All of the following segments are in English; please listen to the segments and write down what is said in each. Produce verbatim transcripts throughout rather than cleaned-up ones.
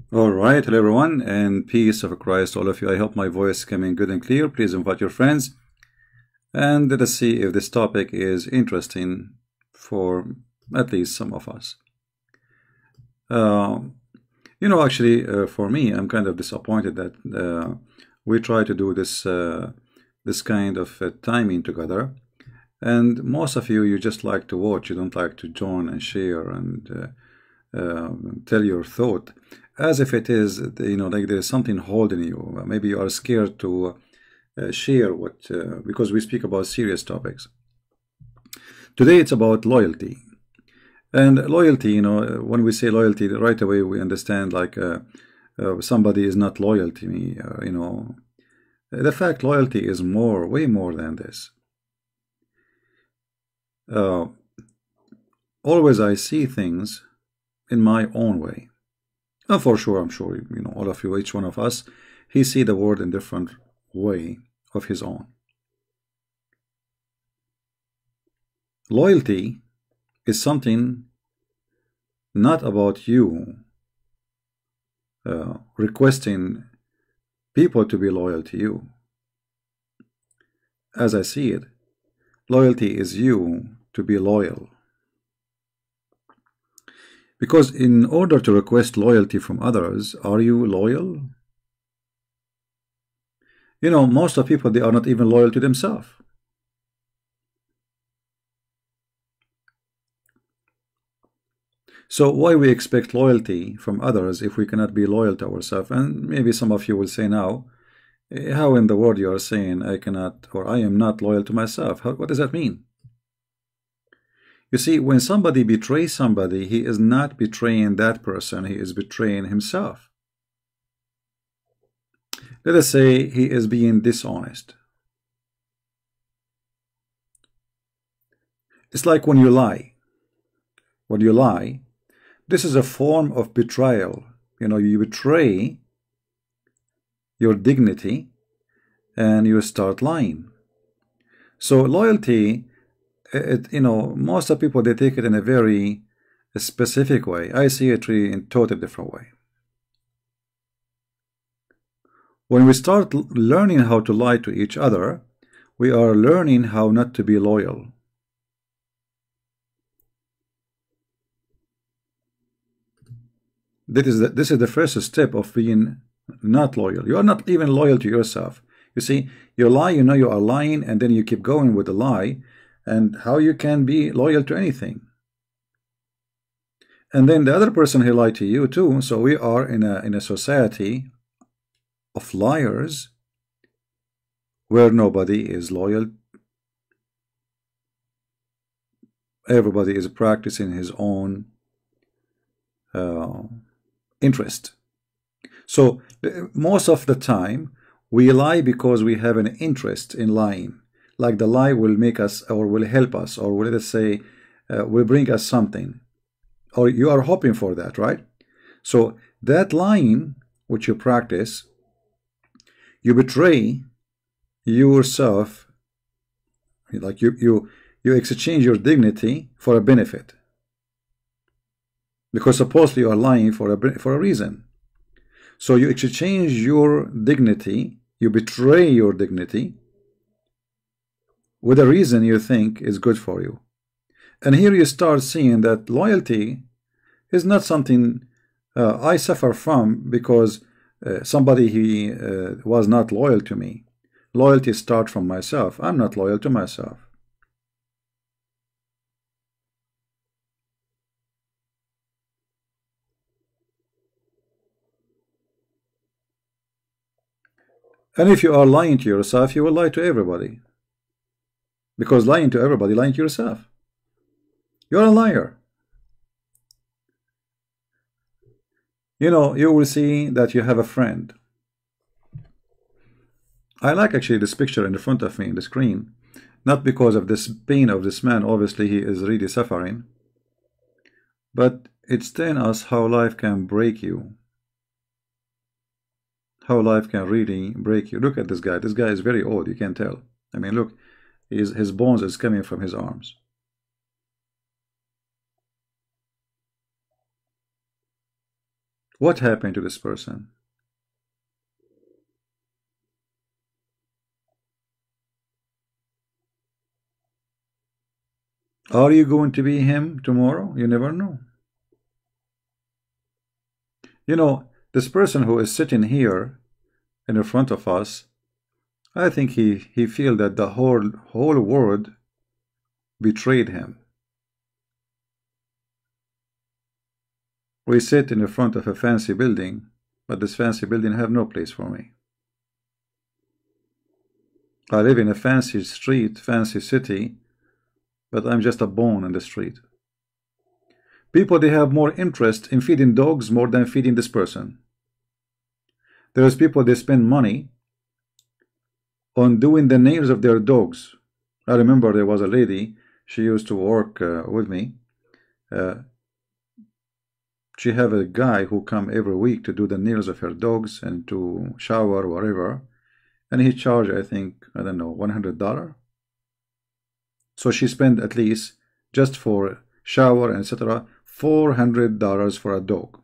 All right, hello everyone, and peace of Christ, all of you. I hope my voice coming good and clear. Please invite your friends, and let us see if this topic is interesting for at least some of us. Uh, you know, actually, uh, for me, I'm kind of disappointed that uh, we try to do this uh, this kind of uh, timing together, and most of you, you just like to watch. You don't like to join and share and uh, uh, tell your thought, as if it is, you know, like there is something holding you. Maybe you are scared to uh, share what, uh, because we speak about serious topics. Today it's about loyalty. And loyalty, you know, when we say loyalty, right away we understand like uh, uh, somebody is not loyal to me, uh, you know. The fact loyalty is more, way more than this. Uh, always I see things in my own way. And for sure, I'm sure, you know, all of you, each one of us, he see the world in different way of his own. Loyalty is something not about you uh, requesting people to be loyal to you. As I see it, loyalty is you to be loyal. Because in order to request loyalty from others, are you loyal? You know, most of people, they are not even loyal to themselves. So why we expect loyalty from others if we cannot be loyal to ourselves? And maybe some of you will say now, how in the world you are saying I cannot, or I am not loyal to myself? How, what does that mean? You see, when somebody betrays somebody, he is not betraying that person, he is betraying himself. Let us say he is being dishonest. It's like when you lie. When you lie, this is a form of betrayal. You know, you betray your dignity and you start lying. So loyalty, it, you know, most of people, they take it in a very specific way. I see it really in a totally different way. When we start learning how to lie to each other, we are learning how not to be loyal. This is the, this is the first step of being not loyal. You are not even loyal to yourself. You see, you lie, you know you are lying, and then you keep going with the lie. And how you can be loyal to anything? And then the other person, he lied to you too. So we are in a in a society of liars where nobody is loyal. Everybody is practicing his own uh, interest. So most of the time we lie because we have an interest in lying. Like the lie will make us, or will help us, or will, let us say, uh, will bring us something. Or you are hoping for that, right? So that lying which you practice, you betray yourself. Like you, you, you exchange your dignity for a benefit. Because supposedly you are lying for a, for a reason. So you exchange your dignity, you betray your dignity, with a reason you think is good for you. And here you start seeing that loyalty is not something uh, I suffer from because uh, somebody he uh, was not loyal to me. Loyalty starts from myself. I'm not loyal to myself. And if you are lying to yourself, you will lie to everybody. Because lying to everybody, lying to yourself. You're a liar. You know, you will see that you have a friend. I like actually this picture in the front of me in the screen. Not because of this pain of this man. Obviously, he is really suffering. But it's telling us how life can break you. How life can really break you. Look at this guy. This guy is very old. You can tell. I mean, look. His, his bones is coming from his arms. What happened to this person? Are you going to be him tomorrow? You never know. You know, this person who is sitting here in the front of us, I think he, he feels that the whole, whole world betrayed him. We sit in the front of a fancy building, but this fancy building have no place for me. I live in a fancy street, fancy city, but I'm just a bone in the street. People, they have more interest in feeding dogs more than feeding this person. There's people, they spend money on doing the nails of their dogs. I remember there was a lady, she used to work uh, with me. Uh, she have a guy who come every week to do the nails of her dogs and to shower, whatever. And he charged, I think, I don't know, one hundred dollars. So she spent at least, just for shower and et cetera, four hundred dollars for a dog.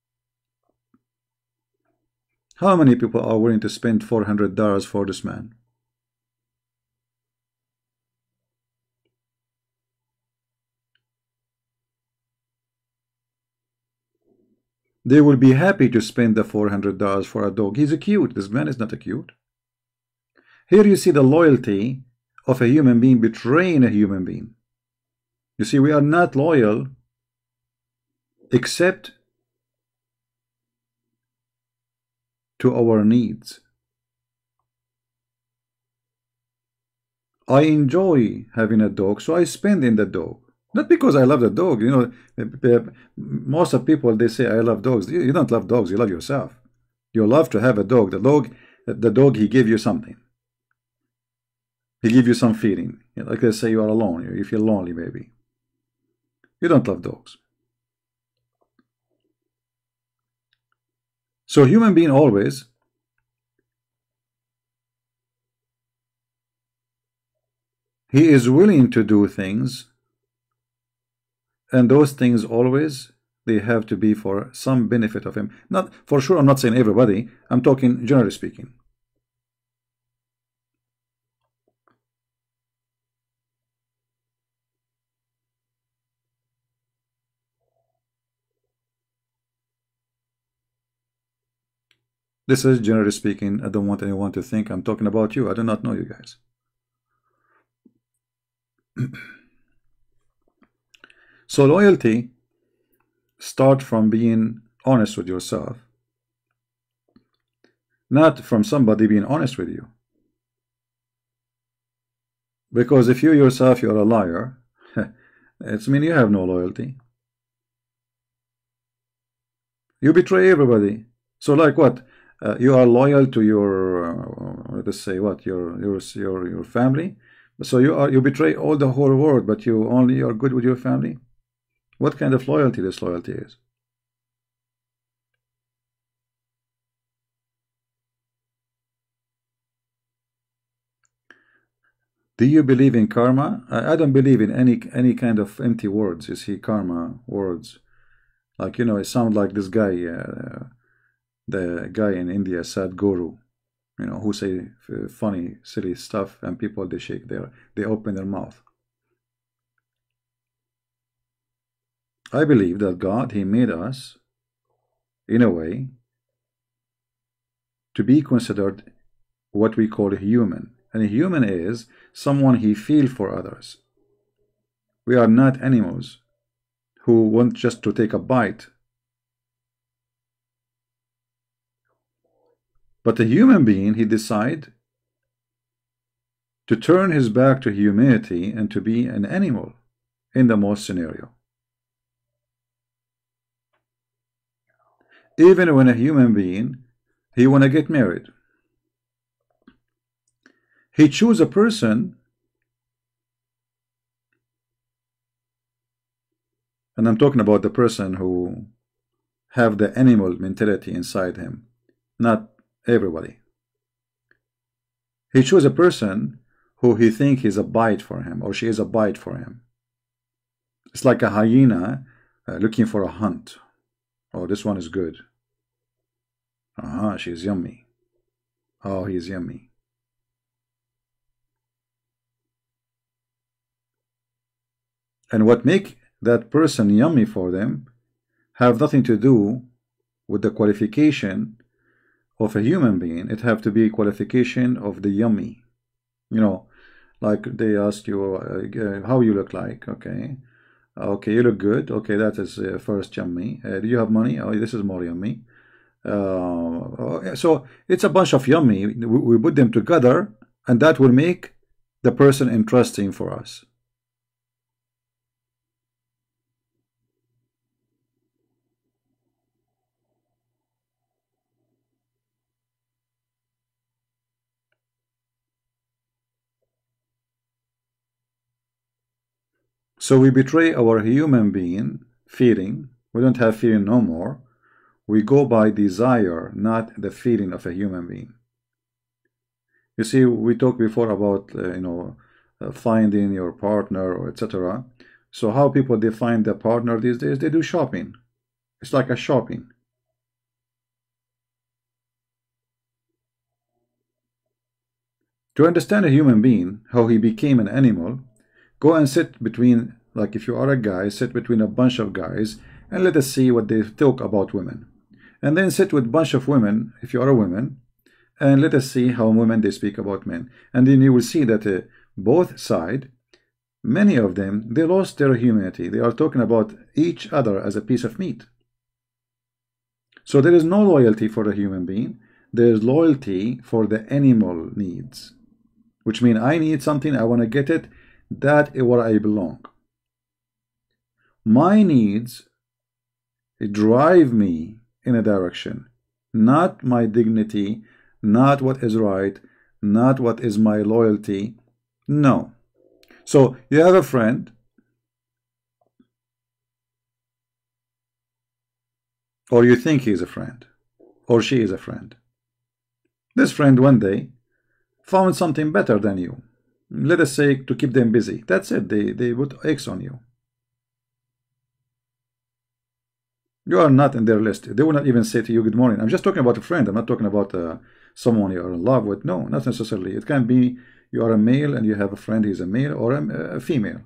How many people are willing to spend four hundred dollars for this man? They will be happy to spend the four hundred dollars for a dog. He's a cute. This man is not a cute. Here you see the loyalty of a human being betraying a human being. You see, we are not loyal except to our needs. I enjoy having a dog, so I spend in the dog. Not because I love the dog. You know, most of people, they say, I love dogs. You don't love dogs, you love yourself. You love to have a dog. The dog, the dog, he give you something. He give you some feeling. Like let's say you are alone, you feel lonely maybe. You don't love dogs. So human being always he is willing to do things, and those things always they have to be for some benefit of him. Not for sure, I'm not saying everybody, I'm talking generally speaking. This is generally speaking. I don't want anyone to think I'm talking about you. I do not know you guys. So loyalty starts from being honest with yourself, not from somebody being honest with you. Because if you yourself you're a liar, it's mean you have no loyalty. You betray everybody. So like what? Uh, you are loyal to your uh, let's say what your your your your family. So you are you betray all the whole world, but you only are good with your family. What kind of loyalty this loyalty is? Do you believe in karma? I, I don't believe in any any kind of empty words. You see, karma words, like you know, it sounds like this guy. Uh, The guy in India, Sadhguru, you know, who say funny, silly stuff, and people they shake their, they open their mouth. I believe that God, He made us in a way to be considered what we call a human, and a human is someone He feel for others. We are not animals who want just to take a bite. But a human being, he decide to turn his back to humanity and to be an animal in the most scenario. Even when a human being, he want to get married, he choose a person, and I'm talking about the person who have the animal mentality inside him, not everybody. He chose a person who he think is a bite for him, or she is a bite for him. It's like a hyena uh, looking for a hunt. Oh, this one is good. Uh-huh, she's yummy. Oh, he's yummy. And what make that person yummy for them have nothing to do with the qualification of a human being. It have to be qualification of the yummy. You know, like they ask you uh, how you look like. Okay, okay, you look good. Okay, that is uh, first yummy. Uh, do you have money? Oh, this is more yummy. Uh, so it's a bunch of yummy. We, we put them together, and that will make the person interesting for us. So we betray our human being feeling. We don't have feeling no more. We go by desire, not the feeling of a human being. You see, we talked before about uh, you know uh, finding your partner or et cetera. So how people define their partner these days? They do shopping. It's like a shopping. To understand a human being, how he became an animal, go and sit between, like if you are a guy, sit between a bunch of guys and let us see what they talk about women. And then sit with a bunch of women, if you are a woman, and let us see how women they speak about men. And then you will see that uh, both sides, many of them, they lost their humanity. They are talking about each other as a piece of meat. So there is no loyalty for the human being. There is loyalty for the animal needs, which means I need something, I want to get it, that is where I belong. My needs drive me in a direction, not my dignity, not what is right, not what is my loyalty. No. So you have a friend, or you think he's a friend, or she is a friend. This friend one day found something better than you. Let us say to keep them busy. That's it. They, they put X on you. You are not in their list. They will not even say to you good morning. I'm just talking about a friend. I'm not talking about uh, someone you are in love with. No, not necessarily. It can be you are a male and you have a friend, he's a male, or a, a female.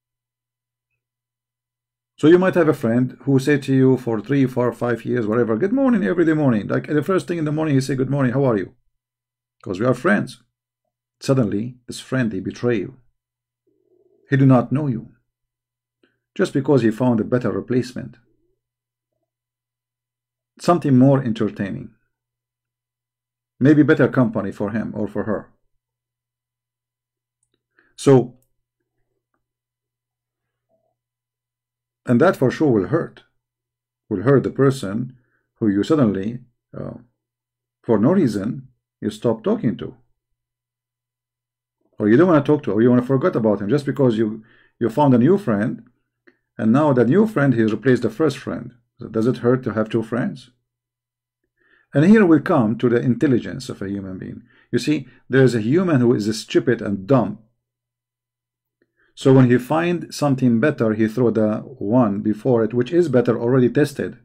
So you might have a friend who say to you for three, four, five years, whatever, good morning every day morning. Like the first thing in the morning, he say good morning, how are you? Because we are friends. Suddenly, this friend, he betray you. He do not know you. Just because he found a better replacement. Something more entertaining. Maybe better company for him or for her. So, and that for sure will hurt. Will hurt the person who you suddenly, uh, for no reason, you stop talking to. Or you don't want to talk to, or you want to forget about him just because you, you found a new friend, and now that new friend, he replaced the first friend. Does it hurt to have two friends? And here we come to the intelligence of a human being. You see, there is a human who is stupid and dumb. So when he finds something better, he throw the one before it, which is better, already tested.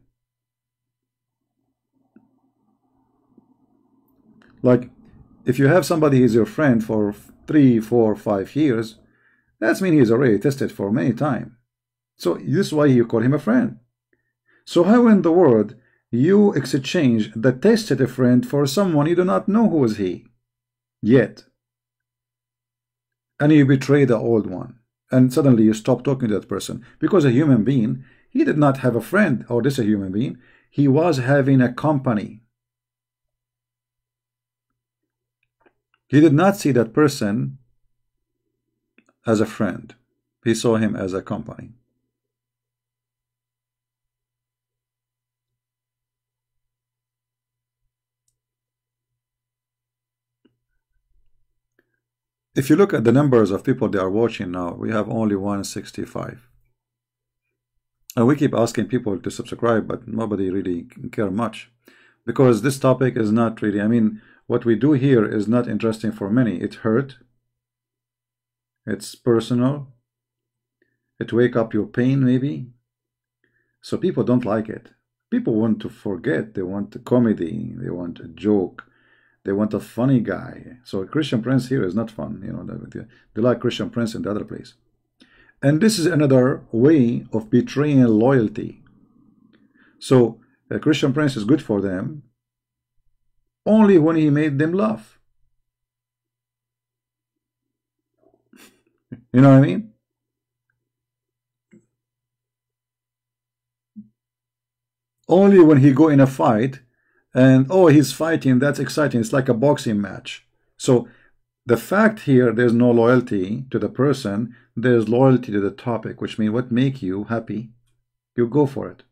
Like, if you have somebody who is your friend for three, four, five years, that means he's already tested for many times. So this is why you call him a friend. So how in the world you exchange the tested friend for someone you do not know who is he yet? And you betray the old one. And suddenly you stop talking to that person. Because a human being, he did not have a friend, or this a human being, he was having a company. He did not see that person as a friend. He saw him as a company. If you look at the numbers of people that are watching now, we have only one hundred sixty-five. And we keep asking people to subscribe, but nobody really care much. Because this topic is not really, I mean, what we do here is not interesting for many. It hurt. It's personal. It wake up your pain, maybe. So people don't like it. People want to forget. They want a comedy. They want a joke. They want a funny guy. So Christian Prince here is not fun. You know, they, they like Christian Prince in the other place. And this is another way of betraying loyalty. So a Christian Prince is good for them only when he made them laugh. You know what I mean? Only when he go in a fight and oh, he's fighting, that's exciting. It's like a boxing match. So the fact here, there's no loyalty to the person, there's loyalty to the topic, which means what make you happy, you go for it.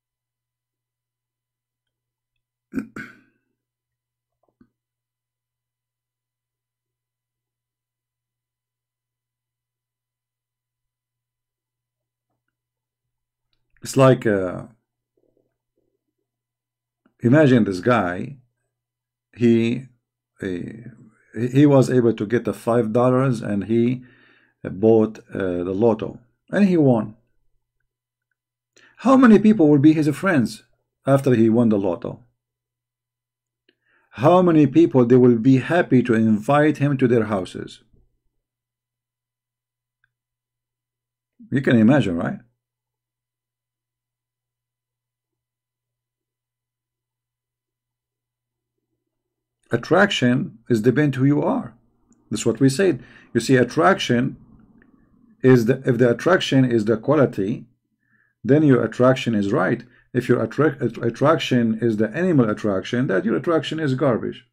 It's like uh, imagine this guy, he uh, he was able to get the five dollars and he bought uh, the lotto and he won. How many people will be his friends after he won the lotto? How many people they will be happy to invite him to their houses? You can imagine, right? Attraction is depend who you are. That's what we said. You see, attraction is the if the attraction is the quality, then your attraction is right. If your attra attraction is the animal attraction, that your attraction is garbage.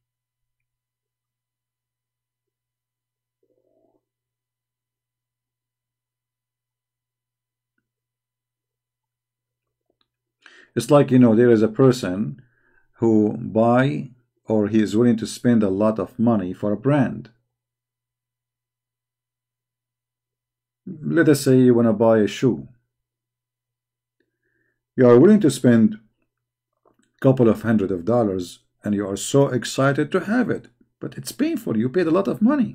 It's like, you know, there is a person who buy or he is willing to spend a lot of money for a brand. Let us say you want to buy a shoe. You are willing to spend a couple of hundred of dollars and you are so excited to have it, but it's painful. You paid a lot of money.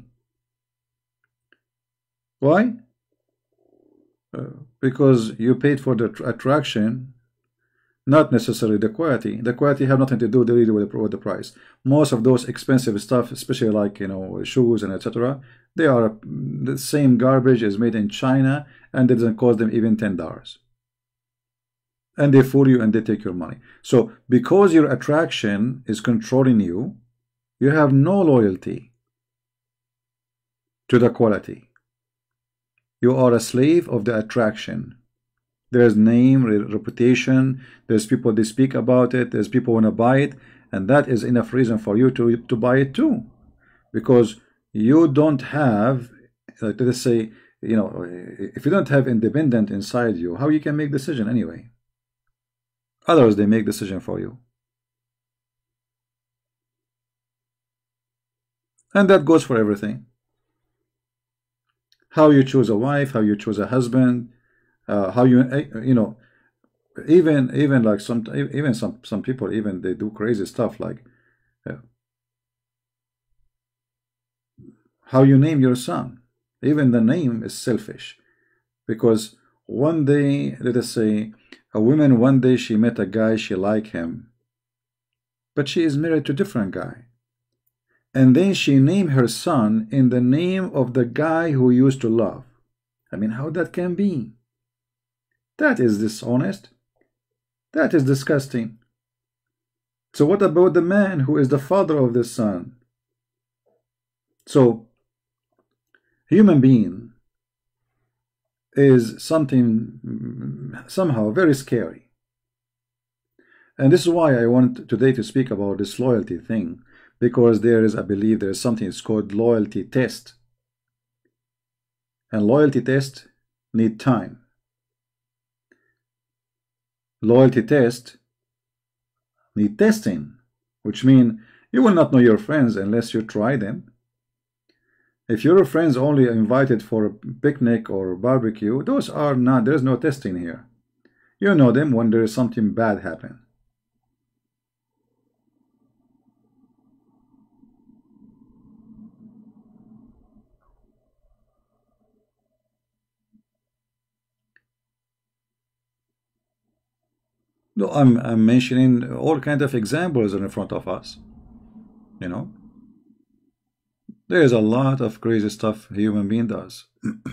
Why? Uh, because you paid for the attraction, not necessarily the quality. The quality have nothing to do really with the, with the price. Most of those expensive stuff, especially like, you know, shoes and et cetera, they are the same garbage is made in China and it doesn't cost them even ten dollars. And they fool you and they take your money. So because your attraction is controlling you, you have no loyalty to the quality. You are a slave of the attraction. There's name, reputation, there's people they speak about it, there's people want to buy it, and that is enough reason for you to, to buy it too. Because you don't have, like, let's say, you know, if you don't have independent inside you, how you can make decision anyway? Others, they make decision for you. And that goes for everything. How you choose a wife, how you choose a husband, uh, how you, you know, even, even like some, even some, some people, even they do crazy stuff like uh, how you name your son. Even the name is selfish. Because one day, let us say, a woman, one day she met a guy, she liked him, but she is married to a different guy. And then she named her son in the name of the guy who used to love. I mean, how that can be? That is dishonest. That is disgusting. So what about the man who is the father of this son? So, human being is something somehow very scary. And this is why I want today to speak about this loyalty thing, because there is, I believe, there is something it's called loyalty test. And loyalty test need time. Loyalty test need testing, which means you will not know your friends unless you try them. If your friends only invited for a picnic or barbecue, those are not, there's no testing here. You know them when there is something bad happen. No, I'm, I'm mentioning all kinds of examples in front of us. You know, there is a lot of crazy stuff a human being does.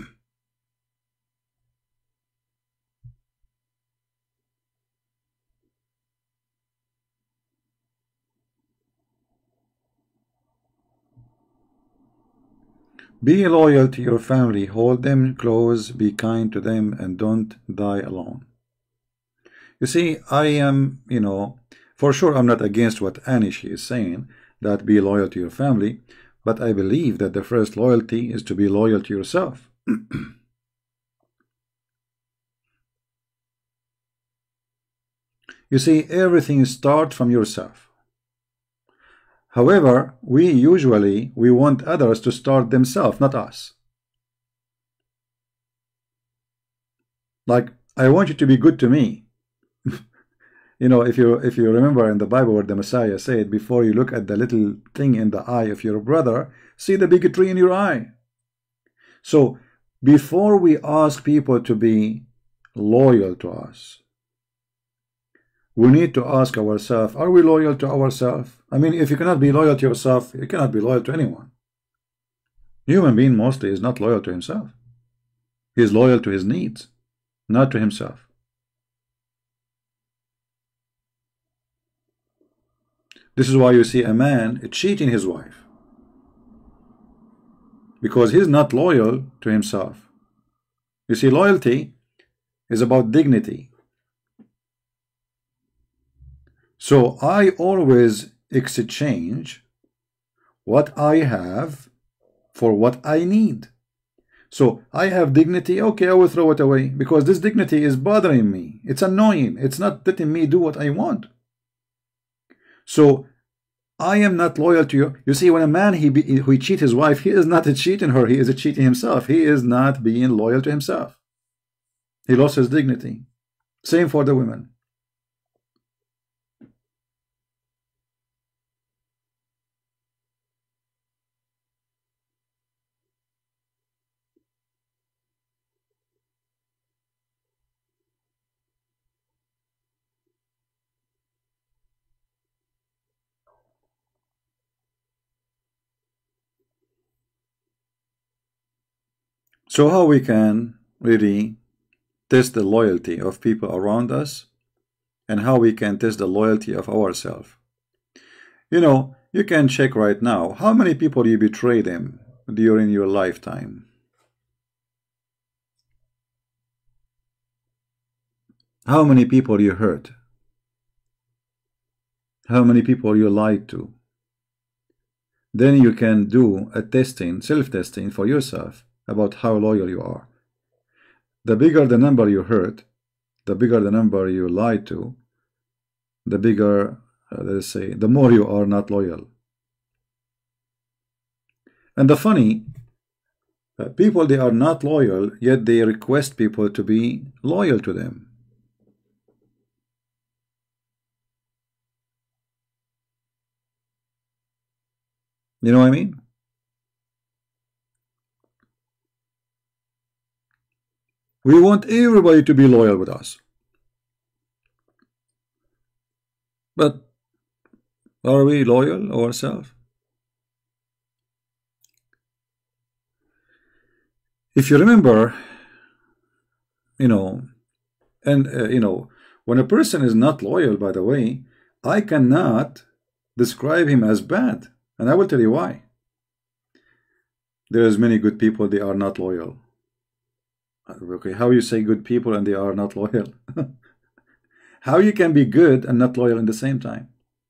Be loyal to your family, hold them close, be kind to them, and don't die alone. You see, I am, you know, for sure I'm not against what Anish is saying, that be loyal to your family, but I believe that the first loyalty is to be loyal to yourself. You see, everything starts from yourself. However, we usually, we want others to start themselves, not us. Like, I want you to be good to me. You know, if you if you remember in the Bible where the Messiah said, before you look at the little thing in the eye of your brother, see the big tree in your eye. So, before we ask people to be loyal to us, we need to ask ourselves, are we loyal to ourselves? I mean, if you cannot be loyal to yourself, you cannot be loyal to anyone. Human being mostly is not loyal to himself. He is loyal to his needs, not to himself. This is why you see a man cheating his wife, because he's not loyal to himself. You see, loyalty is about dignity. So I always exchange what I have for what I need. So I have dignity, okay, I will throw it away because this dignity is bothering me. It's annoying. It's not letting me do what I want. So I am not loyal to you. You see, when a man he be, he cheat his wife, he is not cheating her. He is cheating himself. He is not being loyal to himself. He lost his dignity. Same for the women. So how we can really test the loyalty of people around us, and how we can test the loyalty of ourselves. You know, you can check right now how many people you betray them during your lifetime. How many people you hurt? How many people you lied to? Then you can do a testing, self-testing for yourself about how loyal you are. The bigger the number you hurt, the bigger the number you lied to, the bigger, uh, let's say, the more you are not loyal. And the funny, uh, people, they are not loyal, yet they request people to be loyal to them. You know what I mean? We want everybody to be loyal with us. But are we loyal ourselves? If you remember, you know, and uh, you know, when a person is not loyal, by the way, I cannot describe him as bad, and I will tell you why. There's many good people, they are not loyal. Okay, how you say good people and they are not loyal? How you can be good and not loyal in the same time?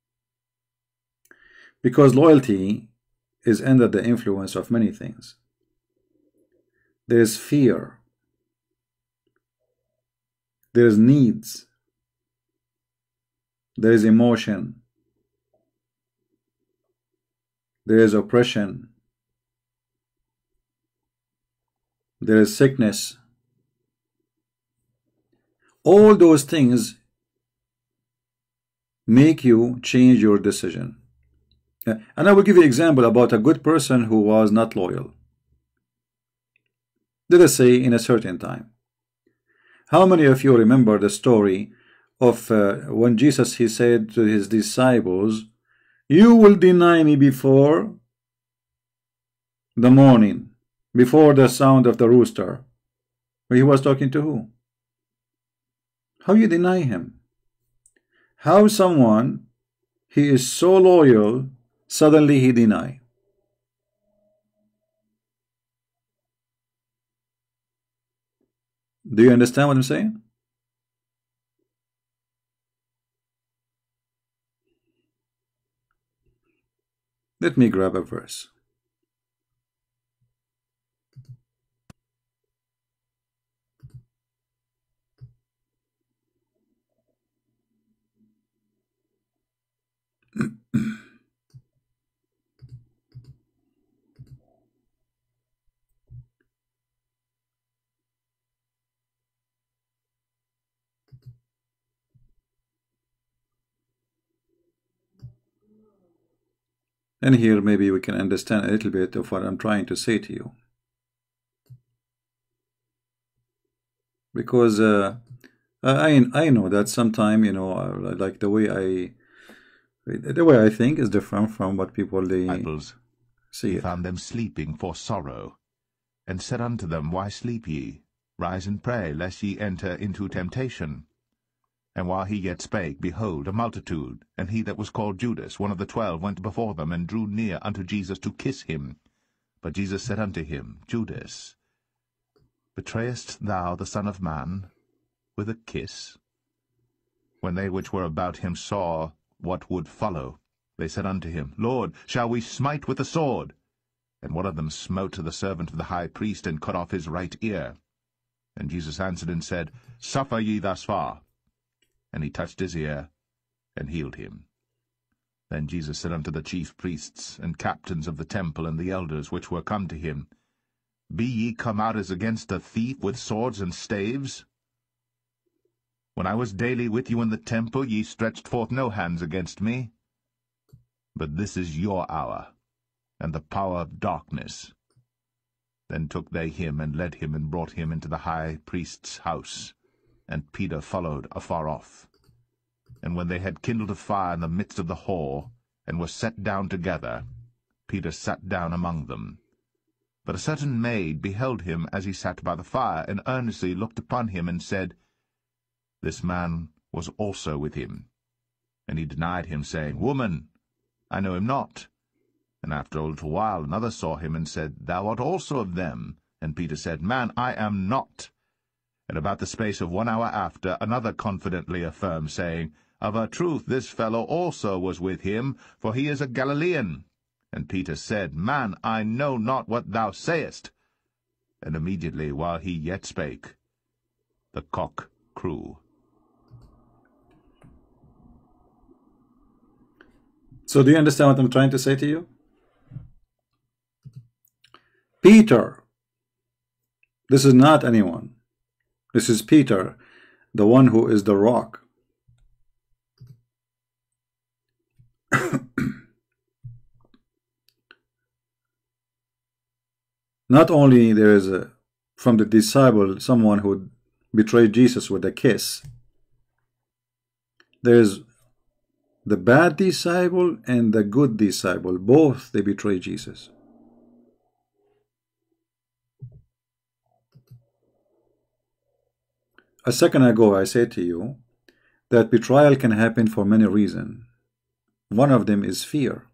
Because loyalty is under the influence of many things. There is fear. There is needs. There is emotion. There is oppression. There is sickness. All those things make you change your decision. And I will give you an example about a good person who was not loyal. Let us say in a certain time. How many of you remember the story of uh, when Jesus, he said to his disciples, you will deny me before the morning, before the sound of the rooster. He was talking to who? How you deny him? How someone, he is so loyal, suddenly he deny? Do you understand what I'm saying? Let me grab a verse. And here maybe we can understand a little bit of what I'm trying to say to you. Because uh, I I know that sometime, you know, like the way I the way I think is different from what people they disciples, see he it. found them sleeping for sorrow, and said unto them, Why sleep ye? Rise and pray, lest ye enter into temptation. And while he yet spake, behold, a multitude, and he that was called Judas, one of the twelve, went before them, and drew near unto Jesus to kiss him. But Jesus said unto him, Judas, betrayest thou the Son of Man with a kiss? When they which were about him saw what would follow, they said unto him, Lord, shall we smite with the sword? And one of them smote the servant of the high priest, and cut off his right ear. And Jesus answered and said, Suffer ye thus far. And he touched his ear, and healed him. Then Jesus said unto the chief priests, and captains of the temple, and the elders which were come to him, Be ye come out as against a thief with swords and staves? When I was daily with you in the temple, ye stretched forth no hands against me. But this is your hour, and the power of darkness. Then took they him, and led him, and brought him into the high priest's house. And Peter followed afar off. And when they had kindled a fire in the midst of the hall, and were set down together, Peter sat down among them. But a certain maid beheld him as he sat by the fire, and earnestly looked upon him, and said, This man was also with him. And he denied him, saying, Woman, I know him not. And after a little while another saw him, and said, Thou art also of them. And Peter said, Man, I am not. And about the space of one hour after, another confidently affirmed, saying, Of a truth this fellow also was with him, for he is a Galilean. And Peter said, Man, I know not what thou sayest. And immediately, while he yet spake, the cock crew. So do you understand what I'm trying to say to you? Peter, this is not anyone. This is Peter, the one who is the rock. Not only there is a, from the disciple, someone who betrayed Jesus with a kiss. There is the bad disciple and the good disciple. Both they betray Jesus. A second ago I said to you that betrayal can happen for many reasons. One of them is fear.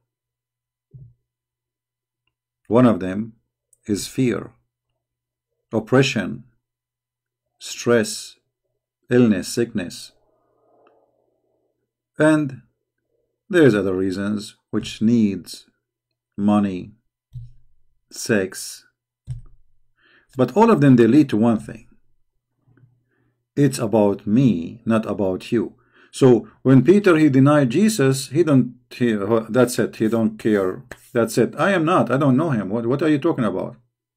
One of them is fear, oppression, stress, illness, sickness. And there's other reasons which needs money, sex. But all of them, they lead to one thing. It's about me, not about you. So when Peter, he denied Jesus, he don't, he, that's it, he don't care. That's it. I am not, I don't know him. What, what are you talking about?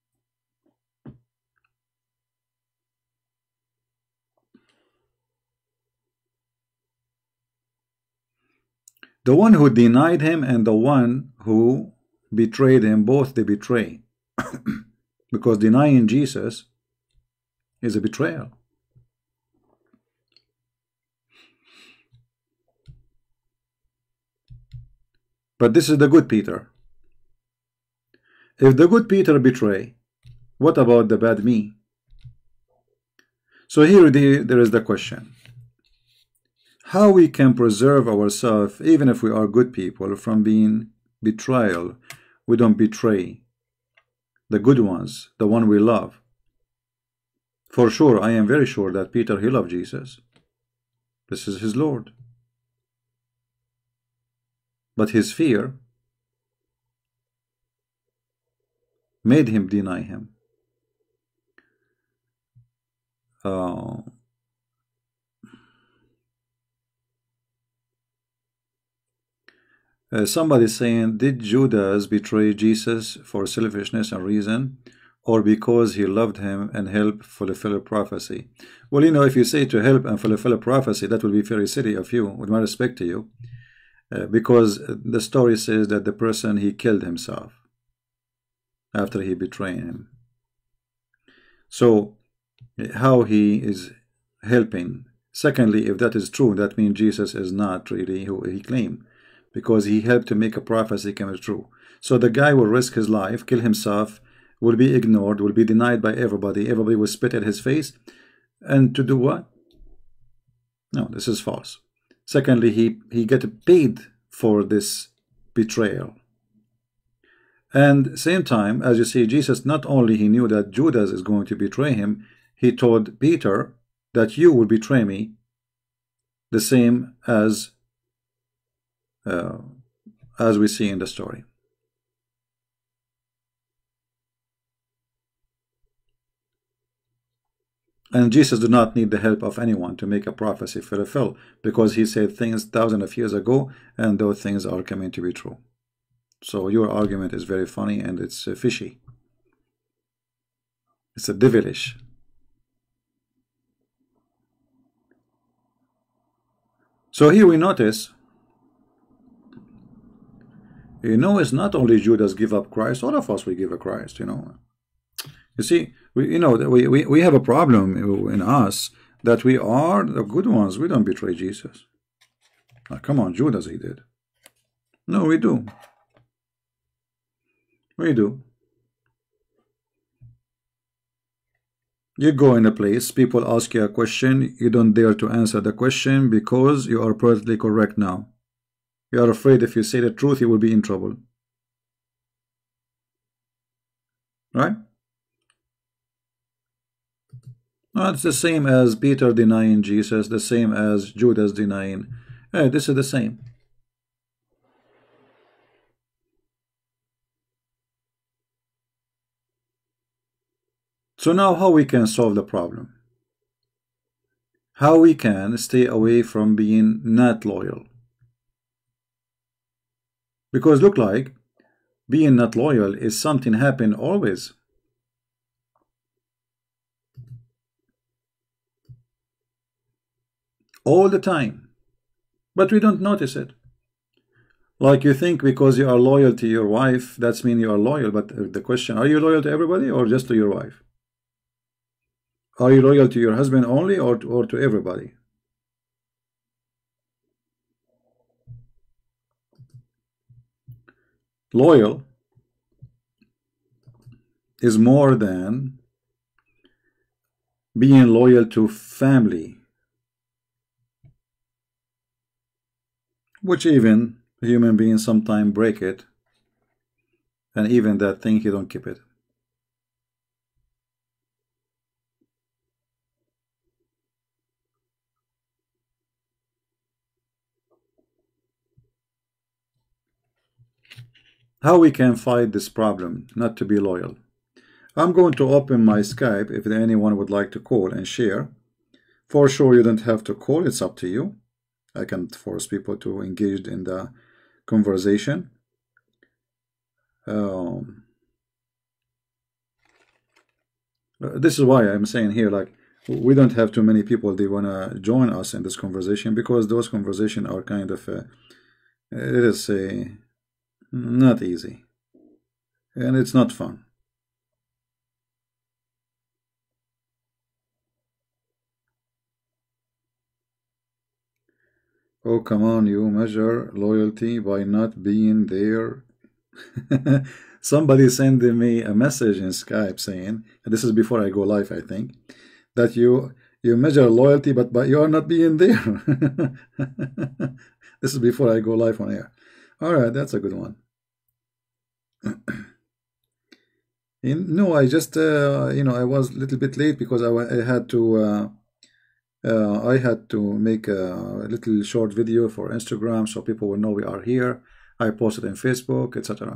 The one who denied him and the one who betrayed him, both they betray. Because denying Jesus is a betrayal. But this is the good Peter. If the good Peter betray, what about the bad me? So here the, there is the question. How we can preserve ourselves, even if we are good people, from being betrayal? We don't betray the good ones, the one we love. For sure, I am very sure that Peter, he loved Jesus. This is his Lord. But his fear made him deny him. Uh, uh, somebody saying, did Judas betray Jesus for selfishness and reason, or because he loved him and helped fulfill a prophecy? Well, you know, if you say to help and fulfill a prophecy, that will be very silly of you, with my respect to you, uh, because the story says that the person, he killed himself after he betrayed him. So how he is helping? Secondly, if that is true, that means Jesus is not really who he claimed, because he helped to make a prophecy come true. So the guy will risk his life, kill himself, will be ignored, will be denied by everybody. Everybody will spit at his face. And to do what? No, this is false. Secondly, he, he get paid for this betrayal. And same time, as you see, Jesus, not only he knew that Judas is going to betray him, he told Peter that you will betray me the same as uh, as we see in the story. And Jesus did not need the help of anyone to make a prophecy fulfill, because he said things thousands of years ago, and those things are coming to be true. So your argument is very funny, and it's uh, fishy. It's a devilish. So here we notice, you know, it's not only Judas give up Christ, all of us we give up Christ, you know. You see, we, you know, we, we, we have a problem in us that we are the good ones. We don't betray Jesus. Now, come on, Judas, he did. No, we do. We do. You go in a place, people ask you a question, you don't dare to answer the question because you are perfectly correct now. You are afraid if you say the truth, you will be in trouble. Right? No, it's the same as Peter denying Jesus, the same as Judas denying. Hey, this is the same. So now how we can solve the problem? How we can stay away from being not loyal? Because look like being not loyal is something happen always. All the time. But we don't notice it. Like you think because you are loyal to your wife, that's mean you are loyal. But the question, are you loyal to everybody or just to your wife? Are you loyal to your husband only or to, or to everybody? Loyal is more than being loyal to family, which even human beings sometimes break it, and even that thing you don't keep it. How we can fight this problem, not to be loyal? I'm going to open my Skype if anyone would like to call and share. For sure, you don't have to call, it's up to you. I can't force people to engage in the conversation. Um, this is why I'm saying here, like, we don't have too many people they want to join us in this conversation, because those conversations are kind of, uh, it is a, not easy. And it's not fun. Oh, come on, you measure loyalty by not being there. Somebody sending me a message in Skype saying, and this is before I go live, I think, that you you measure loyalty, but but you are not being there. This is before I go live on air. All right, that's a good one. In, no, I just uh, you know I was a little bit late because I, I had to uh, uh, I had to make a little short video for Instagram so people will know we are here. I posted in Facebook, et cetera.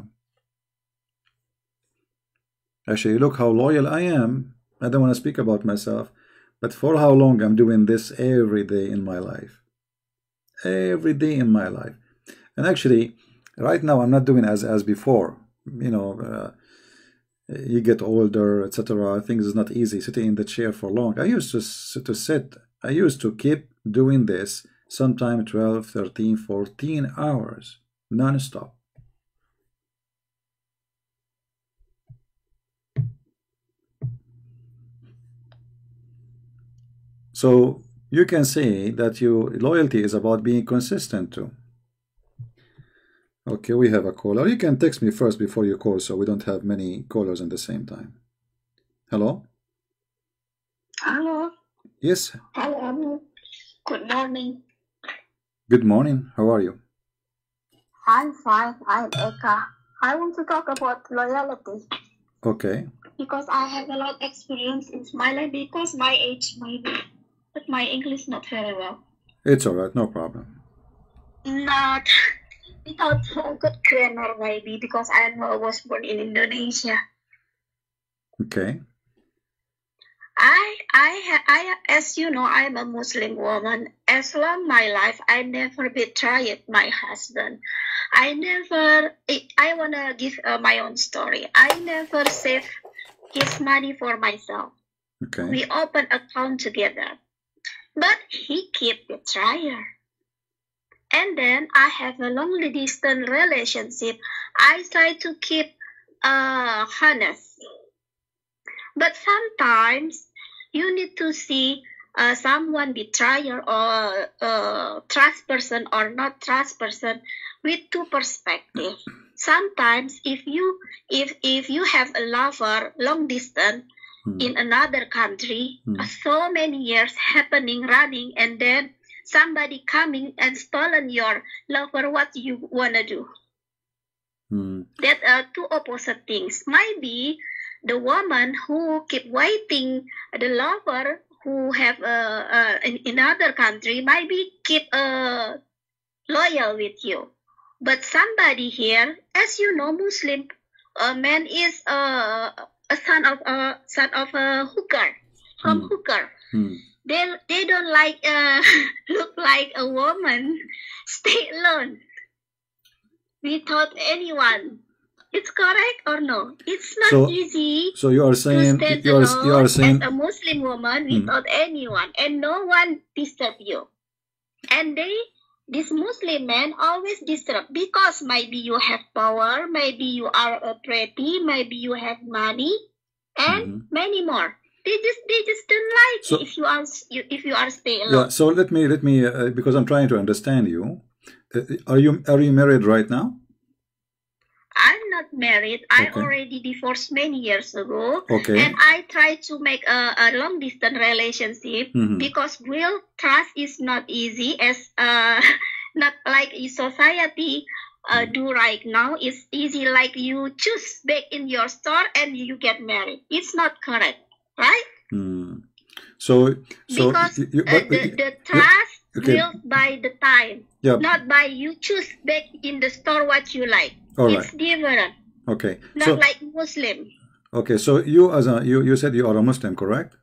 Actually, look how loyal I am. I don't want to speak about myself, but for how long I'm doing this every day in my life. Every day in my life. And actually, right now I'm not doing as as before. You know, uh, you get older, et cetera. Things is not easy sitting in the chair for long. I used to to sit. I used to keep doing this sometime twelve, thirteen, fourteen hours non-stop. So you can say that your loyalty is about being consistent too. Okay, we have a caller. You can text me first before you call so we don't have many callers at the same time. Hello? Hello. Yes. Hello. Good morning. Good morning. How are you? I'm fine. I'm Eka. I want to talk about loyalty. Okay. Because I have a lot of experience in my life because my age maybe, but my English not very well. It's all right. No problem. Not without a good grammar maybe because I was born in Indonesia. Okay. I, I, I, as you know, I'm a Muslim woman. As long my life, I never betrayed my husband. I never, I want to give uh, my own story. I never saved his money for myself. Okay. We open account together. But he kept betrayer. And then I have a long distance relationship. I try to keep uh, honest. But sometimes you need to see uh, someone betrayer or uh, trust person or not trust person with two perspectives. Sometimes if you if if you have a lover long distance hmm. in another country, hmm. so many years happening running, and then somebody coming and stolen your lover, what you wanna do? Hmm. That are two opposite things. Maybe the woman who keep waiting, the lover who have uh, uh, in another country, maybe keep uh, loyal with you. But somebody here, as you know, Muslim uh, man is uh, a son of a uh, son of a hooker, from hmm. hooker. Hmm. They they don't like uh, look like a woman, stay alone without anyone. It's correct or no? It's not so, easy. So you are saying to stand you are you are saying as a Muslim woman without hmm. anyone, and no one disturb you. And they, this Muslim man always disturb because maybe you have power, maybe you are a pretty, maybe you have money, and mm-hmm. many more. They just they just don't like so, if you are if you are stay alone. Yeah. So let me let me uh, because I'm trying to understand you. Uh, are you are you married right now? I'm not married. I okay. already divorced many years ago. Okay. And I try to make a, a long distance relationship mm-hmm. because real trust is not easy as uh not like society uh, do right now. It's easy like you choose back in your store and you get married. It's not correct, right? Mm. So, so because you, you, uh, the, the trust okay. built by the time, yeah. not by you choose back in the store what you like. All it's right. different. Okay. Not so, like Muslim. Okay, so you as a you you said you are a Muslim, correct?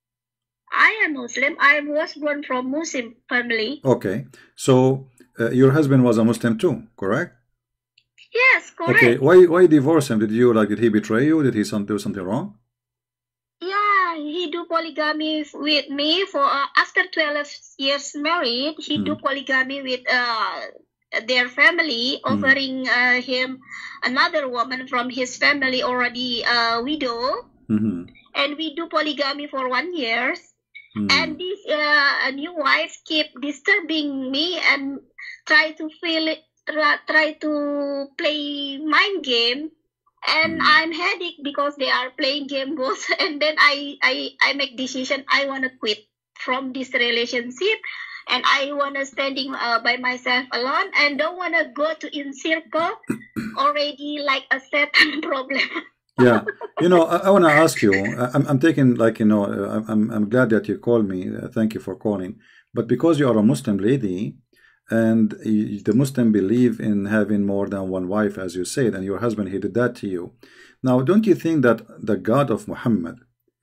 I am Muslim. I was born from Muslim family. Okay, so uh, your husband was a Muslim too, correct? Yes, correct. Okay, why why divorce him? Did you like did he betray you? Did he some, do something wrong? Yeah, he do polygamy with me for uh, after twelve years married. He hmm. do polygamy with uh. their family, offering mm. uh, him another woman from his family, already a uh, widow. Mm-hmm. And we do polygamy for one year. Mm. And this uh, new wife keep disturbing me and try to feel it, try to play mind game, and mm. I'm headache because they are playing game both. And then I I I make decision I wanna quit from this relationship, and I wanna standing uh, by myself alone and don't wanna go to in circle already like a certain problem. Yeah, you know, I, I want to ask you. I'm, I'm taking like you know, I'm, I'm glad that you called me. Uh, thank you for calling. But because you are a Muslim lady, and the Muslim believe in having more than one wife, as you said, and your husband he did that to you. Now, don't you think that the God of Muhammad,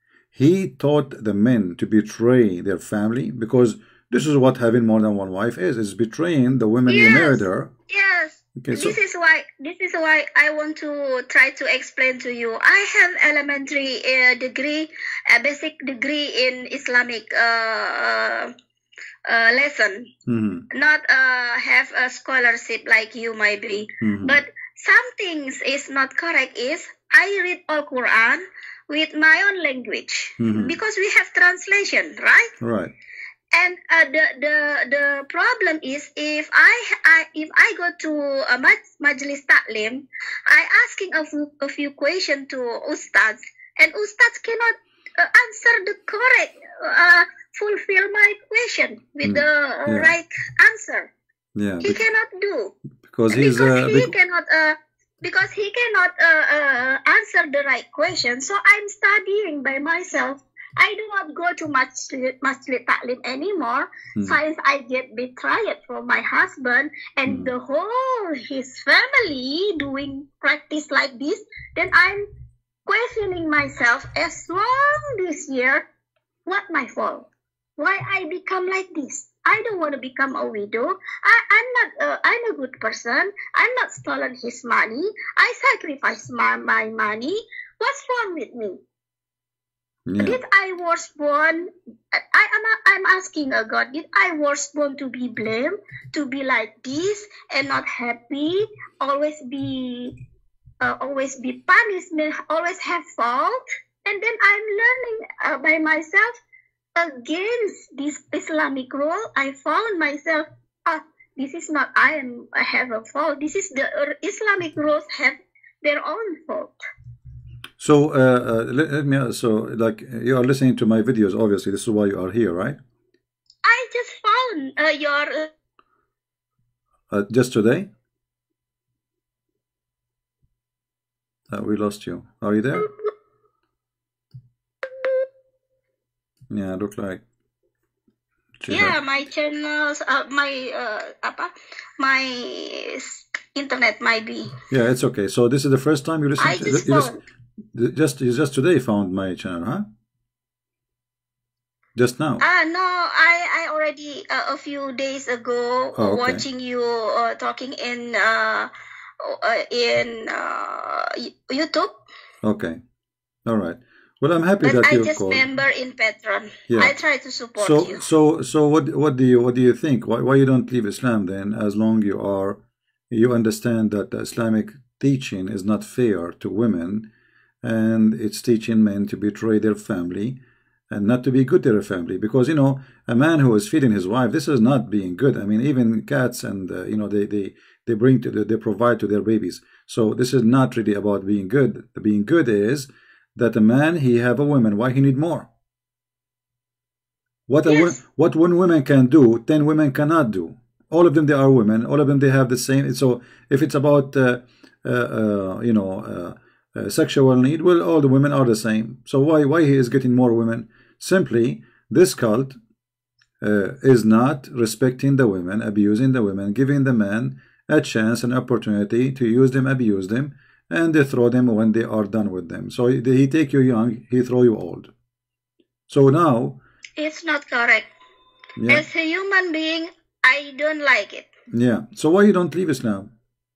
he taught the men to betray their family? Because this is what having more than one wife is: is betraying the women yes, you married her. Yes. Okay, so this is why this is why I want to try to explain to you. I have elementary uh, degree, a basic degree in Islamic uh, uh, lesson. Mm-hmm. Not uh, have a scholarship like you might be. Mm-hmm. But some things is not correct. Is I read all Quran with my own language, mm-hmm. because we have translation, right? Right. And uh, the the the problem is if I, I if I go to a maj, majlis taklim, I asking a few, a few questions to ustads, and ustads cannot uh, answer the correct, uh, fulfill my question with mm. the uh, yeah. right answer. Yeah, he cannot do because he's because uh, he cannot uh, because he cannot uh, uh, answer the right question. So I'm studying by myself. I do not go to masjid, masjid taklim anymore, mm. since I get betrayed from my husband and mm. the whole his family doing practice like this. Then I'm questioning myself as long this year, what my fault? Why I become like this? I don't want to become a widow. I, I'm not. Uh, I'm a good person. I'm not stolen his money. I sacrifice my, my money. What's wrong with me? Yeah. Did I was born? I am. I'm asking a God. Did I was born to be blamed, to be like this and not happy? Always be, uh, always be punished. Always have fault. And then I'm learning uh, by myself against this Islamic rule. I found myself. Ah, this is not. I am. I have a fault. This is the uh, Islamic rules have their own fault. So, uh, uh, let, let me, so, like, you are listening to my videos, obviously, this is why you are here, right? I just found uh, your... Uh, just today? Uh, we lost you. Are you there? Yeah, look like... Yeah, my channels, uh, my, uh, apa, my internet might be... Yeah, it's okay. So, this is the first time you listen I to... just you found... Just you just today found my channel, huh? Just now? Ah, uh, no, I I already uh, a few days ago oh, okay. watching you uh, talking in uh, uh in uh, YouTube. Okay, all right. Well, I'm happy but that I you just called. member in Patreon. Yeah. I try to support so, you. So so what what do you what do you think? Why why you don't leave Islam then? As long you are you understand that the Islamic teaching is not fair to women. And it's teaching men to betray their family and not to be good to their family. Because, you know, a man who is feeding his wife, this is not being good. I mean, even cats and, uh, you know, they, they, they bring to, they provide to their babies. So this is not really about being good. The being good is that a man, he have a woman. Why he need more? What, yes. a, what one woman can do, ten women cannot do. All of them, they are women. All of them, they have the same. So if it's about, uh, uh, uh, you know, uh, Uh, sexual need, well, all the women are the same. So why why he is getting more women? Simply, this cult uh, is not respecting the women, abusing the women, giving the men a chance, an opportunity to use them, abuse them, and they throw them when they are done with them. So he, he take you young, he throw you old. So now... It's not correct. Yeah. As a human being, I don't like it. Yeah. So why you don't leave Islam?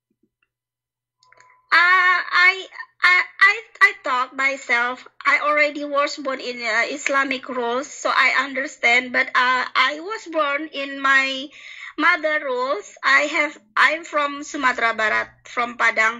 Uh, I... I, I, I thought myself, I already was born in uh, Islamic rules, so I understand, but uh, I was born in my mother rules. I have, I'm from Sumatera Barat, from Padang.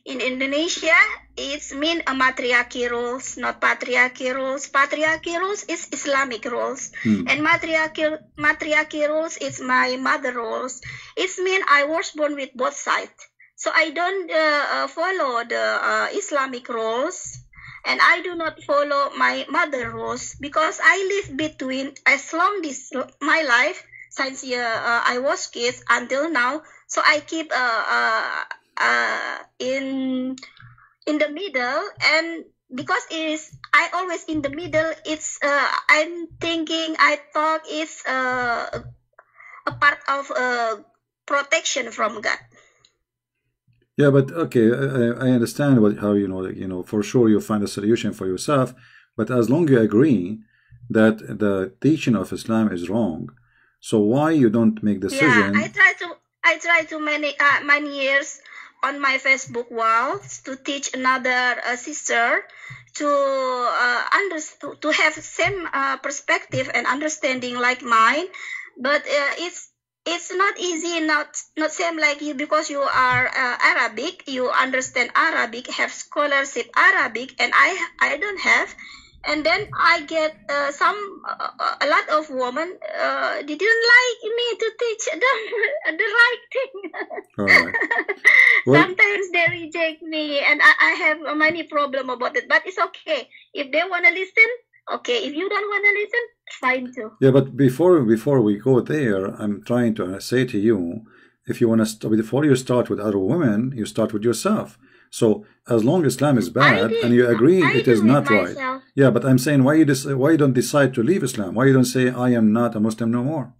in Indonesia, it's mean a matriarchy rules, not patriarchy rules. Patriarchy rules is Islamic rules, Hmm. and matriarchy matriarchy rules is my mother rules. It's mean I was born with both sides, so I don't uh, uh, follow the uh, Islamic rules, and I do not follow my mother rules because I live between as long this my life since uh, uh, I was kids until now. So I keep uh, uh, uh, in in the middle, and because it's I always in the middle. It's uh, I'm thinking I thought it's uh, a part of uh, protection from God. Yeah, but okay, I, I understand what how you know you know for sure you find a solution for yourself, but as long as you agree that the teaching of Islam is wrong, so why you don't make decision? Yeah, I try to I try to many uh, many years on my Facebook walls to teach another uh, sister to uh, under to have same uh, perspective and understanding like mine, but uh, it's it's not easy, not not same like you because you are uh, Arabic, you understand Arabic, have scholarship Arabic, and I I don't have. And then I get uh, some uh, a lot of women uh, didn't like me to teach them the right thing. All right. Well, Sometimes they reject me, and I, I have many problem about it. But it's okay if they wanna listen. Okay, if you don't wanna listen, fine too. yeah, but before before we go there, I'm trying to say to you, if you want to before you start with other women, you start with yourself. So as long as Islam is bad and you agree I it is do not it right, myself. yeah, but I'm saying why you dis why you don't decide to leave Islam? Why you don't say I am not a Muslim no more?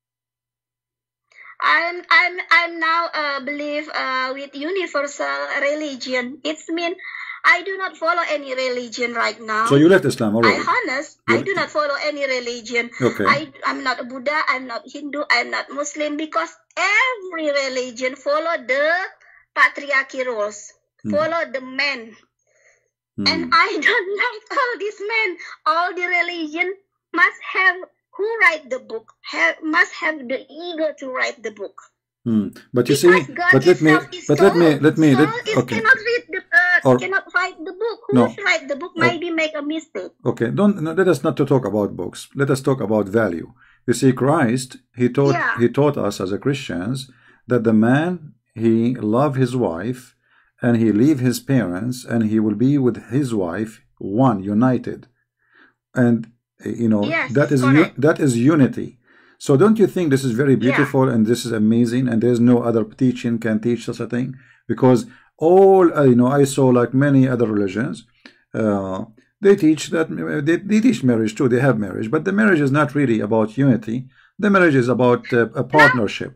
I'm I'm I'm now uh, believe uh, with universal religion. It's mean I do not follow any religion right now. So you left Islam already? I honest, You- I do not follow any religion. Okay. I I'm not a Buddha, I'm not Hindu, I'm not Muslim, because every religion follow the patriarchy rules, Hmm. follow the men. Hmm. And I don't like all these men. All the religion must have who write the book, have must have the ego to write the book. Hmm. But you Because see, God but let me, itself is but let me, soul. let me, Soul let, is okay, cannot read the uh, Or- cannot write the book. Who No. write the book? Oh. Maybe make a mistake. okay. Don't no, let us not to talk about books. Let us talk about value. You see, Christ, he taught, Yeah. he taught us as a Christians that the man he love his wife, and he leave his parents, and he will be with his wife one, united, and you know Yes, that is u- correct. that is unity. So don't you think this is very beautiful and this is amazing, and there's no other teaching can teach such a thing? Because all uh, you know, I saw like many other religions, uh, they teach that they, they teach marriage too. They have marriage, but the marriage is not really about unity. The marriage is about uh, a partnership.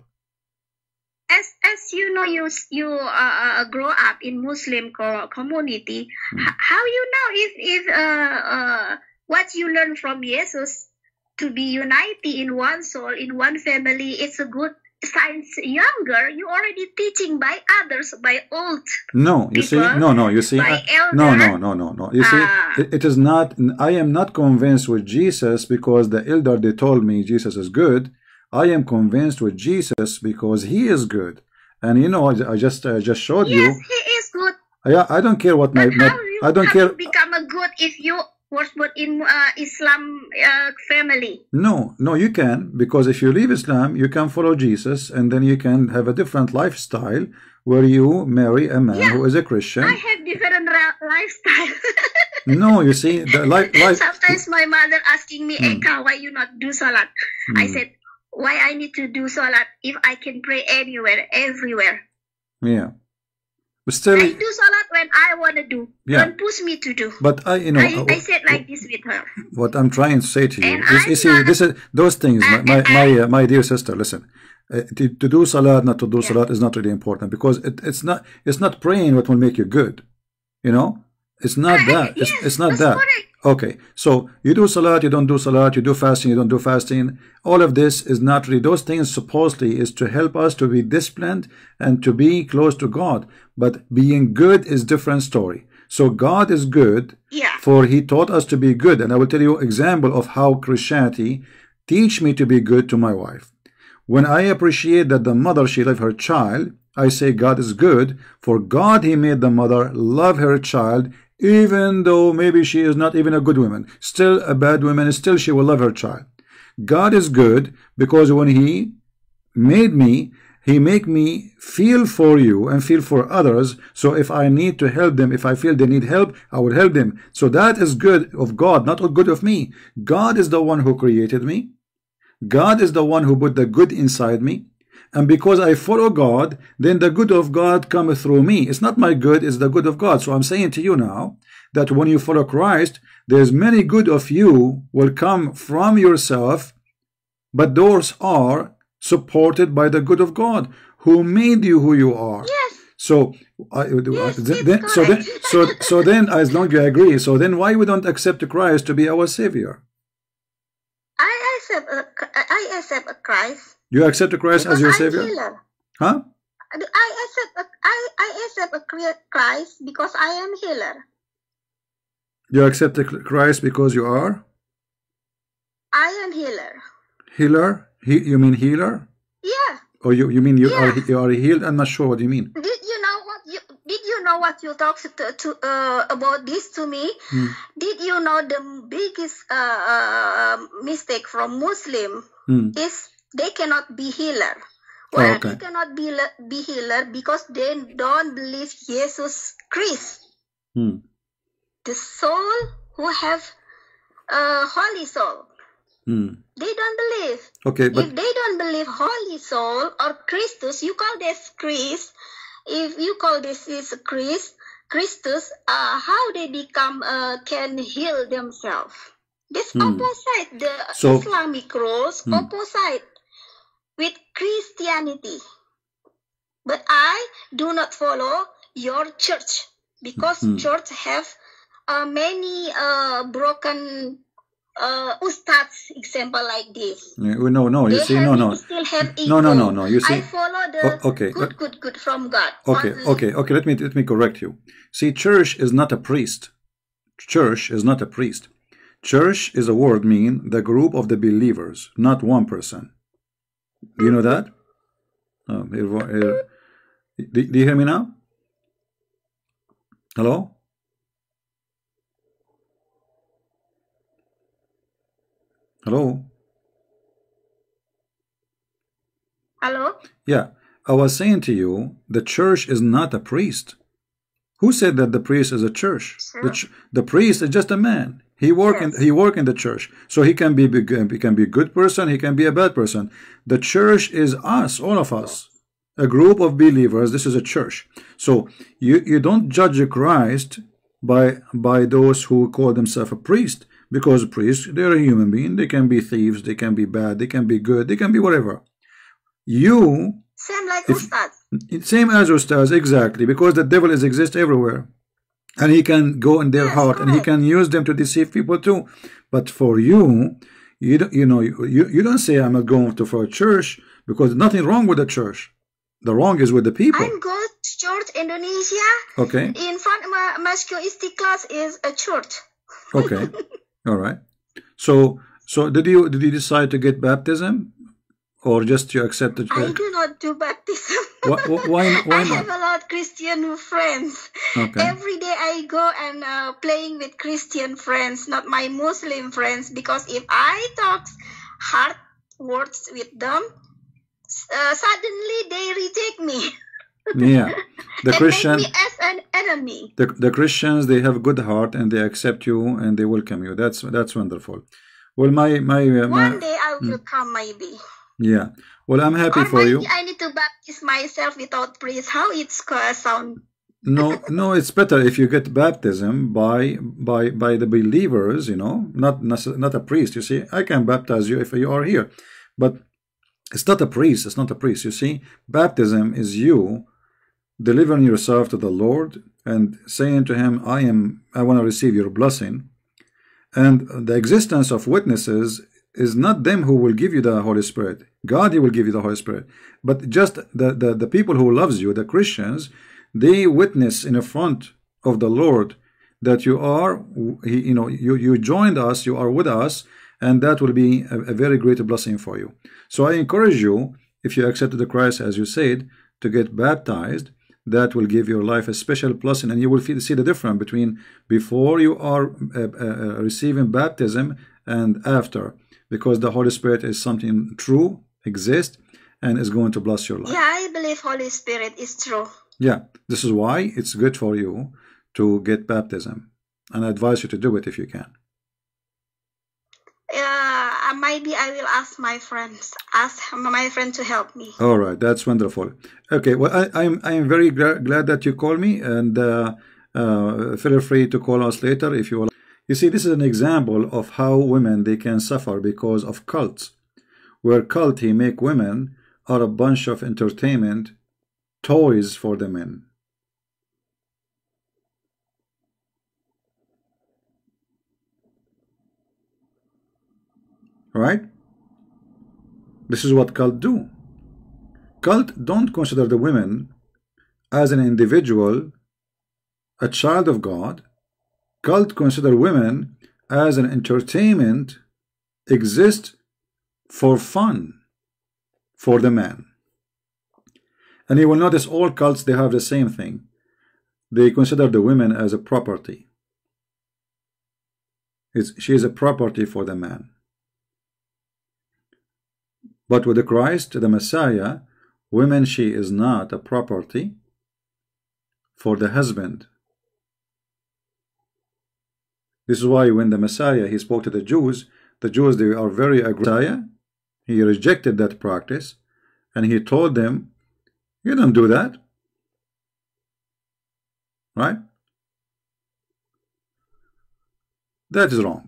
As as you know, you you uh, uh, grow up in Muslim co- community. Hmm. H- how you know if if uh, uh, what you learn from Jesus to be united in one soul, in one family, it's a good. Since younger, you already teaching by others, by old. No, you see, People, no, no, you see, by I- no, elder, no, no, no, no. You see, Ah. it, it is not. I am not convinced with Jesus because the elder they told me Jesus is good. I am convinced with Jesus because He is good. And you know, I, I just I just showed Yes, you. he is good. Yeah, I don't care what my, But my how you I don't how care. you become a good if you was born in uh, Islam uh, family? No, no, you can, because if you leave Islam, you can follow Jesus, and then you can have a different lifestyle where you marry a man Yeah. who is a Christian. I have different ra- lifestyle. No, you see, the life, life. Sometimes my mother asking me, Hmm. Eka, why you not do salat? I Hmm. said, why I need to do salat if I can pray anywhere, everywhere? Yeah, but still, I do salat when I want to do. Yeah. Don't push me to do. but I, you know, I, uh, I said like this with her. what I'm trying to say to you And is, you I'm see, not- this is those things. My and my I- my, uh, my dear sister, listen. Uh, to, to do salat, not to do Yeah. salat, is not really important, because it, it's not it's not praying what will make you good. You know, it's not Ah, that. It's yes, it's not that's that. correct. Okay, so you do salat, you don't do salat, you do fasting, you don't do fasting. All of this is not really, those things supposedly is to help us to be disciplined and to be close to God. But being good is different story. So God is good, Yeah. for He taught us to be good. And I will tell you example of how Christianity teach me to be good to my wife. When I appreciate that the mother, she left her child I say God is good. For God, He made the mother love her child, even though maybe she is not even a good woman. Still a bad woman, still she will love her child. God is good because when He made me, He make me feel for you and feel for others. So if I need to help them, if I feel they need help, I will help them. So that is good of God, not good of me. God is the one who created me. God is the one who put the good inside me. And because I follow God, then the good of God comes through me. It's not my good, it's the good of God. So I'm saying to you now that when you follow Christ, there's many good of you will come from yourself, but those are supported by the good of God who made you who you are. Yes. So, I, yes, then, so then, so so then, as long as you agree, so then why we don't accept Christ to be our Savior? I accept, uh, I accept Christ. You accept Christ as your I'm Savior? Healer. Huh? I accept, I, I accept Christ because I am healer. You accept Christ because you are? I am healer. Healer? He, you mean healer? Yeah. Or you, you mean you yeah. are you are healed? I'm not sure what you mean. Did you know what you did you know what you talked to, to uh, about this to me? Hmm. Did you know the biggest uh, uh, mistake from Muslim hmm. is they cannot be healer. Why oh, okay. they cannot be be healer? Because they don't believe Jesus Christ. Hmm. The soul who have a uh, holy soul. Hmm. They don't believe. Okay, but if they don't believe holy soul or Christus, you call this Christ. If you call this is Christ, Christus, uh, how they become uh, can heal themselves? This hmm. opposite the so, Islamic rules, hmm. opposite with Christianity. But I do not follow your church because hmm. church have uh, many uh, broken. Uh, ustads example like this. Yeah, no, no, you they see, have, no, no, still have no, no, no, no. You see, I follow the oh, okay, good, good, good from God. Okay, Only. okay, okay. Let me let me correct you. See, church is not a priest. Church is not a priest. Church is a word mean the group of the believers, not one person. Do you know that? Oh, here, here. Do, do you hear me now? Hello? Hello? Hello? Yeah, I was saying to you, the church is not a priest. Who said that the priest is a church? Sure. The, ch the priest is just a man. He work yes. in he work in the church, so he can be he can be a good person. He can be a bad person. The church is us, all of us, a group of believers. This is a church. So you you don't judge Christ by by those who call themselves a priest. Because priests, they're a human being. They can be thieves, they can be bad, they can be good, they can be whatever. You... Same like Ustads. Same as Ustads, exactly. Because the devil is exist everywhere. And he can go in their yes, heart correct. And he can use them to deceive people too. But for you, you, don't, you know, you, you don't say, I'm not going to for a church, because there's nothing wrong with the church. The wrong is with the people. I'm going to church Indonesia. Okay. In front of my Masjid Istiqlal is a church. Okay. All right. So, so did you did you decide to get baptism, or just you accept it? I do not do baptism. Why? Why, why I not? have a lot of Christian friends. Okay. Every day I go and uh, playing with Christian friends, not my Muslim friends, because if I talk hard words with them, uh, suddenly they reject me. Yeah, the Christian make me as an enemy. The the Christians, they have a good heart and they accept you and they welcome you. That's that's wonderful. Well, my my, uh, my one day I will mm, come maybe. Yeah. Well, I'm happy or for you. I need to baptize myself without priest. How it's uh, sound? No, no, it's better if you get baptism by by by the believers. You know, not not a priest. You see, I can baptize you if you are here, but it's not a priest. It's not a priest. You see, baptism is you delivering yourself to the Lord and saying to him, I am I want to receive your blessing. And the existence of witnesses is not them who will give you the Holy Spirit. God, he will give you the Holy Spirit. But just the, the, the people who loves you, the Christians, they witness in the front of the Lord that you are, you know, you, you joined us, you are with us, and that will be a, a very great blessing for you. So I encourage you, if you accepted the Christ, as you said, to get baptized. That will give your life a special blessing, and you will feel, see the difference between before you are uh, uh, receiving baptism and after, because the Holy Spirit is something true, exists, and is going to bless your life. Yeah, I believe Holy Spirit is true. Yeah, this is why it's good for you to get baptism, and I advise you to do it if you can. Uh, maybe I will ask my friends, ask my friend to help me. All right, that's wonderful. Okay, well, I, I'm I'm very glad that you called me, and uh, uh, feel free to call us later if you will. You see, this is an example of how women, they can suffer because of cults, where cult he make women are a bunch of entertainment toys for the men. Right? This is what cult do. Cult don't consider the women as an individual, a child of God. Cult consider women as an entertainment, exist for fun for the man. And you will notice all cults, they have the same thing. They consider the women as a property. It's, she is a property for the man. But with the Christ, the Messiah, women, she is not a property for the husband. This is why when the Messiah, he spoke to the Jews, the Jews, they are very aggressive. He rejected that practice, and he told them, you don't do that. Right? That is wrong.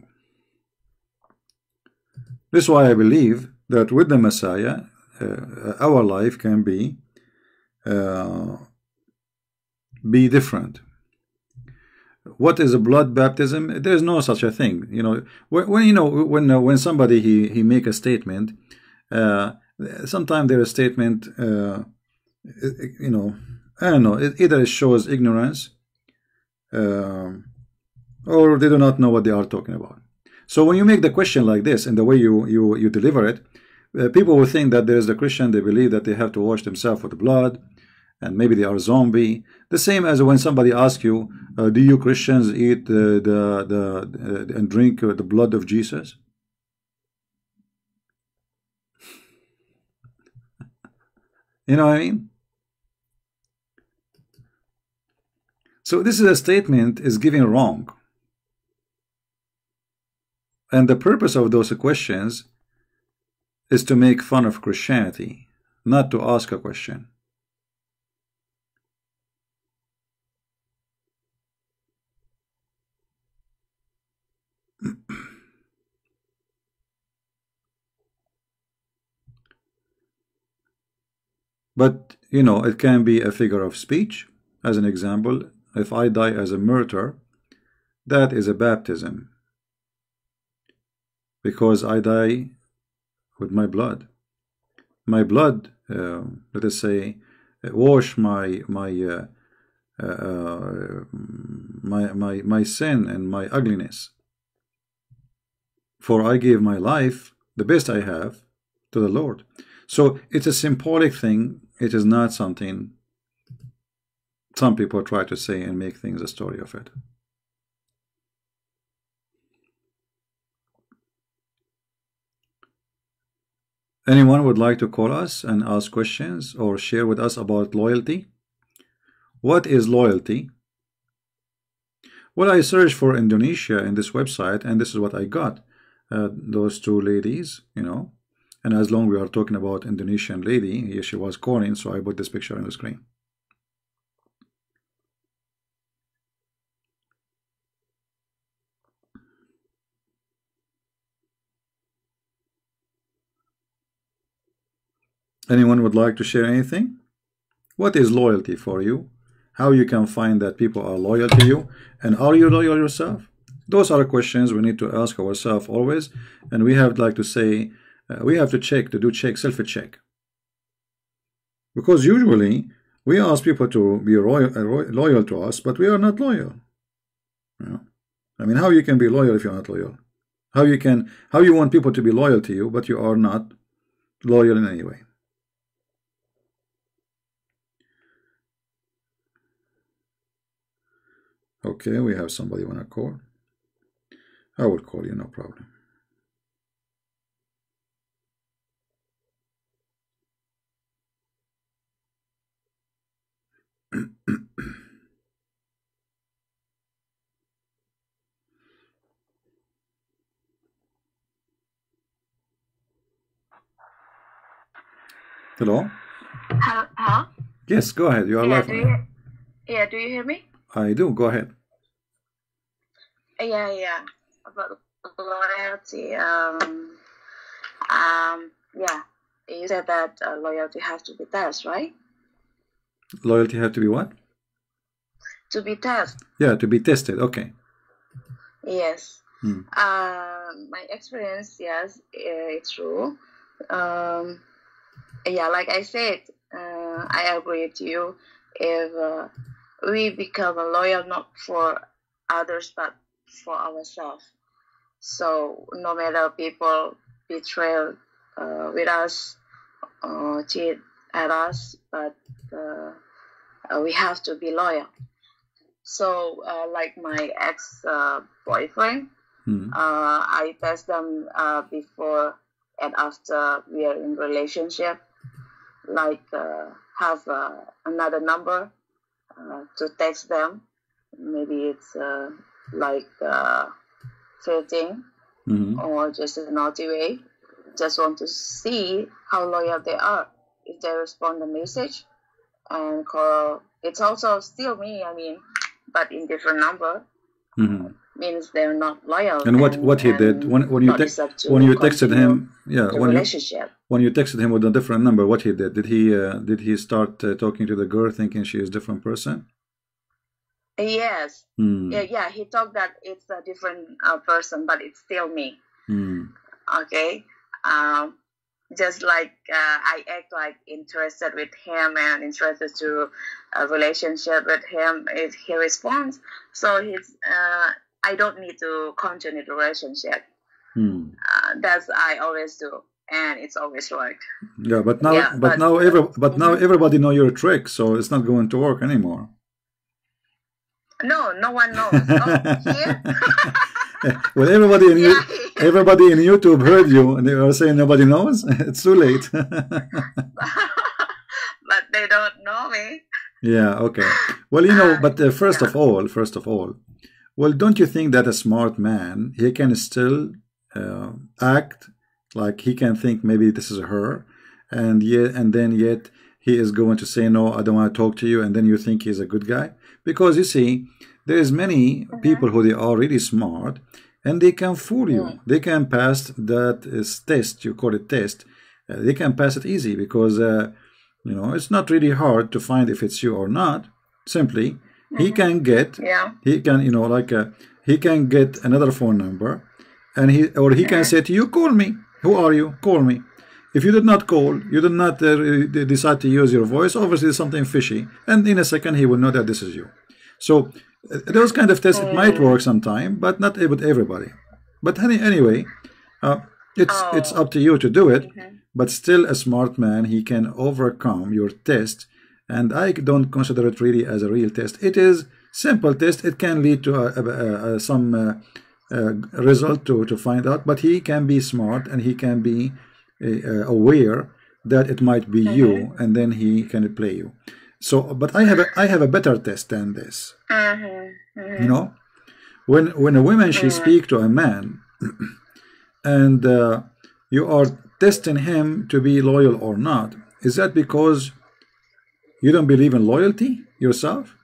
This is why I believe that with the Messiah, uh, our life can be uh, be different. What is a blood baptism? There is no such a thing. You know, when, when you know when uh, when somebody he he make a statement, uh, sometimes their statement, uh, you know, I don't know. It, either it shows ignorance, uh, or they do not know what they are talking about. So when you make the question like this and the way you you you deliver it, uh, people will think that there is the Christian. They believe that they have to wash themselves with the blood, and maybe they are zombie. The same as when somebody asks you, uh, "Do you Christians eat uh, the the uh, and drink uh, the blood of Jesus?" You know what I mean? So this is a statement is given wrong. And the purpose of those questions is to make fun of Christianity, not to ask a question. But, you know, it can be a figure of speech. As an example, if I die as a martyr, that is a baptism. Because I die with my blood. My blood, uh, let us say, wash my my uh, uh, my my my sin and my ugliness. For I gave my life, the best I have, to the Lord. So it's a symbolic thing. It is not something some people try to say and make things a story of it. Anyone would like to call us and ask questions or share with us about loyalty? What is loyalty? Well, I searched for Indonesia in this website, and this is what I got. Uh, those two ladies, you know, and as long as we are talking about Indonesian lady, here she was calling, so I put this picture on the screen. Anyone would like to share anything? What is loyalty for you? How you can find that people are loyal to you? And are you loyal yourself? Those are questions we need to ask ourselves always. And we have like to say, uh, we have to check, to do check, self-check. Because usually we ask people to be loyal, uh, loyal to us, but we are not loyal. You know? I mean, how you can be loyal if you're not loyal? How you can, how you want people to be loyal to you, but you are not loyal in any way? Okay, we have somebody want to call. I will call you, no problem. Hello? Hello? Hello? Yes, go ahead. You are Yeah, live do on you, air. yeah, do you hear me? I do. Go ahead. Yeah, yeah. About loyalty. Um, um, yeah. You said that uh, loyalty has to be tested, right? Loyalty have to be what? To be tested. Yeah, to be tested. Okay. Yes. Hmm. Uh, my experience, yes, it's true. Um, yeah, like I said, uh, I agree with you. If uh, we become loyal not for others but for ourselves, so no matter people betray uh, with us or cheat at us, but uh, uh, we have to be loyal. So, uh, like my ex uh, boyfriend, Hmm. uh, I test them uh, before and after we are in relationship. Like uh, have uh, another number uh, to text them. Maybe it's uh, like uh, flirting Mm-hmm. or just a naughty way. Just want to see how loyal they are. If they respond the message and call, it's also still me. I mean, but in different number. Mm-hmm. Means they're not loyal. And what and, what he did when when you not te deserve to when you texted continue him, yeah, the when you relationship. when you texted him with a different number, what he did? Did he uh, did he start uh, talking to the girl thinking she is a different person? Yes. Hmm. Yeah, yeah. He thought that it's a different uh, person, but it's still me. Hmm. Okay. Um, just like uh, I act like interested with him and interested to a relationship with him. If he responds, so he's. Uh, I don't need to continue the relationship. Hmm. Uh, that's I always do, and it's always worked. Yeah, but now Yeah, but, but now every but mm-hmm. now everybody know your trick, so it's not going to work anymore. No, no one knows. Oh, here? Well, everybody in Yeah, you, everybody in YouTube heard you, and they were saying nobody knows. It's too late. But they don't know me. Yeah. Okay. Well, you know, Uh, but uh, first yeah. of all, first of all, well, don't you think that a smart man, he can still uh, act like he can think maybe this is her, and yet and then yet he is going to say no, I don't want to talk to you, and then you think he's a good guy? Because you see, there is many Mm-hmm. people who they are really smart, and they can fool you. Mm. They can pass that is test. You call it test. Uh, they can pass it easy because uh, you know it's not really hard to find if it's you or not. Simply, Mm-hmm. he can get Yeah. he can you know like uh, he can get another phone number, and he or he can Mm-hmm. say to you, call me. Who are you? Call me. If you did not call, you did not uh, decide to use your voice, obviously there's something fishy, and in a second he will know that this is you. So uh, those kind of tests, it might work sometime, but not with everybody. But any, anyway, uh, it's Oh. it's up to you to do it. Mm-hmm. But still, a smart man, he can overcome your test, and I don't consider it really as a real test. It is simple test. It can lead to a, a, a, some uh, uh, result to to find out. But he can be smart, and he can be uh, aware that it might be Mm-hmm. you, and then he can play you. So, but I have a I have a better test than this. Mm-hmm. Mm-hmm. You know, when when a woman she Mm-hmm. speak to a man, and uh, you are testing him to be loyal or not, is that because you don't believe in loyalty yourself?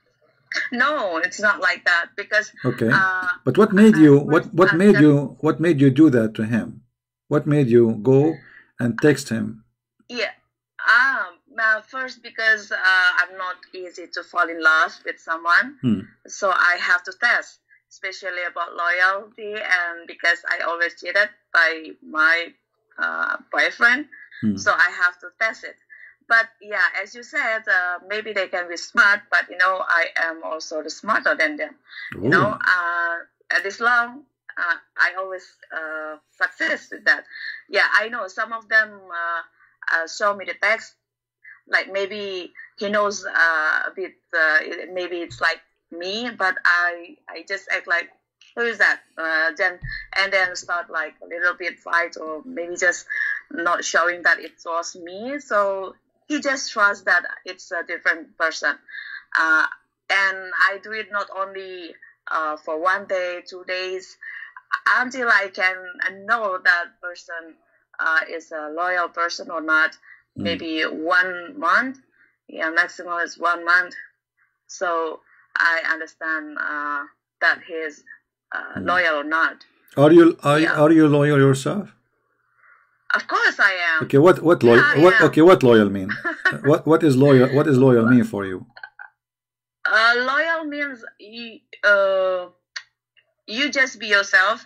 No, it's not like that because. Okay, Uh, but what made you at what first what I made just, you what made you do that to him? What made you go and text him? yeah. Um. Uh, first, because uh, I'm not easy to fall in love with someone, Hmm. so I have to test, especially about loyalty, and because I always cheated by my uh, boyfriend, Hmm. so I have to test it. But yeah, as you said, uh, maybe they can be smart, but you know, I am also the smarter than them. You know, Ooh. uh, at this long, uh, I always uh, success with that. Yeah, I know some of them uh, uh, show me the text. Like maybe he knows uh, a bit. Uh, maybe it's like me, but I I just act like, who is that? Uh, then and then start like a little bit fight, or maybe just not showing that it was me. So he just trusts that it's a different person, uh, and I do it not only uh, for one day, two days, until I can know that person uh, is a loyal person or not. Mm. Maybe one month, yeah, maximum is one month. So I understand uh, that he's uh, mm. loyal or not. Are you are, yeah. are you loyal yourself? Of course I am. Okay, what what loyal? Yeah, what yeah. okay? What loyal mean? what what is loyal? What is loyal mean for you? Uh, loyal means you, uh, you just be yourself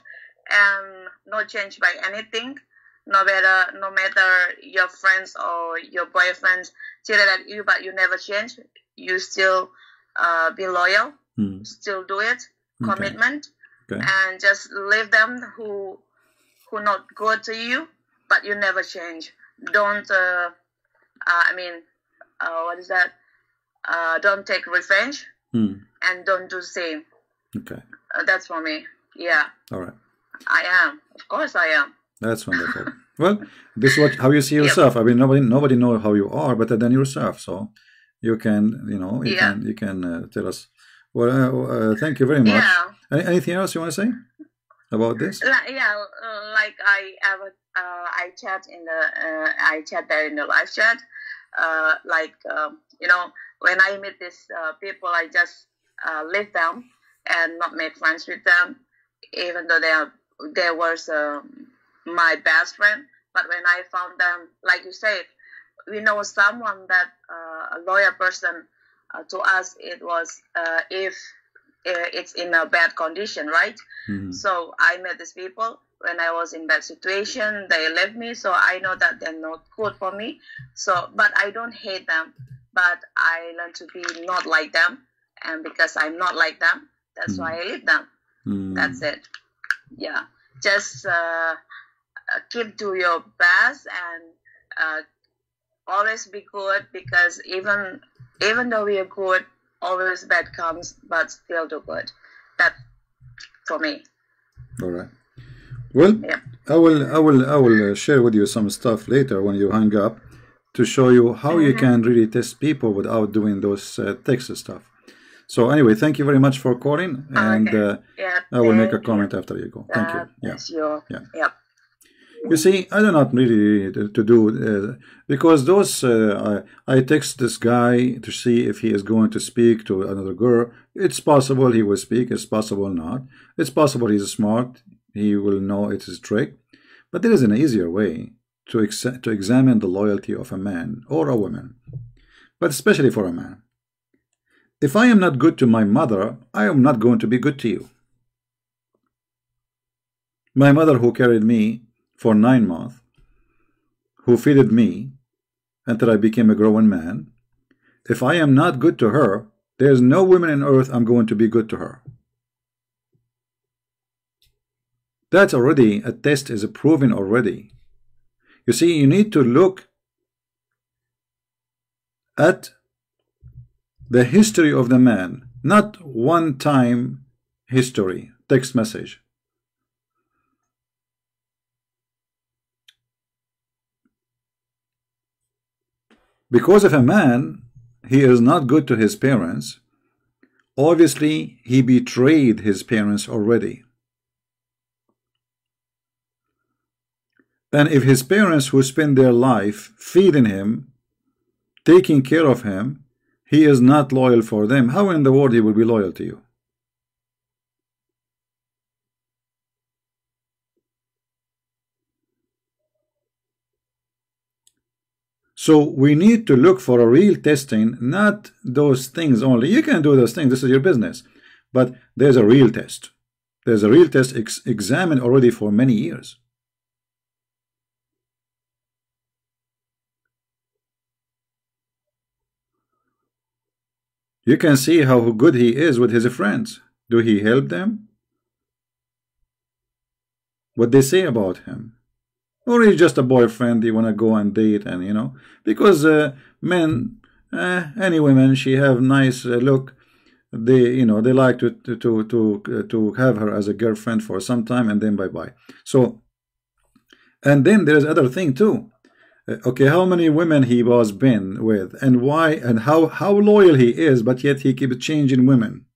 and not change by anything. No matter no matter your friends or your boyfriends cheated at you, but you never change. You still uh, be loyal. Hmm. Still do it. Okay. Commitment. Okay. And just leave them who who not good to you, but you never change. Don't. Uh, uh, I mean, uh, what is that? Uh, don't take revenge. Hmm. And don't do the same. Okay. Uh, that's for me. Yeah. All right. I am. Of course, I am. That's wonderful. Well, this is what how you see yourself. Yep. I mean, nobody nobody knows how you are better than yourself. So you can, you know, you yeah. can you can uh, tell us. Well, uh, uh, thank you very much. Yeah. Any, anything else you want to say about this? Like, yeah, uh, like I have, uh, I chat in the, uh, I chat there in the live chat. Uh, like um, you know, when I meet these uh, people, I just uh, leave them and not make friends with them, even though they are they was uh, my best friend. But when I found them, like you said, we know someone that uh, a loyal person uh, to us. It was uh, if uh, it's in a bad condition, right? Mm-hmm. So I met these people when I was in that situation. They left me, so I know that they're not good for me. So, but I don't hate them. But I learned to be not like them, and because I'm not like them, that's mm. why I leave them. Mm. That's it. Yeah, just uh, keep do your best and uh, always be good, because even even though we are good, always bad comes, but still do good. That's for me. All right. Well, yeah. I will I will I will uh, share with you some stuff later when you hang up, to show you how mm-hmm. you can really test people without doing those uh, text stuff. So anyway, thank you very much for calling, and okay. uh, yeah, I will make a comment you. after you go. Thank uh, you. Yeah. Sure. Yeah. Yep. You see, I do not really to, to do uh, because those uh, I, I text this guy to see if he is going to speak to another girl. It's possible he will speak. It's possible not. It's possible he's smart. He will know it is a trick. But there is an easier way to ex to examine the loyalty of a man or a woman, but especially for a man. If I am not good to my mother, I am not going to be good to you. My mother, who carried me for nine months, who feeded me until I became a grown man, if I am not good to her, there is no woman on earth I'm going to be good to her. That's already a test, is proven already. You see, you need to look at the history of the man, not one-time history, text message. Because if a man, he is not good to his parents, obviously he betrayed his parents already. And if his parents, who spend their life feeding him, taking care of him, he is not loyal for them, how in the world he will be loyal to you? So we need to look for a real testing, not those things only. You can do those things, this is your business. But there's a real test. There's a real test ex examined already for many years. You can see how good he is with his friends. Do he help them? What they say about him? Or he's just a boyfriend you want to go and date, and you know, because uh, men, uh, any women, she have nice uh, look, they, you know, they like to to to to, uh, to have her as a girlfriend for some time, and then bye bye. So, and then there's other thing too. Uh, okay, how many women he was been with, and why, and how how loyal he is, but yet he keeps changing women.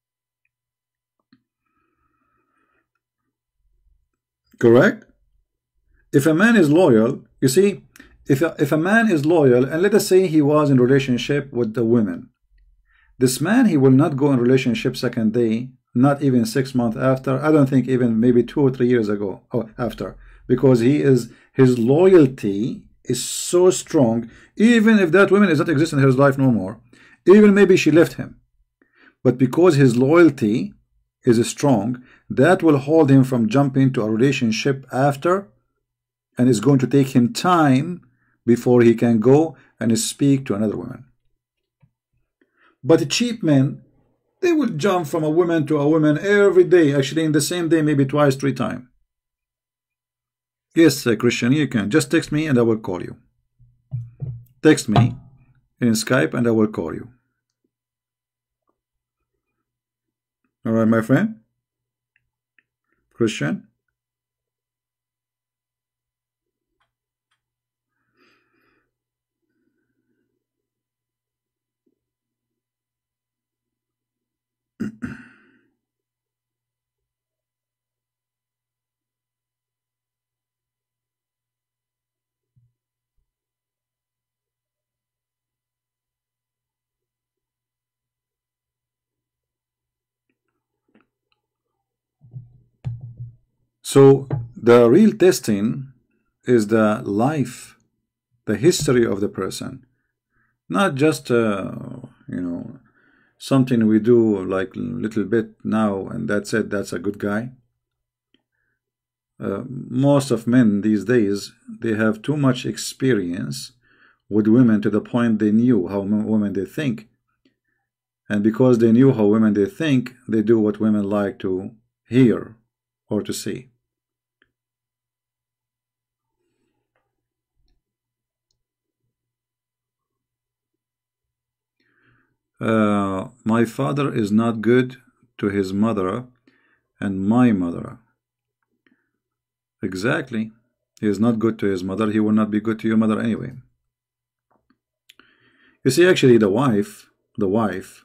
Correct? If a man is loyal, you see, if a, if a man is loyal, and let us say he was in relationship with the women, this man, he will not go in relationship second day, not even six months after. I don't think even maybe two or three years ago or after, because he is, his loyalty is so strong. Even if that woman is not existing in his life no more, even maybe she left him, but because his loyalty is strong, that will hold him from jumping to a relationship after, and it's going to take him time before he can go and speak to another woman. But cheap men, they would jump from a woman to a woman every day, actually in the same day, maybe twice, three times. Yes, uh, Christian, you can. Just text me and I will call you. Text me in Skype and I will call you. All right, my friend? Christian? So the real testing is the life, the history of the person, not just uh, you know, something we do like a little bit now and that's it, that's a good guy. Uh, most of men these days, they have too much experience with women to the point they knew how women they think, and because they knew how women they think, they do what women like to hear or to see. Uh, my father is not good to his mother and my mother. Exactly. He is not good to his mother. He will not be good to your mother anyway. You see, actually, the wife, the wife,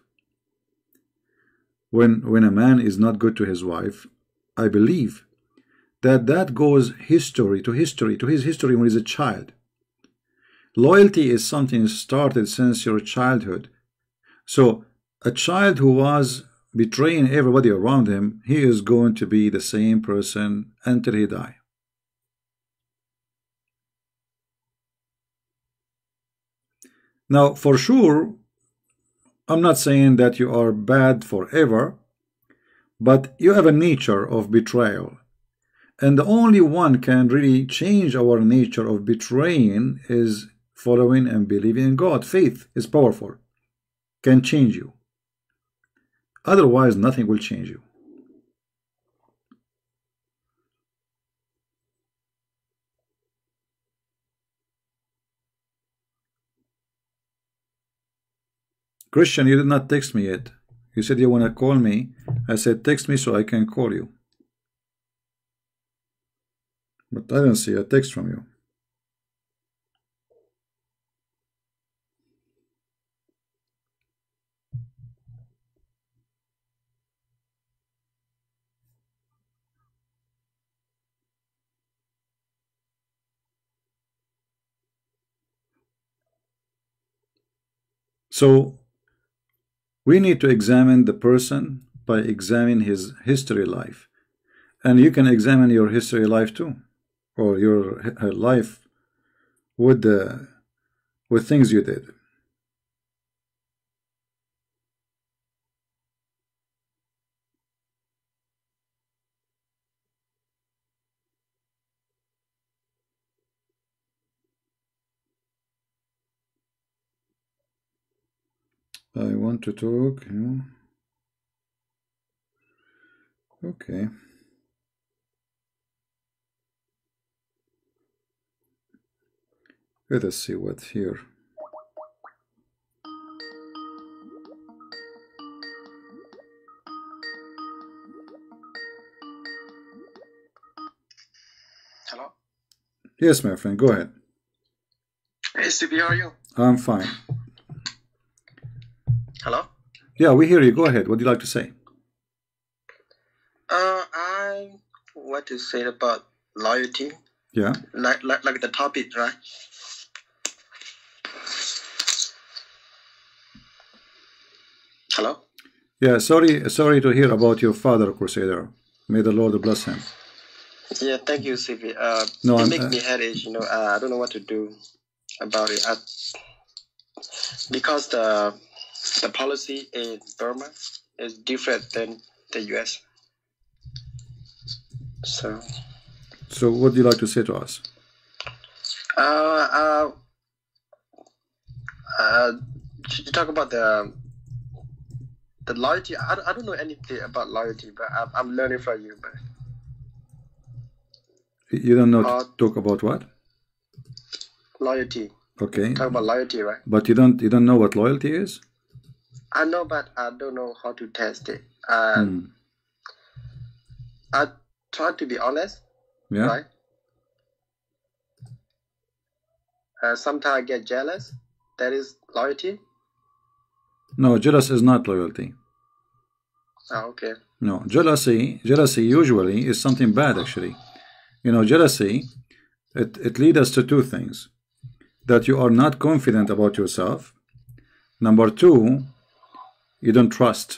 when when a man is not good to his wife, I believe that that goes history to history to his history when he's a child. Loyalty is something started since your childhood. So a child who was betraying everybody around him, he is going to be the same person until he die. Now, for sure, I'm not saying that you are bad forever, but you have a nature of betrayal. And the only one can really change our nature of betraying is following and believing in God. Faith is powerful, can change you. Otherwise, nothing will change you. Christian, you did not text me yet. You said you want to call me. I said text me so I can call you. But I don't see a text from you. So we need to examine the person by examining his history life. And you can examine your history life too, or your life with the with things you did. I want to talk. Yeah. Okay. Let us see what's here. Hello? Yes, my friend, go ahead. Hey, Stevie, how are you? I'm fine. Hello? Yeah, we hear you. Go ahead. What do you like to say? Uh, I want to say about loyalty. Yeah. Like, like, like the topic, right? Hello? Yeah, sorry, sorry to hear about your father, Crusader. May the Lord bless him. Yeah, thank you, Stevie. Uh, No, it I'm, makes uh, me headache, you know. Uh, I don't know what to do about it. I, because the the policy in Burma is different than the U S. So, so what do you like to say to us? uh, uh, uh, to talk about the the loyalty. I, I don't know anything about loyalty, but I'm, I'm learning from you. But You don't know uh, to talk about what? loyalty. Okay. Talk about loyalty, right? But you don't you don't know what loyalty is? I know, but I don't know how to test it. Uh, Hmm. I try to be honest, Yeah. right? Uh, sometimes I get jealous. That is loyalty. No, jealous is not loyalty. Oh, okay. No, jealousy, jealousy usually is something bad actually. You know, jealousy, it, it leads us to two things. That you are not confident about yourself. Number two, you don't trust.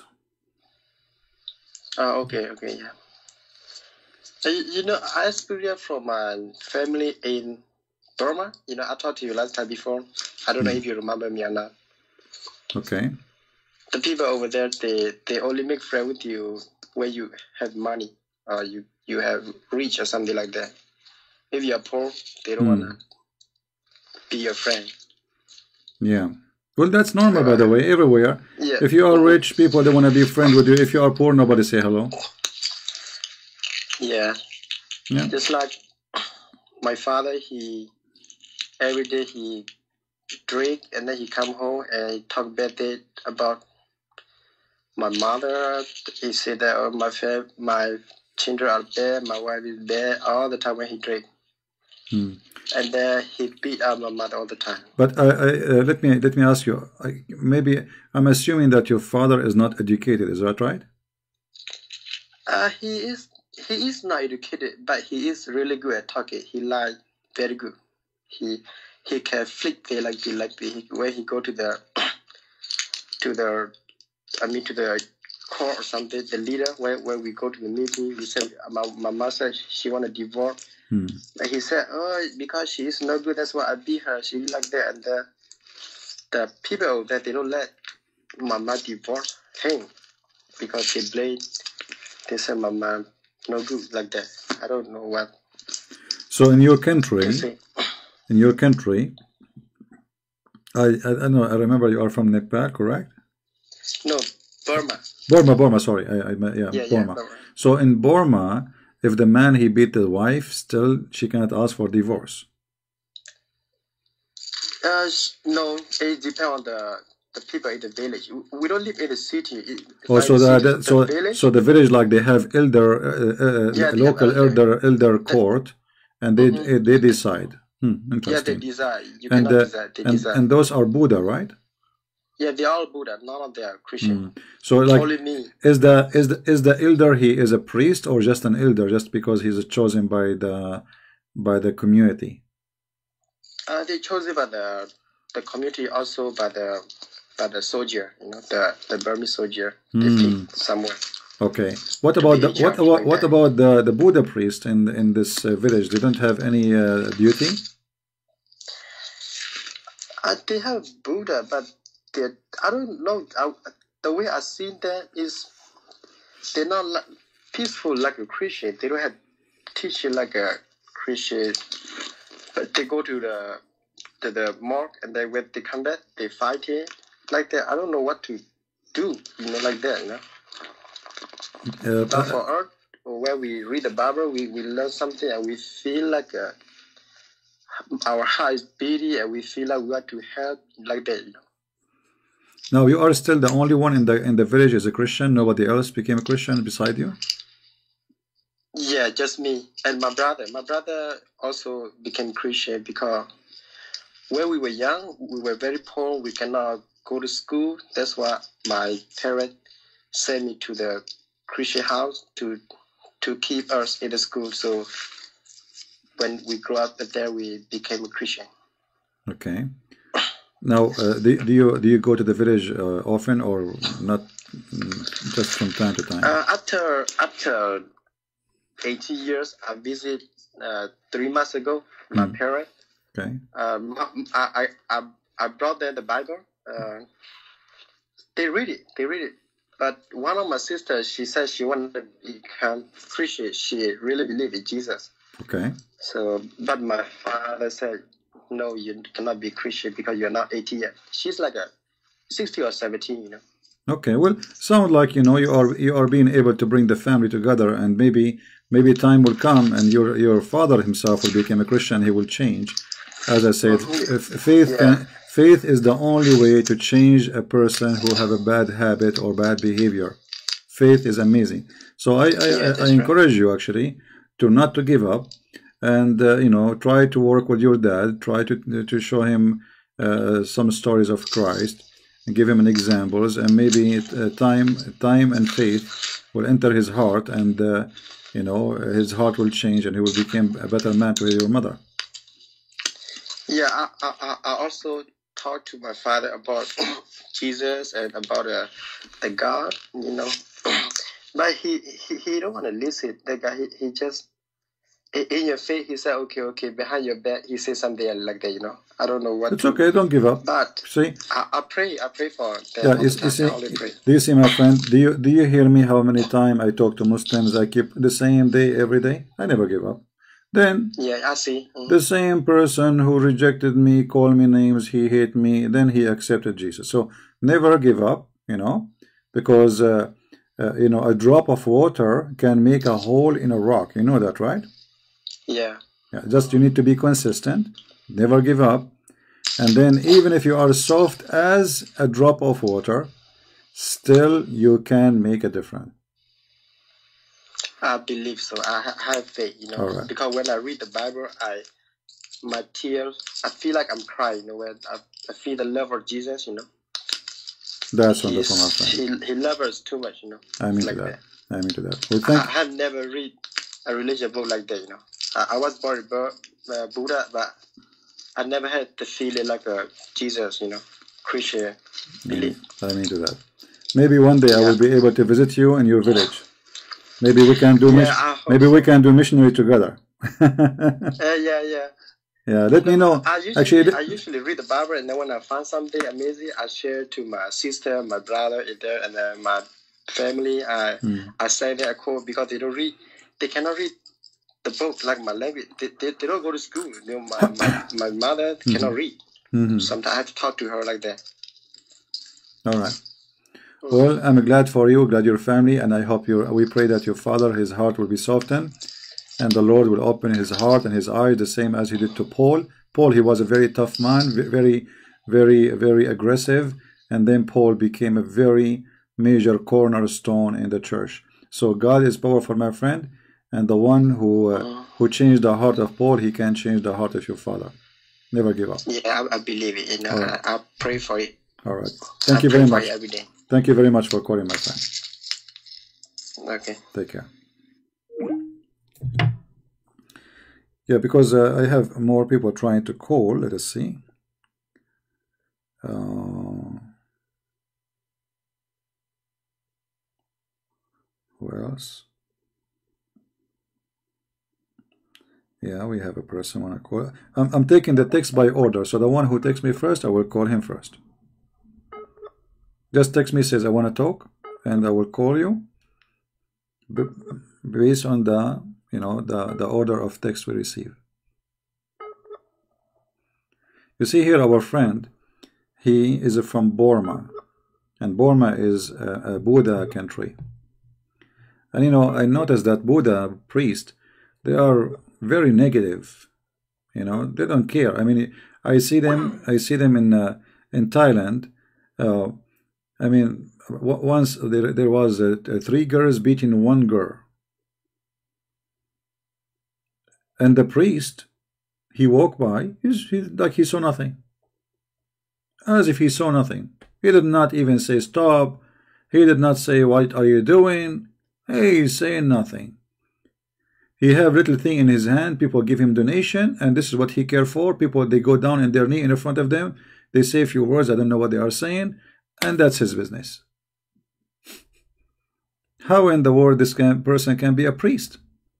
Oh, okay, okay, yeah. Uh, You, you know, I experienced from my family in Burma. You know, I talked to you last time before. I don't know if you remember me or not. Okay. The people over there, they, they only make friends with you when you have money or you, you have rich or something like that. If you are poor, they don't Hmm. want to be your friend. Yeah. Well, that's normal, by the way, everywhere. Yeah. If you are rich, people, they want to be friends with you. If you are poor, nobody say hello. Yeah. Yeah. Just like my father, he every day he drink and then he come home and he talk bad day about my mother. He said that oh, my fam- my children are bad, my wife is bad all the time when he drink. Hmm. And then he beat up my mother all the time. But I, I, uh, let me let me ask you. I, maybe I'm assuming that your father is not educated. Is that right? Uh, he is he is not educated, but he is really good at talking. He lie very good. He he can flick the like the like the when he go to the to the I mean to the court or something. The leader when when we go to the meeting, we said my my mother said she want a divorce. Hmm. And he said, oh, because she is no good, that's why I beat her. She like that, and the the people that they don't let Mama divorce him because they blame. They say Mama no good like that. I don't know what So in your country, to say. in your country, I, I I know I remember you are from Nepal, correct? No, Burma. Burma, Burma. Sorry, I, I yeah, Yeah, Burma. yeah, Burma. So in Burma, if the man he beat the wife, still she cannot ask for divorce. Uh, no, it depends on the the people in the village. We don't live in the city. It, Oh, like so the, the, city, the so the village. so the village, like they have elder uh, uh, Yeah, they local have elder. elder elder court, and they Mhm. they decide. Hmm, Yeah, they interesting. decide. You And cannot uh, decide. They and decide. and those are Buddha, right? Yeah, they are Buddha. None of them are Christian. Hmm. So like, Only me. is the is the is the elder he is a priest or just an elder just because he's chosen by the by the community? Uh, they chose it by the the community, also by the by the soldier. You know, the the Burmese soldier. They Hmm. pick somewhere. Okay. What To about be the in what charge about like what that. about the the Buddha priest in in this uh, village? They don't have any uh, duty. Uh, they have Buddha, but they I don't know. I, the way I seen them is they're not like, peaceful like a Christian. They don't have teaching like a Christian. But they go to the to the mosque and then when they come back, they fight it like that. I don't know what to do. You know, like that. You know. Uh, But for us, when we read the Bible, we, we learn something and we feel like uh, our heart is beating and we feel like we want to help like that. You know. now you are still the only one in the in the village is a Christian. Nobody else became a Christian beside you. Yeah, just me and my brother. My brother also became Christian because when we were young, we were very poor. We cannot go to school. That's why my parents sent me to the Christian house to to keep us in the school. So when we grew up there, we became a Christian. Okay. Now, uh, do, do you do you go to the village uh, often or not? Just from time to time. Uh, after after eighteen years, I visit uh, three months ago. My Mm. parents. Okay. Um, I, I I I brought them the Bible. Uh, they read it. They read it. But one of my sisters, she said she wanted to become Christian. She really believed in Jesus. Okay. So, but my father said, no, you cannot be Christian because you're not eighteen yet. She's like a sixteen or seventeen, you know. Okay. Well, sound like you know you are you are being able to bring the family together, and maybe maybe time will come, and your your father himself will become a Christian. He will change. As I said, if faith Yeah. can, faith is the only way to change a person who have a bad habit or bad behavior. Faith is amazing. So I I, Yeah, I, that's I encourage you actually to not to give up, and uh, you know try to work with your dad. Try to to show him uh, some stories of Christ, and give him an examples, and maybe uh, time time and faith will enter his heart, and uh, you know his heart will change, and he will become a better man to your mother. Yeah, I, I, I also talked to my father about Jesus and about uh, the God, you know. But he, he, he don't want to listen. The guy, he, he just, in your face, he said, okay, okay. Behind your back, he said something like that, you know. I don't know what It's to, okay, don't give up. But See? I, I pray, I pray for them Yeah, all you, the you time. see, I only pray. do you see, my friend? Do you do you hear me? How many times I talk to Muslims? I keep the same day every day. I never give up. Then Yeah, I see. Mm-hmm. the same person who rejected me, called me names, he hate me, then he accepted Jesus. So never give up, you know, because uh, uh, you know a drop of water can make a hole in a rock. You know that, right? Yeah. Yeah. Just you need to be consistent. Never give up. And then even if you are soft as a drop of water, still you can make a difference. I believe so. I ha have faith, you know. All right. Because when I read the Bible, I my tears, I feel like I'm crying, you know. When I, I feel the love of Jesus, you know. That's He's, wonderful, my friend. he he loves us too much, you know. I'm into like that. that. I'm into that. Well, I, thank I have never read a religion book like that, you know. I, I was born uh, Buddha, but I never had the feeling like a Jesus, you know, Christian belief. I'm into that. Maybe one day I Yeah. will be able to visit you in your village. Maybe we can do Yeah, mission. I hope Maybe we so. can do missionary together. Uh, yeah, yeah. Yeah, let me know. I usually, Actually, I usually read the Bible, and then when I find something amazing, I share to my sister, my brother, and then and then my family. I Hmm. I send them a quote because they don't read, they cannot read the book like my language. They, they, they don't go to school. You know, my my, my mother cannot read. Mhm. Sometimes I have to talk to her like that. All right. Well, I'm glad for you, glad your family, and I hope you. We pray that your father, his heart will be softened, and the Lord will open his heart and his eyes, the same as he did to Paul. Paul, he was a very tough man, very, very, very aggressive, and then Paul became a very major cornerstone in the church. So God is powerful, my friend, and the one who uh, who changed the heart of Paul, he can change the heart of your father. Never give up. Yeah, I, I believe it. You know, All right. I, I pray for it. All right. Thank I you pray very for much. it every day. Thank you very much for calling, my friend. Okay. Take care. Yeah, because uh, I have more people trying to call. Let us see. Uh, who else? Yeah, we have a person want to call. I'm, I'm taking the text by order. So the one who texts me first, I will call him first. Just text me, says I want to talk, and I will call you based on the, you know, the, the order of text we receive. You see here our friend, he is from Burma, and Burma is a, a Buddha country. And you know, I noticed that Buddha priests, they are very negative. You know, they don't care. I mean, I see them. I see them in uh, in Thailand. Uh, I mean, once there there was uh, three girls beating one girl. And the priest, he walked by, he's, he, like he saw nothing. As if he saw nothing. He did not even say stop. He did not say, what are you doing? Hey, he's saying nothing. He have little thing in his hand. People give him donation, and this is what he care for. People, they go down in their knee in front of them. They say a few words. I don't know what they are saying, and that's his business. How in the world this can, person can be a priest?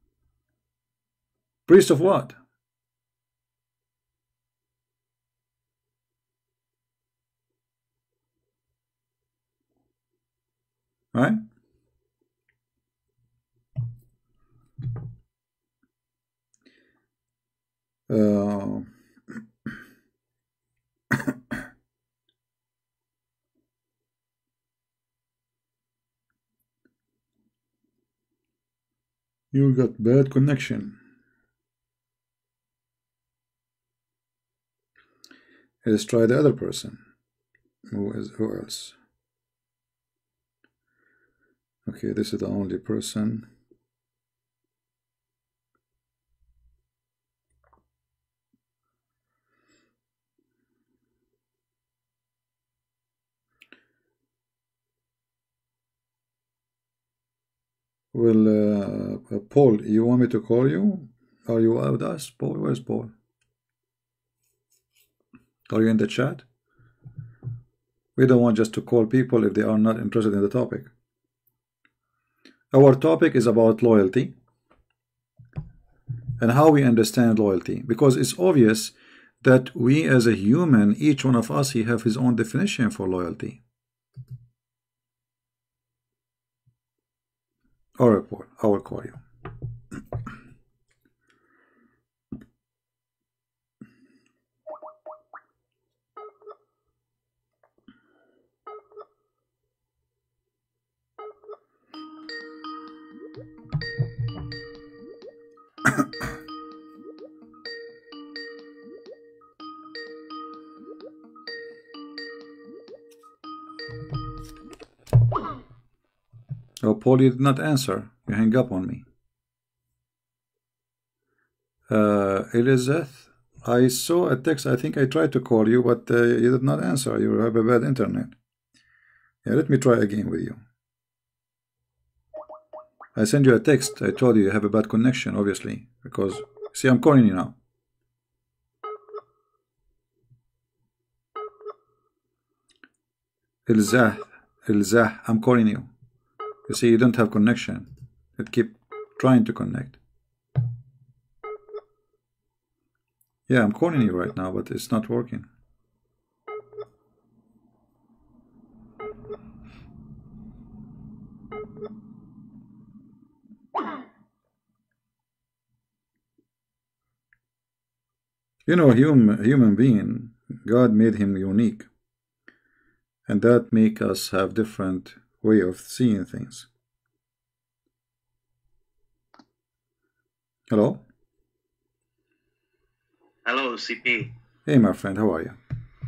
Priest of what? Right? Uh, you got bad connection. Let's try the other person. Who is who else? Okay, this is the only person. Well, uh, uh, Paul, you want me to call you? Are you with us? Paul, where's Paul? Are you in the chat? We don't want just to call people if they are not interested in the topic. Our topic is about loyalty and how we understand loyalty, because it's obvious that we as a human, each one of us, he have his own definition for loyalty. All right, Paul, I will call you. Oh, Paul, you did not answer. You hang up on me. Uh, Elizabeth, I saw a text. I think I tried to call you, but uh, you did not answer. You have a bad internet. Yeah, let me try again with you. I sent you a text. I told you you have a bad connection, obviously, because, see, I'm calling you now. Elzah, Elzah, I'm calling you. You see, you don't have connection. It keep trying to connect. Yeah, I'm calling you right now, but it's not working. You know, human human being, God made him unique, and that make us have different way of seeing things. Hello? Hello, C P. Hey, my friend, how are you?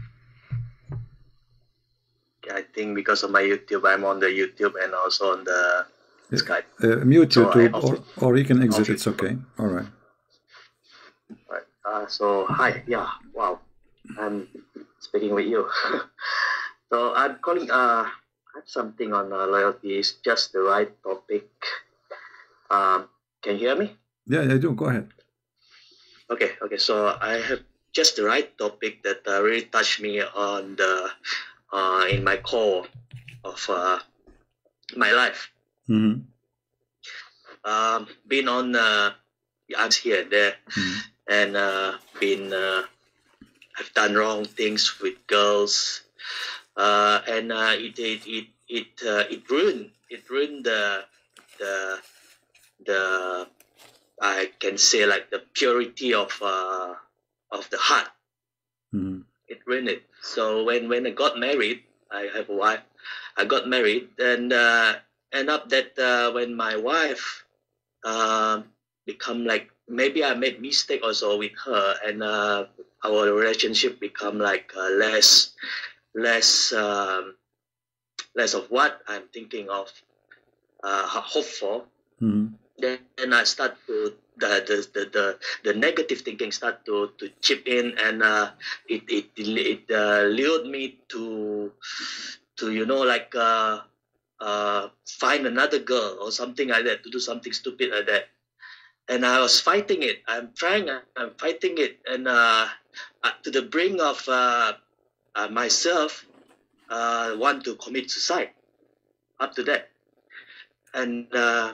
I think because of my YouTube, I'm on the YouTube and also on the Yeah. Skype. Uh, mute So YouTube, I or, or you can exit, off it's YouTube. okay. All right. Right. Uh, so, hi. Yeah, wow. I'm speaking with you. So, I'm calling, uh, I have something on uh, loyalty. It's just the right topic. Um, can you hear me? Yeah, I do. Go ahead. Okay, okay. So, I have just the right topic that uh, really touched me on the, uh, in my core of uh, my life. Mm-hmm. Um, been on uh, acts here and there, Mm-hmm. and uh, been uh, I've done wrong things with girls, uh, and uh, it it it it, uh, it ruined it ruined the the the I can say like the purity of uh, of the heart. Mm-hmm. It ruined it. So when when I got married, I have a wife. I got married, and uh, end up that uh, when my wife uh, become like, maybe I made mistake also with her, and uh, our relationship become like uh, less less um, less of what I'm thinking of, uh, hope for. Mm-hmm. Then I start to the the the the, the negative thinking start to to chip in, and uh, it it it uh, lured me to to you know like uh, uh, find another girl or something like that, to do something stupid like that. And I was fighting it. I'm trying. I'm fighting it, and uh, to the brink of uh, uh, myself uh, want to commit suicide. Up to that, and uh,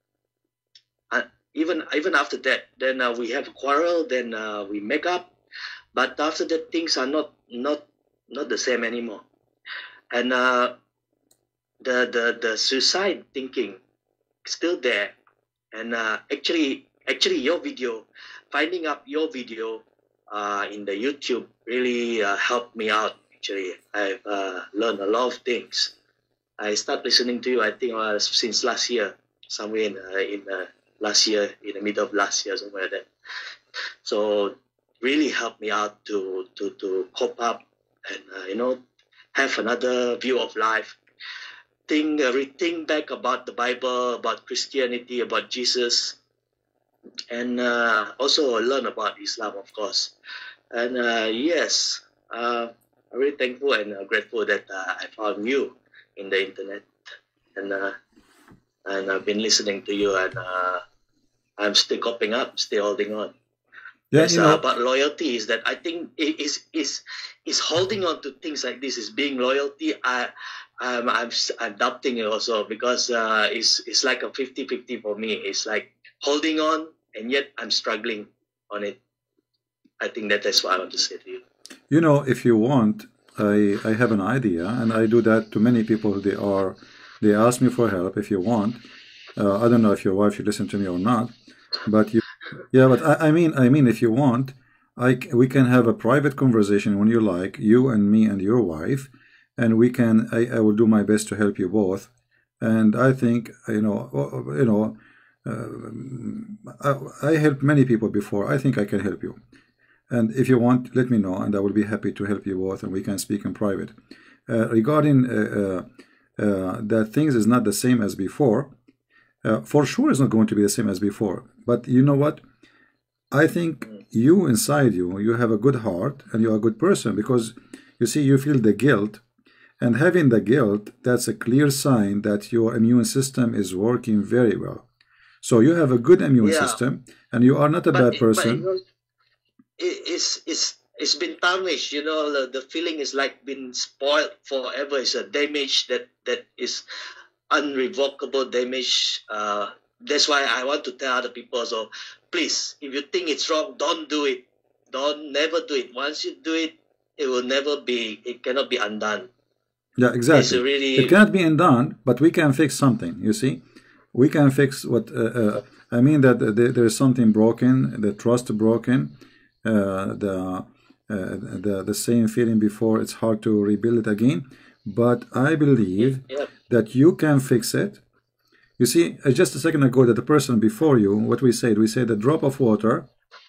uh, even even after that, then uh, we have a quarrel. Then uh, we make up, but after that, things are not not not the same anymore. And uh, the the the suicide thinking still there. And uh, actually, actually, your video, finding up your video uh, in the YouTube really uh, helped me out. Actually, I've uh, learned a lot of things. I started listening to you, I think, uh, since last year, somewhere in uh, in uh, last year, in the middle of last year, somewhere like that. So, really helped me out to to to cope up and uh, you know, have another view of life. Think, uh, rethink back about the Bible, about Christianity, about Jesus, and uh, also learn about Islam, of course. And uh, yes, uh, I'm really thankful and uh, grateful that uh, I found you in the internet, and uh, and I've been listening to you, and uh, I'm still coping up, still holding on. Yeah, Yes, you uh, know, about loyalty is that I think it is is is holding on to things like this is being loyalty. I I'm I'm I'm doubting it also, because uh, it's it's like a fifty fifty for me. It's like holding on, and yet I'm struggling on it. I think that that's what I want to say to you. you know, if you want, I I have an idea, and I do that to many people. They are they ask me for help. If you want, uh, I don't know if your wife should listen to me or not, but you, yeah, but I, I mean, I mean, if you want, I c- we can have a private conversation when you like, you and me and your wife, and we can. I, I will do my best to help you both, and I think you know, uh, you know, uh, I, I helped many people before. I think I can help you. And if you want, let me know, and I will be happy to help you both, and we can speak in private. Uh, regarding uh, uh, uh, that things is not the same as before, uh, for sure it's not going to be the same as before. But you know what? I think you inside you, you have a good heart, and you're a good person, because you see, you feel the guilt. And having the guilt, that's a clear sign that your immune system is working very well. So you have a good immune Yeah, system, and you are not a but bad it, but it person. was it, it's it's it's been tarnished. You know, the, the feeling is like been spoiled forever. It's a damage that that is unrevocable damage. Uh, that's why I want to tell other people. So please, if you think it's wrong, don't do it. Don't never do it. Once you do it, it will never be. It cannot be undone. Yeah, It's exactly. It really cannot be undone, but we can fix something. You see, we can fix what uh, uh, I mean. That uh, there, there is something broken, the trust broken, uh, the uh, the the same feeling before. It's hard to rebuild it again. But I believe yeah. that you can fix it. You see, uh, just a second ago, that the person before you, what we said, we said a drop of water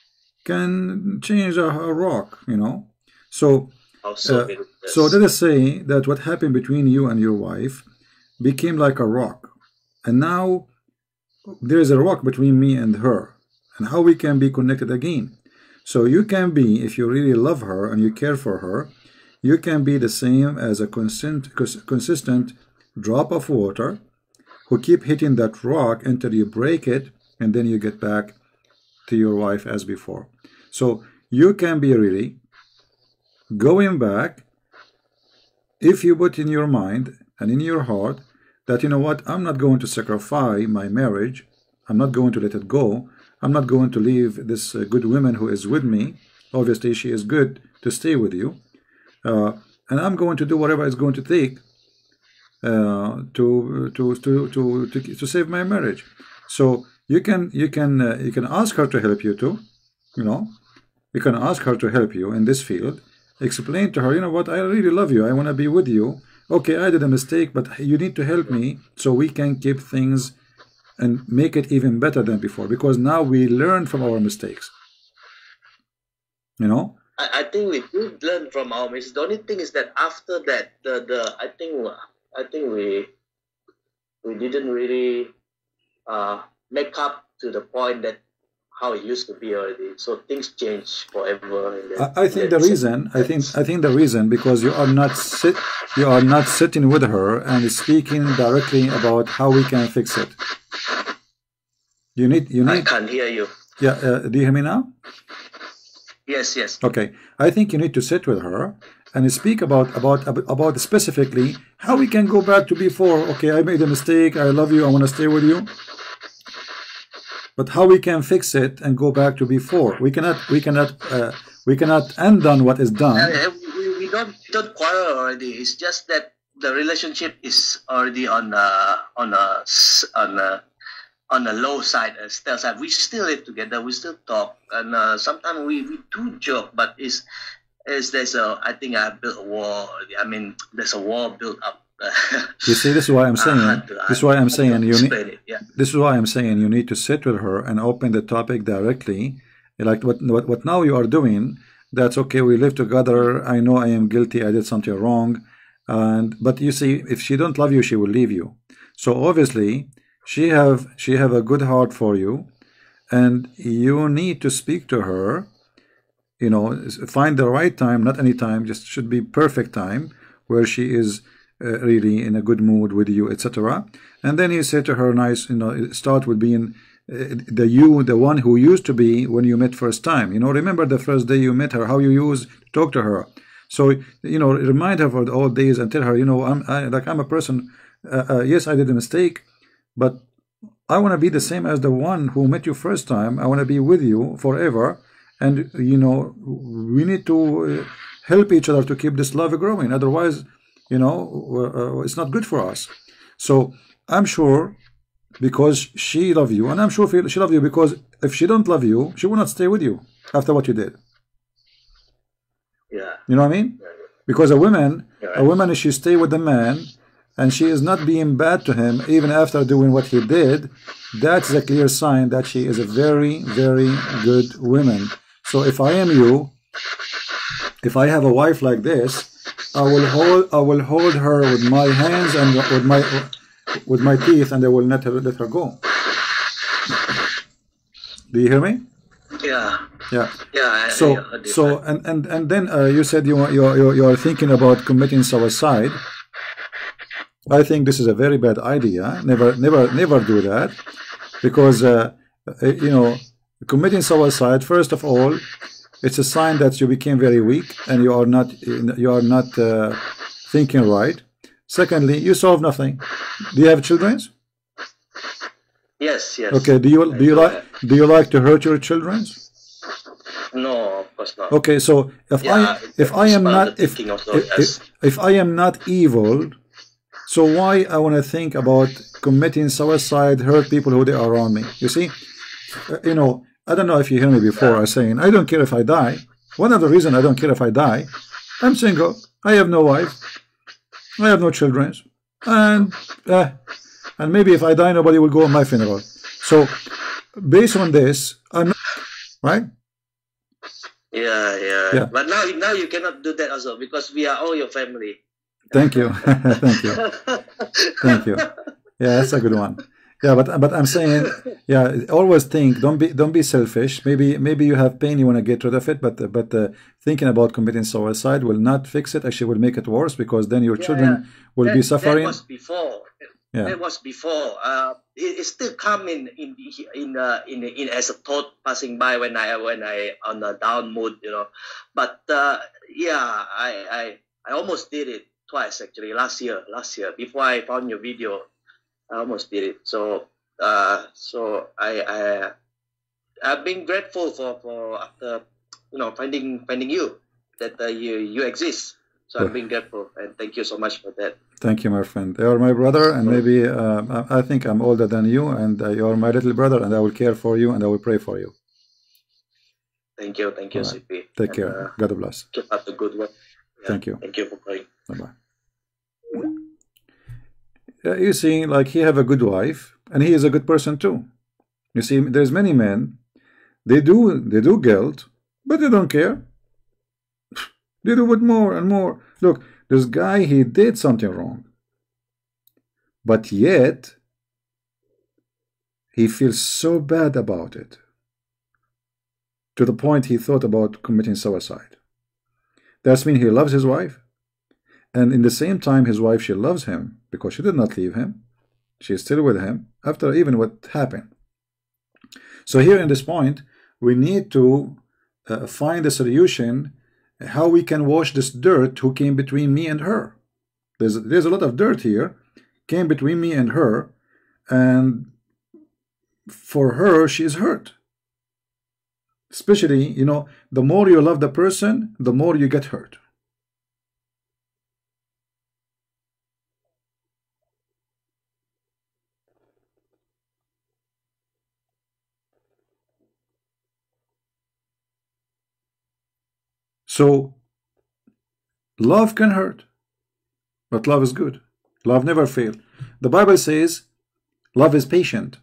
can change a, a rock. You know, so. Also, Uh, so let us say that what happened between you and your wife became like a rock, and now there is a rock between me and her, and how we can be connected again. So you can be, if you really love her and you care for her, you can be the same as a consistent, consistent drop of water who keep hitting that rock until you break it, and then you get back to your wife as before. So you can be really going back if you put in your mind and in your heart that, you know what, I'm not going to sacrifice my marriage, I'm not going to let it go, I'm not going to leave this uh, good woman who is with me, obviously she is good to stay with you, uh, and I'm going to do whatever it's going to take uh, to, to, to, to, to, to save my marriage. So you can, you can, uh, you can ask her to help you too, you know, you can ask her to help you in this field. Explain to her, you know what, I really love you, I want to be with you. Okay, I did a mistake, but you need to help me so we can keep things and make it even better than before, because now we learn from our mistakes. You know? I, I think we did learn from our mistakes. The only thing is that after that, the, the I think I think we we didn't really uh, make up to the point that how it used to be already. So things change forever. And then, I, I think the reason, I think, I think the reason because you are not sit, you are not sitting with her and speaking directly about how we can fix it. You need, you need. I can't hear you. Yeah, uh, do you hear me now? Yes, yes. Okay, I think you need to sit with her and speak about about about specifically how we can go back to before. Okay, I made a mistake. I love you. I want to stay with you. But how we can fix it and go back to before? We cannot. We cannot. Uh, we cannot undone what is done. Uh, we, we don't don't quarrel already. It's just that the relationship is already on a on a on a on the low side, uh, still side. We still live together. We still talk, and uh, sometimes we, we do joke. But is is there's a I think I built a wall. I mean, there's a wall built up. You see, this is why I'm saying. To, this is why I'm saying you need. It, yeah. This is why I'm saying you need to sit with her and open the topic directly. Like what what what now you are doing. That's okay. We live together. I know I am guilty. I did something wrong, and but you see, if she don't love you, she will leave you. So obviously. She have she have a good heart for you, and you need to speak to her. You know, find the right time, not any time. Just should be perfect time where she is uh, really in a good mood with you, et cetera. And then you say to her, nice. You know, start with being uh, the you, the one who used to be when you met first time. You know, remember the first day you met her, how you used to talk to her. So you know, remind her for the old days and tell her, you know, I'm I, like I'm a person. Uh, uh, yes, I did a mistake. But I want to be the same as the one who met you first time. I want to be with you forever. And, you know, we need to help each other to keep this love growing. Otherwise, you know, uh, it's not good for us. So I'm sure because she loves you, and I'm sure she loves you because if she don't love you, she will not stay with you after what you did. Yeah. You know what I mean? Because a woman, yeah. a woman, if she stay with the man, and she is not being bad to him even after doing what he did, that's a clear sign that she is a very, very good woman. So if I am you, if I have a wife like this, I will hold I will hold her with my hands and with my with my teeth, and I will not let her go. Do you hear me? Yeah. Yeah. Yeah. So I, I so and and and then uh, you said you you you you are thinking about committing suicide. I think this is a very bad idea. Never, never, never do that, because uh, you know, committing suicide. First of all, it's a sign that you became very weak and you are not, you are not uh, thinking right. Secondly, you solve nothing. Do you have children? Yes, yes. Okay. Do you do you like do you like to hurt your children? No, of course not. Okay. So if yeah, I if I am not if also, if, yes. if if I am not evil. So why I want to think about committing suicide, hurt people who they are around me? You see, uh, you know, I don't know if you hear me before. I saying I don't care if I die. One of the reasons I don't care if I die, I'm single. I have no wife. I have no children, and uh, and maybe if I die, nobody will go on my funeral. So based on this, I'm not, right. Yeah, yeah, yeah. But now, now you cannot do that also because we are all your family. Thank you, thank you, thank you. Yeah, that's a good one. Yeah, but but I'm saying, yeah, always think. Don't be don't be selfish. Maybe maybe you have pain, you want to get rid of it, but but uh, thinking about committing suicide will not fix it. Actually, will make it worse because then your yeah, children yeah. will that, be suffering. That was before. Yeah. That was before. Uh, it, it still come in in in uh, in in as a thought passing by when I when I on a down mood, you know. But uh, yeah, I I I almost did it. Twice actually last year last year before I found your video. I almost did it. So uh so I I I've been grateful for for after you know finding finding you that uh, you you exist. So Well, I've been grateful and thank you so much for that. thank you, my friend. You are my brother, and maybe uh, I think I'm older than you, and uh, you are my little brother, and I will care for you and I will pray for you. Thank you, thank you, All right. C P. Take and, care. Uh, God bless. keep up the good work. Yeah, Thank you. Thank you for praying. Bye bye. Yeah, you see, like he have a good wife, and he is a good person too. You see, there's many men. They do they do guilt, but they don't care. They do it more and more. Look, this guy, he did something wrong, but yet he feels so bad about it. to the point he thought about committing suicide. That's mean he loves his wife, and in the same time his wife, she loves him because she did not leave him. She is still with him after even what happened. So here in this point, we need to uh, find a solution how we can wash this dirt who came between me and her. There's, there's a lot of dirt here, came between me and her, and for her, she is hurt. Especially, you know, the more you love the person, the more you get hurt. So, love can hurt, but love is good. Love never fails. The Bible says, love is patient.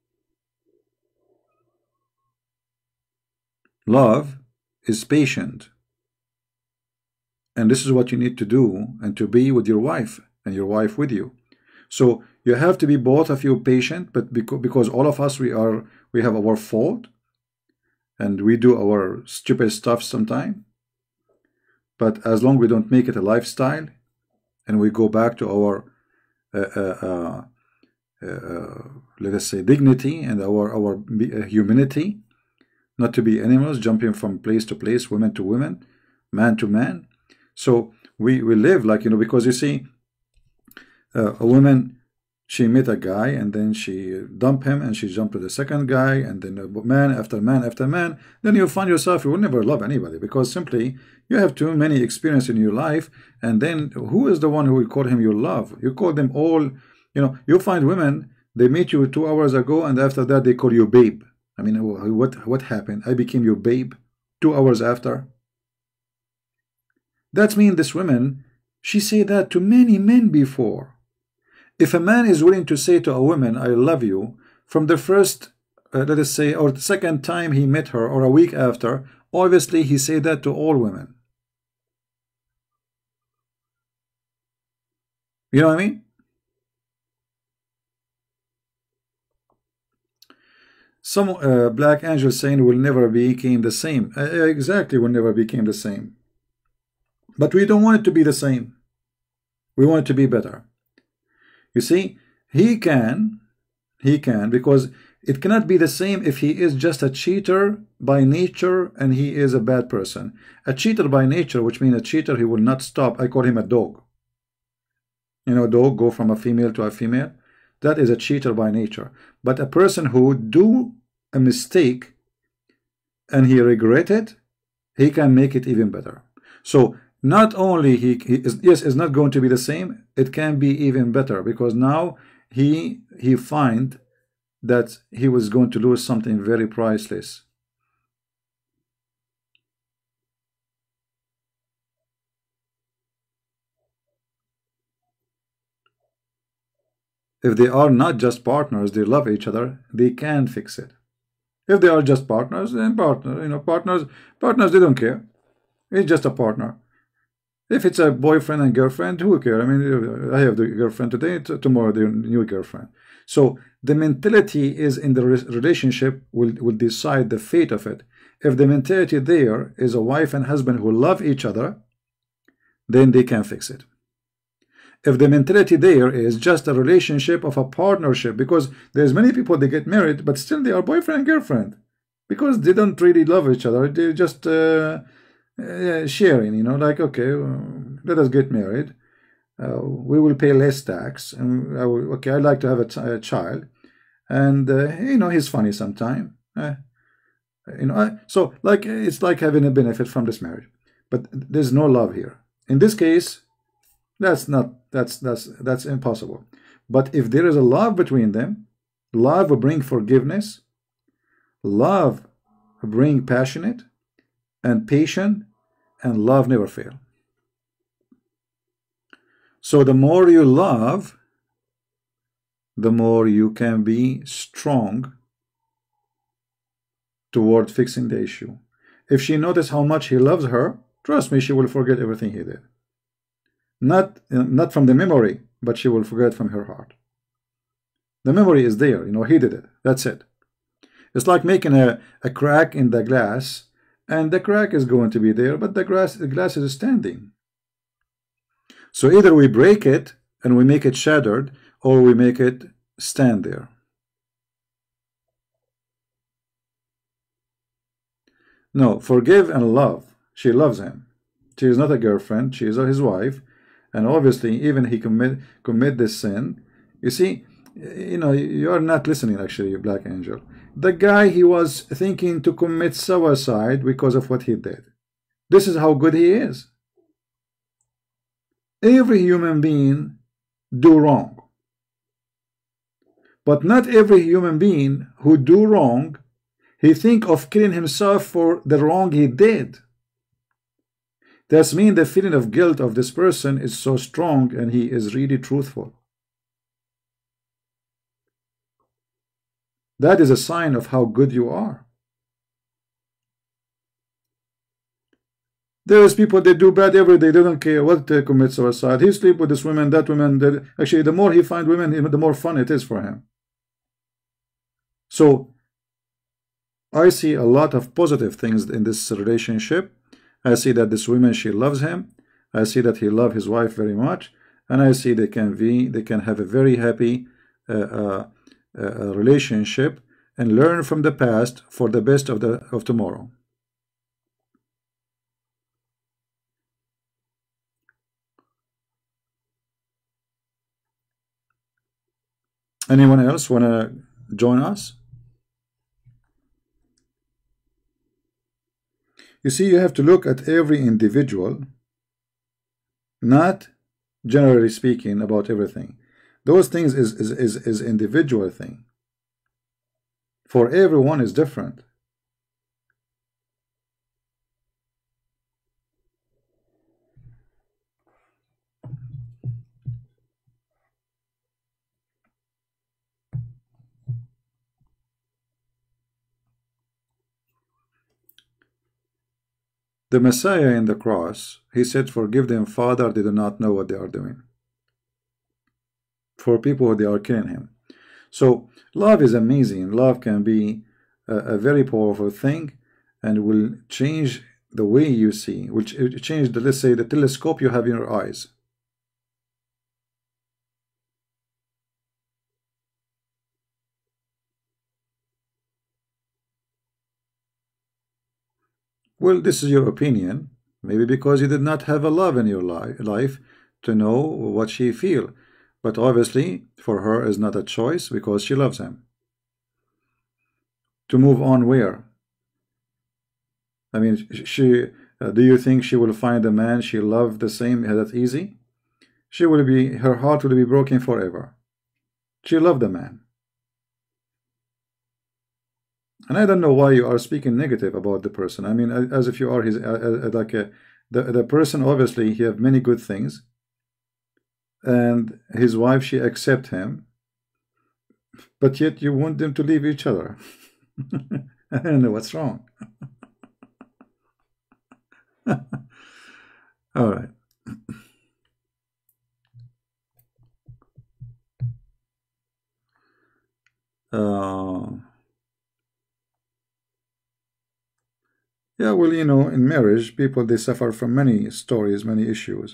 Love is patient. And this is what you need to do, and to be with your wife, and your wife with you. So, you have to be both of you patient, but because, because all of us, we are, we have our fault, and we do our stupid stuff sometimes. But as long as we don't make it a lifestyle, and we go back to our, uh, uh, uh, uh, let us say, dignity and our, our uh, humanity, not to be animals jumping from place to place, women to women, man to man. So we, we live like, you know, because you see, uh, a woman, she met a guy and then she dumped him and she jumped to the second guy, and then man after man after man. Then you find yourself, you will never love anybody because simply you have too many experience in your life. And then who is the one who will call him your love? You call them all, you know, you find women, they meet you two hours ago and after that they call you babe. I mean, what, what happened? I became your babe two hours after. That means this woman, she said that to many men before. If a man is willing to say to a woman, I love you, from the first, uh, let us say, or the second time he met her, or a week after, obviously he said that to all women. You know what I mean? Some uh, black angel saying will never become the same. Uh, exactly, will never become the same. But we don't want it to be the same. We want it to be better. You see, he can, he can, because it cannot be the same if he is just a cheater by nature and he is a bad person. A cheater by nature, which means a cheater, he will not stop. I call him a dog. You know, dog go from a female to a female. That is a cheater by nature. But a person who do a mistake and he regret it, he can make it even better. So not only he, he is, yes, it's not going to be the same, it can be even better, because now he he find that he was going to lose something very priceless. If they are not just partners, they love each other, they can fix it. If they are just partners, then partner, you know, partners, partners, they don't care. It's just a partner. If it's a boyfriend and girlfriend, who cares? I mean, I have the girlfriend today, tomorrow the new girlfriend. So the mentality is in the relationship will, will decide the fate of it. If the mentality there is a wife and husband who love each other, then they can fix it. If the mentality there is just a relationship of a partnership, because there's many people, they get married, but still they are boyfriend and girlfriend, because they don't really love each other. They just... Uh, Uh, sharing, you know, like, okay, uh, let us get married, uh, we will pay less tax, and I will, okay, I'd like to have a, a child, and uh, you know, he's funny sometime, uh, you know, I, so like it's like having a benefit from this marriage, but there's no love here. In this case, that's not that's that's that's impossible. But if there is a love between them, love will bring forgiveness, love will bring passionate and patient, and love never fail. So the more you love, the more you can be strong toward fixing the issue. If she notices how much he loves her, trust me, she will forget everything he did. Not, not from the memory, but she will forget from her heart. The memory is there, you know, he did it, that's it. It's like making a, a crack in the glass, and the crack is going to be there, but the glass, the glass is standing. So either we break it and we make it shattered, or we make it stand there. No, forgive and love. She loves him. She is not a girlfriend. She is his wife. And obviously, even he commit commit this sin. You see, you know, you are not listening, actually, Black Angel. The guy, he was thinking to commit suicide because of what he did. This is how good he is. Every human being do wrong. But not every human being who do wrong, he think of killing himself for the wrong he did. That means the feeling of guilt of this person is so strong, and he is really truthful. That is a sign of how good you are. There is people that do bad every day. They don't care what they commit suicide. He sleep with this woman, that woman. That actually, the more he find women, the more fun it is for him. So I see a lot of positive things in this relationship. I see that this woman, she loves him. I see that he loves his wife very much, and I see they can be, they can have a very happy uh, uh, uh, relationship and learn from the past for the best of the of tomorrow. Anyone else want to join us? You see, you have to look at every individual, not generally speaking about everything. Those things is, is, is, is individual thing. For everyone is different. The Messiah in the cross, he said, forgive them, Father, they do not know what they are doing. For people who they are killing him. So love is amazing. Love can be a, a very powerful thing, and will change the way you see, will change the, let's say, the telescope you have in your eyes. Well, this is your opinion, maybe because you did not have a love in your li life to know what she feel. But obviously, for her is not a choice because she loves him. To move on where? I mean, she. Uh, do you think she will find a man she loved the same that easy? She will be, her heart will be broken forever. She loved the man. And I don't know why you are speaking negative about the person. I mean, as if you are his, uh, uh, like a, the, the person, obviously, he have many good things. And his wife, she accept him. But yet you want them to leave each other. I don't know what's wrong. All right. Uh, yeah, well, you know, in marriage, people, they suffer from many stories, many issues.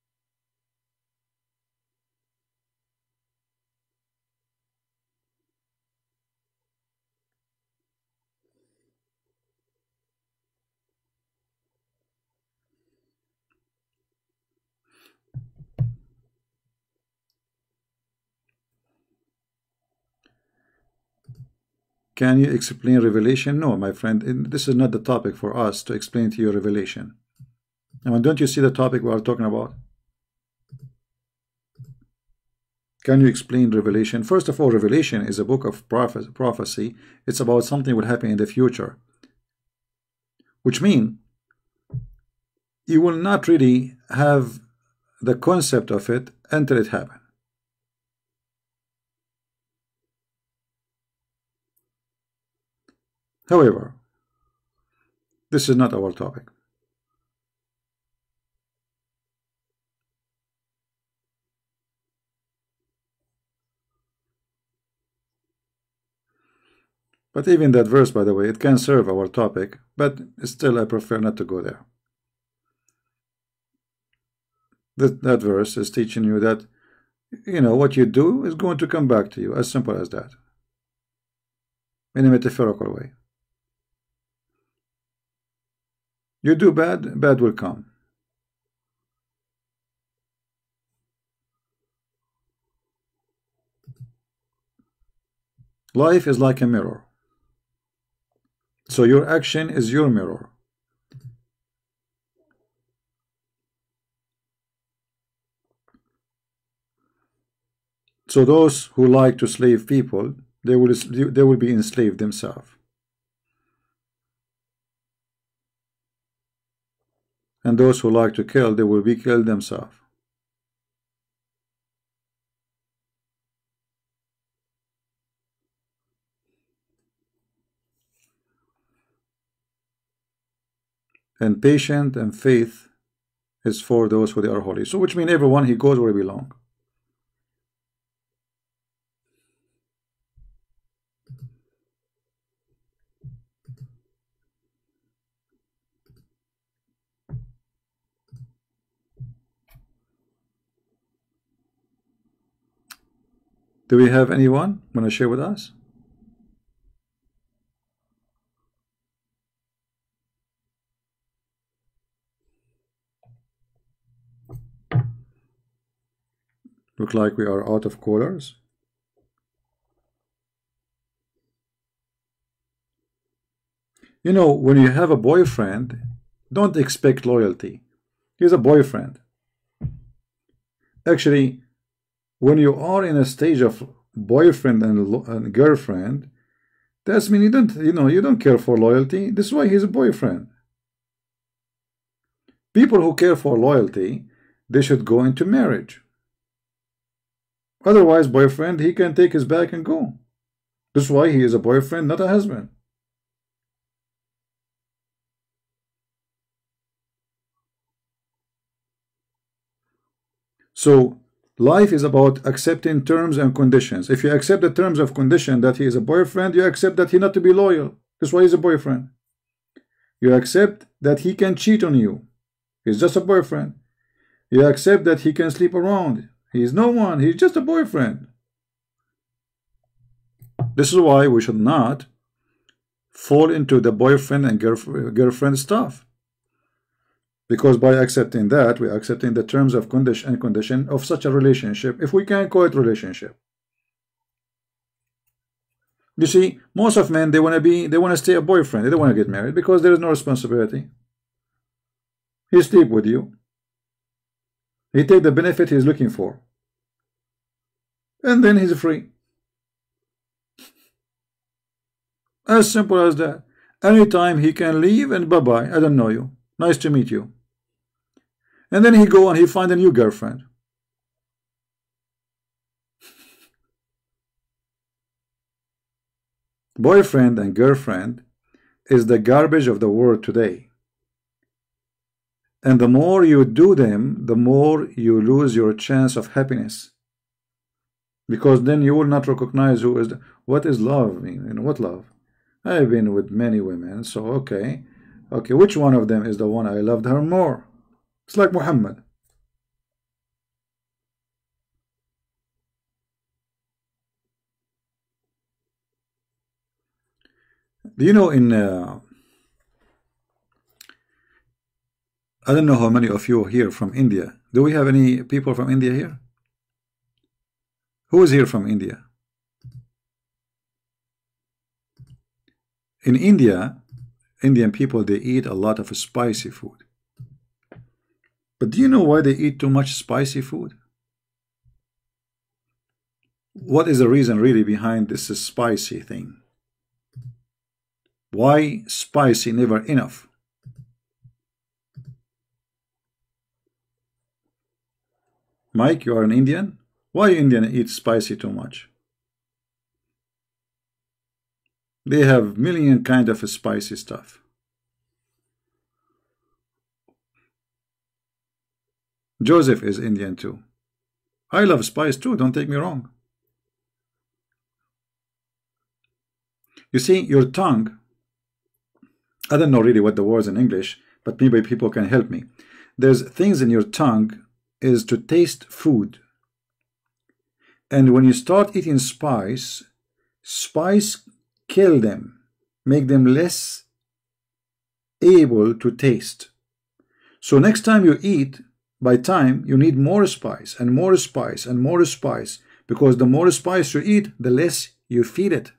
Can you explain revelation? No, my friend, this is not the topic for us to explain to you revelation. I mean, don't you see the topic we are talking about? Can you explain revelation? First of all, revelation is a book of prophe prophecy. It's about something will happen in the future, which means you will not really have the concept of it until it happens. However, this is not our topic. But even that verse, by the way, it can serve our topic, but still I prefer not to go there. That, that verse is teaching you that, you know, what you do is going to come back to you, as simple as that, in a metaphorical way. You do bad, bad will come. Life is like a mirror. So your action is your mirror. So those who like to slave people, they will they will be enslaved themselves. And those who like to kill, they will be killed themselves. And patient and faith is for those who they are holy. So which means everyone, he goes where he belongs. Do we have anyone want to share with us? Look like we are out of callers. You know, when you have a boyfriend, don't expect loyalty. He's a boyfriend. Actually, when you are in a stage of boyfriend and, and girlfriend, that's mean you don't, you know, you don't care for loyalty. This is why he's a boyfriend. People who care for loyalty, they should go into marriage. Otherwise, boyfriend, he can take his bag and go. This is why he is a boyfriend, not a husband. So life is about accepting terms and conditions. If you accept the terms of condition that he is a boyfriend, you accept that he not to be loyal. That's why he's a boyfriend. You accept that he can cheat on you. He's just a boyfriend. You accept that he can sleep around. He's no one. He's just a boyfriend. This is why we should not fall into the boyfriend and girlf girlfriend stuff. Because by accepting that, we are accepting the terms of condition and condition of such a relationship, if we can call it relationship. You see, most of men, they want to be, they want to stay a boyfriend. They don't want to get married because there is no responsibility. He sleep with you. He take the benefit he's looking for. And then he's free. As simple as that. Anytime he can leave and bye-bye. I don't know you. Nice to meet you. And then he go and he find a new girlfriend. Boyfriend and girlfriend is the garbage of the world today. And the more you do them, the more you lose your chance of happiness. Because then you will not recognize who is the, what is love. I mean, you know, what love? I've been with many women, so okay. Okay, which one of them is the one I loved her more? It's like Muhammad. Do you know in uh, I don't know how many of you are here from India. Do we have any people from India here? Who is here from India? In India, Indian people, they eat a lot of spicy food. But do you know why they eat too much spicy food? What is the reason really behind this spicy thing? Why spicy never enough? Mike, you are an Indian? Why Indian eat spicy too much? They have million kind of spicy stuff. Joseph is Indian too. I love spice too, don't take me wrong. You see, your tongue, I don't know really what the words in English, but maybe people can help me. There's things in your tongue is to taste food. And when you start eating spice, spice kill them, make them less able to taste. So next time you eat, by time, you need more spice and more spice and more spice, because the more spice you eat, the less you feel it.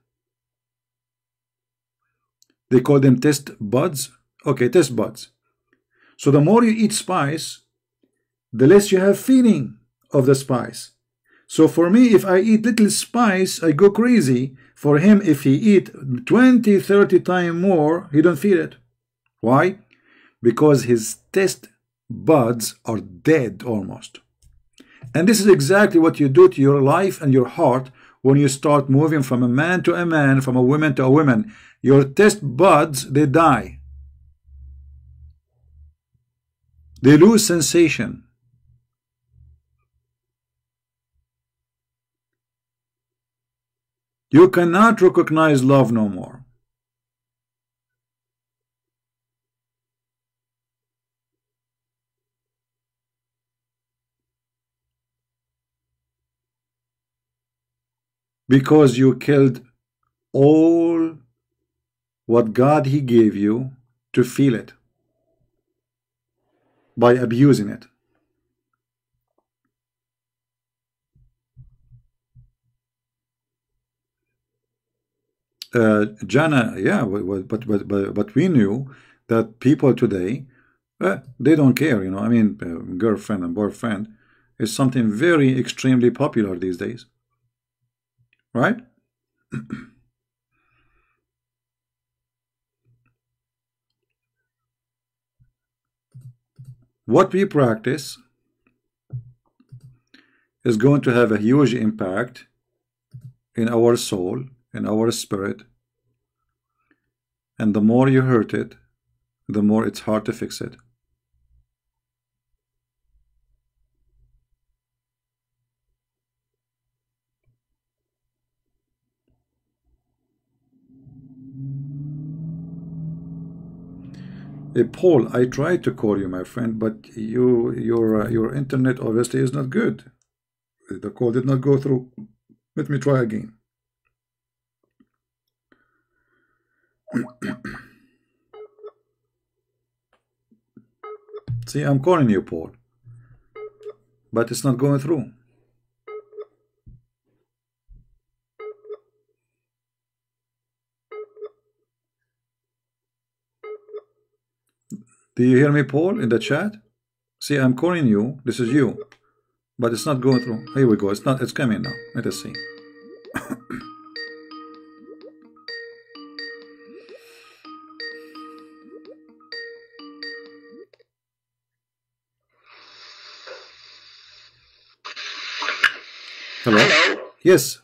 They call them taste buds. Okay, taste buds. So the more you eat spice, the less you have feeling of the spice. So for me, if I eat little spice, I go crazy. For him, if he eat twenty, thirty times more, he don't feel it. Why? Because his taste buds are dead almost. And this is exactly what you do to your life and your heart when you start moving from a man to a man, from a woman to a woman. Your taste buds, they die. They lose sensation. You cannot recognize love no more. Because you killed all what God He gave you to feel it by abusing it. Uh, Jana, yeah, but, but but but we knew that people today, uh, they don't care, you know. I mean, uh, girlfriend and boyfriend is something very extremely popular these days, right? What we practice is going to have a huge impact in our soul, in our spirit, and the more you hurt it, the more it's hard to fix it. Hey, Paul, I tried to call you, my friend, but you, your uh, your internet obviously is not good. The call did not go through. Let me try again. See, I'm calling you, Paul, but it's not going through. Do you hear me, Paul, in the chat? See, I'm calling you. This is you, but it's not going through. Here we go. It's not. It's coming now. Let us see. Hello? Hello. Yes.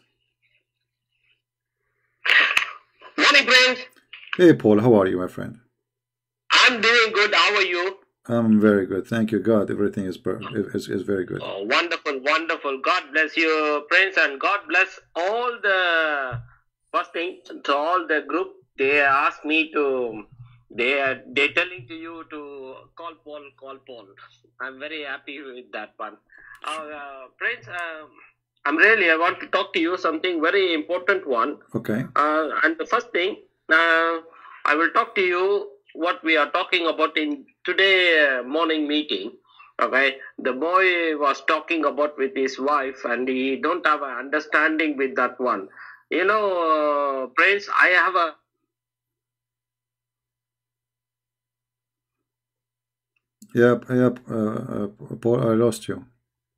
Morning, Prince. Hey, Paul. How are you, my friend? I'm doing good. How are you? I'm very good. Thank you, God. Everything is is, is very good. Oh, wonderful, wonderful. God bless you, Prince, and God bless all the first thing to all the group. They asked me to. They are they telling to you to call Paul, call Paul. I'm very happy with that one. Uh, uh, Prince, uh, I'm really. I want to talk to you something very important one. Okay. Uh, and the first thing, uh, I will talk to you what we are talking about in today uh, morning meeting. Okay, the boy was talking about with his wife, and he don't have an understanding with that one. You know, uh, Prince, I have a. Yep, yep. Uh, uh, Paul, I lost you.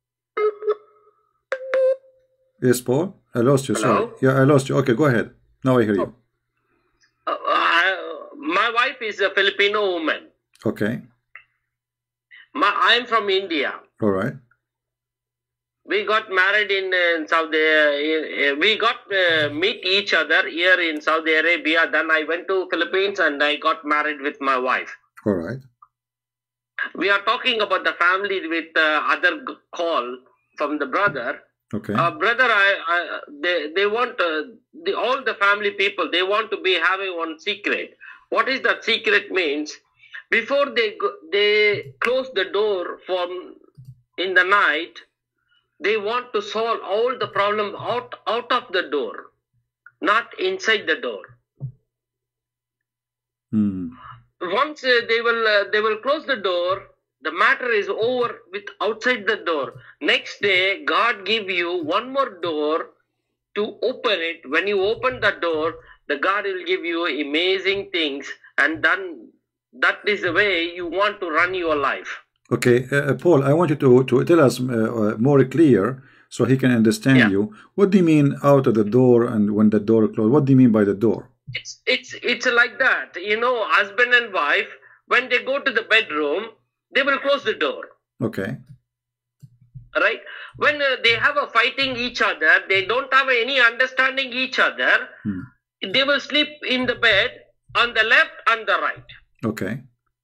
Yes, Paul, I lost you. Hello? Sorry. Yeah, I lost you. Okay, go ahead. Now I hear you. Uh, uh, my wife is a Filipino woman. Okay. My, I'm from India. All right. We got married in uh, Saudi. Uh, we got uh, meet each other here in Saudi Arabia. Then I went to Philippines and I got married with my wife. All right. We are talking about the family with uh, other call from the brother. Okay. Uh, brother, I, I they they want uh, the all the family people. They want to be having one secret. What is that secret means? Before they go, they close the door from in the night. They want to solve all the problem out out of the door, not inside the door. Hmm. Once uh, they will uh, they will close the door, the matter is over with outside the door. Next day, God give you one more door to open it. When you open the door, the God will give you amazing things, and then that is the way you want to run your life. Okay, uh, Paul, I want you to, to tell us uh, uh, more clear so he can understand Yeah. you. What do you mean out of the door and when the door closed? What do you mean by the door? It's it's it's like that. You know, husband and wife, when they go to the bedroom, they will close the door. Okay. Right? When uh, they have a fighting each other, they don't have any understanding each other. Hmm. They will sleep in the bed on the left and the right. Okay.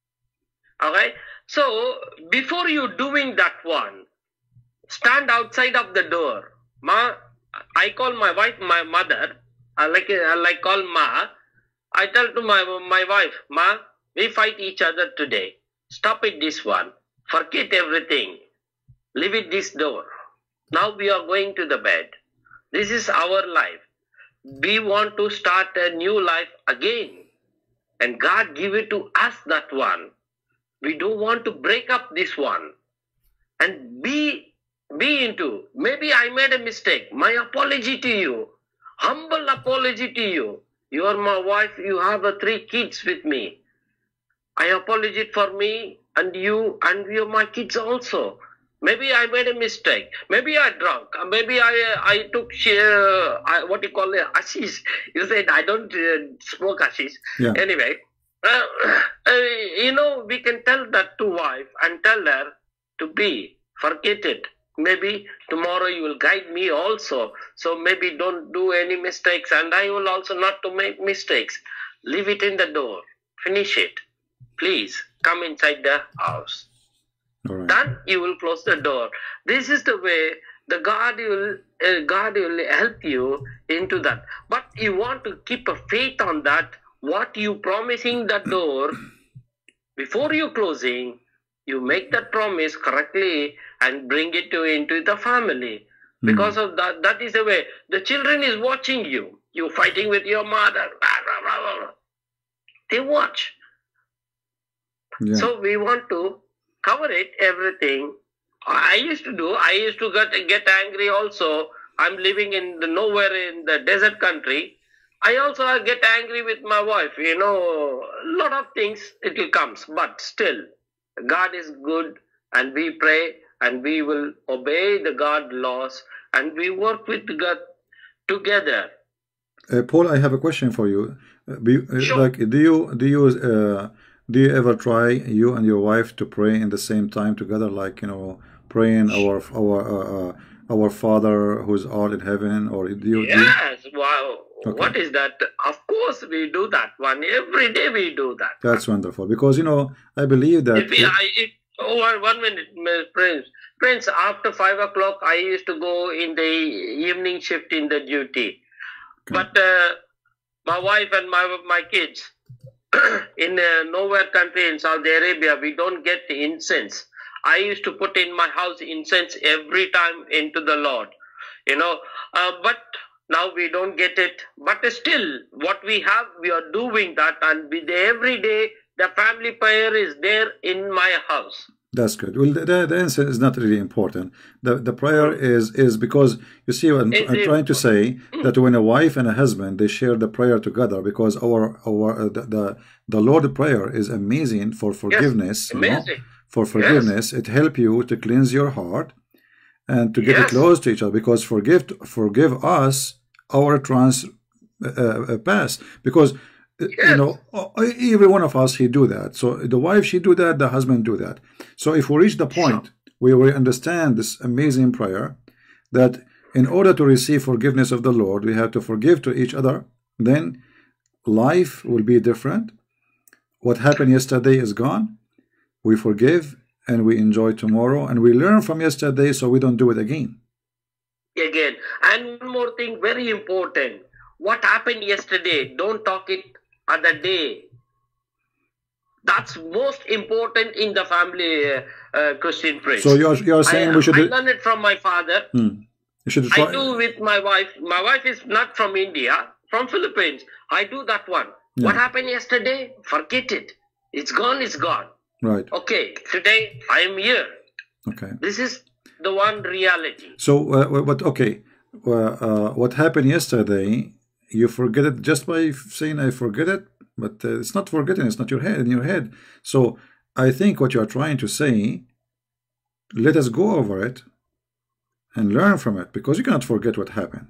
Okay? So, before you doing that one, stand outside of the door. Ma, I call my wife my mother. I like I like call Ma. I tell to my my wife, Ma, we fight each other today. Stop it this one. Forget everything. Leave it this door. Now we are going to the bed. This is our life. We want to start a new life again. And God give it to us that one. We don't want to break up this one. And be, be into, maybe I made a mistake. My apology to you. Humble apology to you. You are my wife. You have uh, three kids with me. I apologize for me and you and you are my kids also. Maybe I made a mistake. Maybe I drunk. Maybe I I took uh, I, what you call it, hashish. You said I don't uh, smoke hashish. Yeah. Anyway, uh, uh, you know, we can tell that to wife and tell her to be. Forget it. Maybe tomorrow you will guide me also. So maybe don't do any mistakes, and I will also not to make mistakes. Leave it in the door. Finish it. Please come inside the house. All right. Then you will close the door. This is the way the God will uh, God will help you into that. But you want to keep a faith on that. What you promising the door before you closing, you make that promise correctly and bring it to into the family. Because of that, that is the way the children is watching you. You fighting with your mother. Blah, blah, blah, blah. They watch. Yeah. So we want to cover it, everything. I used to do, I used to get, get angry also. I'm living in the nowhere in the desert country. I also get angry with my wife. You know, a lot of things it will comes. But still, God is good and we pray and we will obey the God laws and we work with God together. Uh, Paul, I have a question for you. Uh, be, uh, Sure. Like, do you do you uh, do you ever try, you and your wife, to pray in the same time together, like, you know, praying our our uh, uh, our Father who's art in heaven, or do you? do you- Yes, wow. Okay. What is that? Of course we do that one. Every day we do that. That's wonderful, because, you know, I believe that. If we, I, if, oh, one one minute, Miss Prince. Prince, after five o'clock, I used to go in the evening shift in the duty. Okay. But uh, my wife and my my kids, in a nowhere country in Saudi Arabia, we don't get incense. I used to put in my house incense every time into the Lord, you know. Uh, but now we don't get it. But still, what we have, we are doing that, and with every day the family prayer is there in my house. That's good. Well, the, the answer is not really important. The the prayer is is because, you see, I'm, It's I'm trying to say that when a wife and a husband, they share the prayer together, because our our uh, the, the the Lord prayer is amazing for forgiveness. You know? Amazing. For forgiveness, it helps you to cleanse your heart and to get Yes. close to each other, because forgive forgive us our trans uh, uh, past, because uh, you Yes. know, every one of us, he do that. So the wife, she do that, the husband do that. So if we reach the point where we understand this amazing prayer, that in order to receive forgiveness of the Lord, we have to forgive to each other, then life will be different. What happened yesterday is gone. We forgive and we enjoy tomorrow, and we learn from yesterday so we don't do it again. again. And one more thing, very important. What happened yesterday, don't talk it other day. That's most important in the family, uh, uh, Christian Prince. So you're you're saying I, we should. I learned it from my father. Hmm. You should try. I do with my wife. My wife is not from India, from Philippines. I do that one. Yeah. What happened yesterday? Forget it. It's gone. It's gone. Right. Okay. Today I am here. Okay. This is the one reality. So, uh, but okay, uh, uh, what happened yesterday? You forget it just by saying I forget it, but uh, it's not forgetting. It's not your head in your head. So, I think what you are trying to say. Let us go over it and learn from it, because you cannot forget what happened.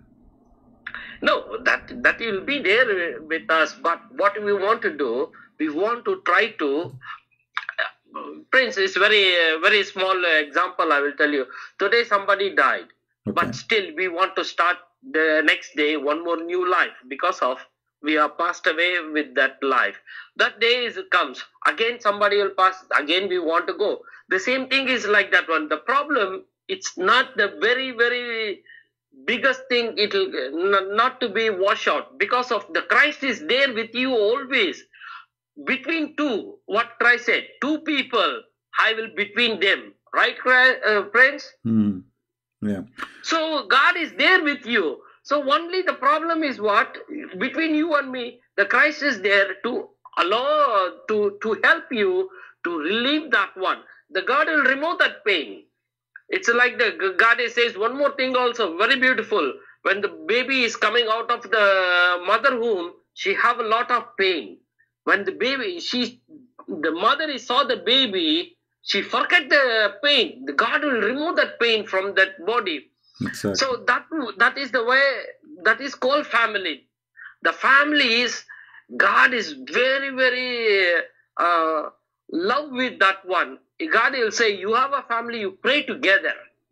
No, that that will be there with us. But what we want to do, we want to try to. Uh, Prince is very uh, very small example. I will tell you. Today somebody died, okay. But still we want to start the next day one more new life, because of we are passed away with that life. That day is comes again. Somebody will pass again. We want to go. The same thing is like that one. The problem, it's not the very very biggest thing. It will not to be washed out, because of the Christ is there with you always. Between two, what Christ said, two people, I will between them. Right, uh, friends? Mm. Yeah. So God is there with you. So only the problem is what? Between you and me, the Christ is there to allow, to, to help you to relieve that one. The God will remove that pain. It's like the God says one more thing also, very beautiful. When the baby is coming out of the mother womb, she have a lot of pain. When the baby, she, the mother saw the baby, she forget the pain. The God will remove that pain from that body. Exactly. So that that is the way, that is called family. The family is, God is very, very uh, love with that one. God will say, you have a family, you pray together.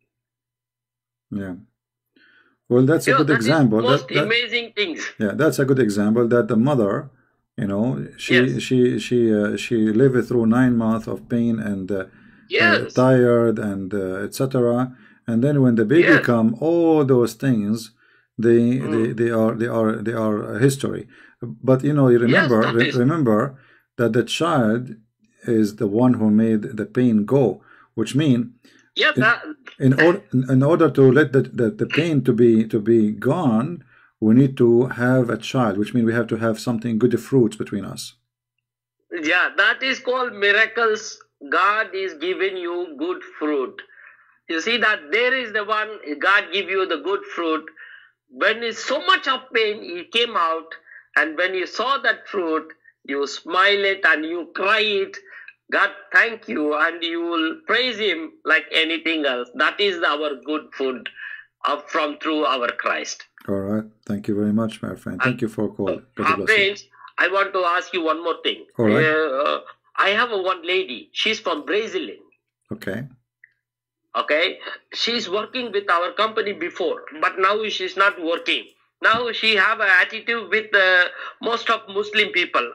Yeah. Well, that's a you good know, that example. Is most that, that, amazing things. Yeah, that's a good example that the mother, you know, she yes. she she uh, she lived through nine months of pain and uh, yes. uh, tired and uh, et cetera. And then when the baby yes. come, all those things, they mm. they they are they are they are history. But you know, you remember yes, re remember that the child is the one who made the pain go, which mean yeah, that... in, in order in order to let the, the the pain to be to be gone, we need to have a child, which means we have to have something good fruits between us. Yeah, that is called miracles. God is giving you good fruit. You see that there is the one, God give you the good fruit. When it's so much of pain, He came out, and when you saw that fruit, you smile it and you cry it. God, thank you, and you will praise Him like anything else. That is our good food up from through our Christ. All right. Thank you very much, my friend. Thank and, you for calling. Uh, friends, I want to ask you one more thing. All right. Uh, I have a one lady. She's from Brazil. Okay. Okay. She's working with our company before, but now she's not working. Now she have an attitude with uh, most of Muslim people.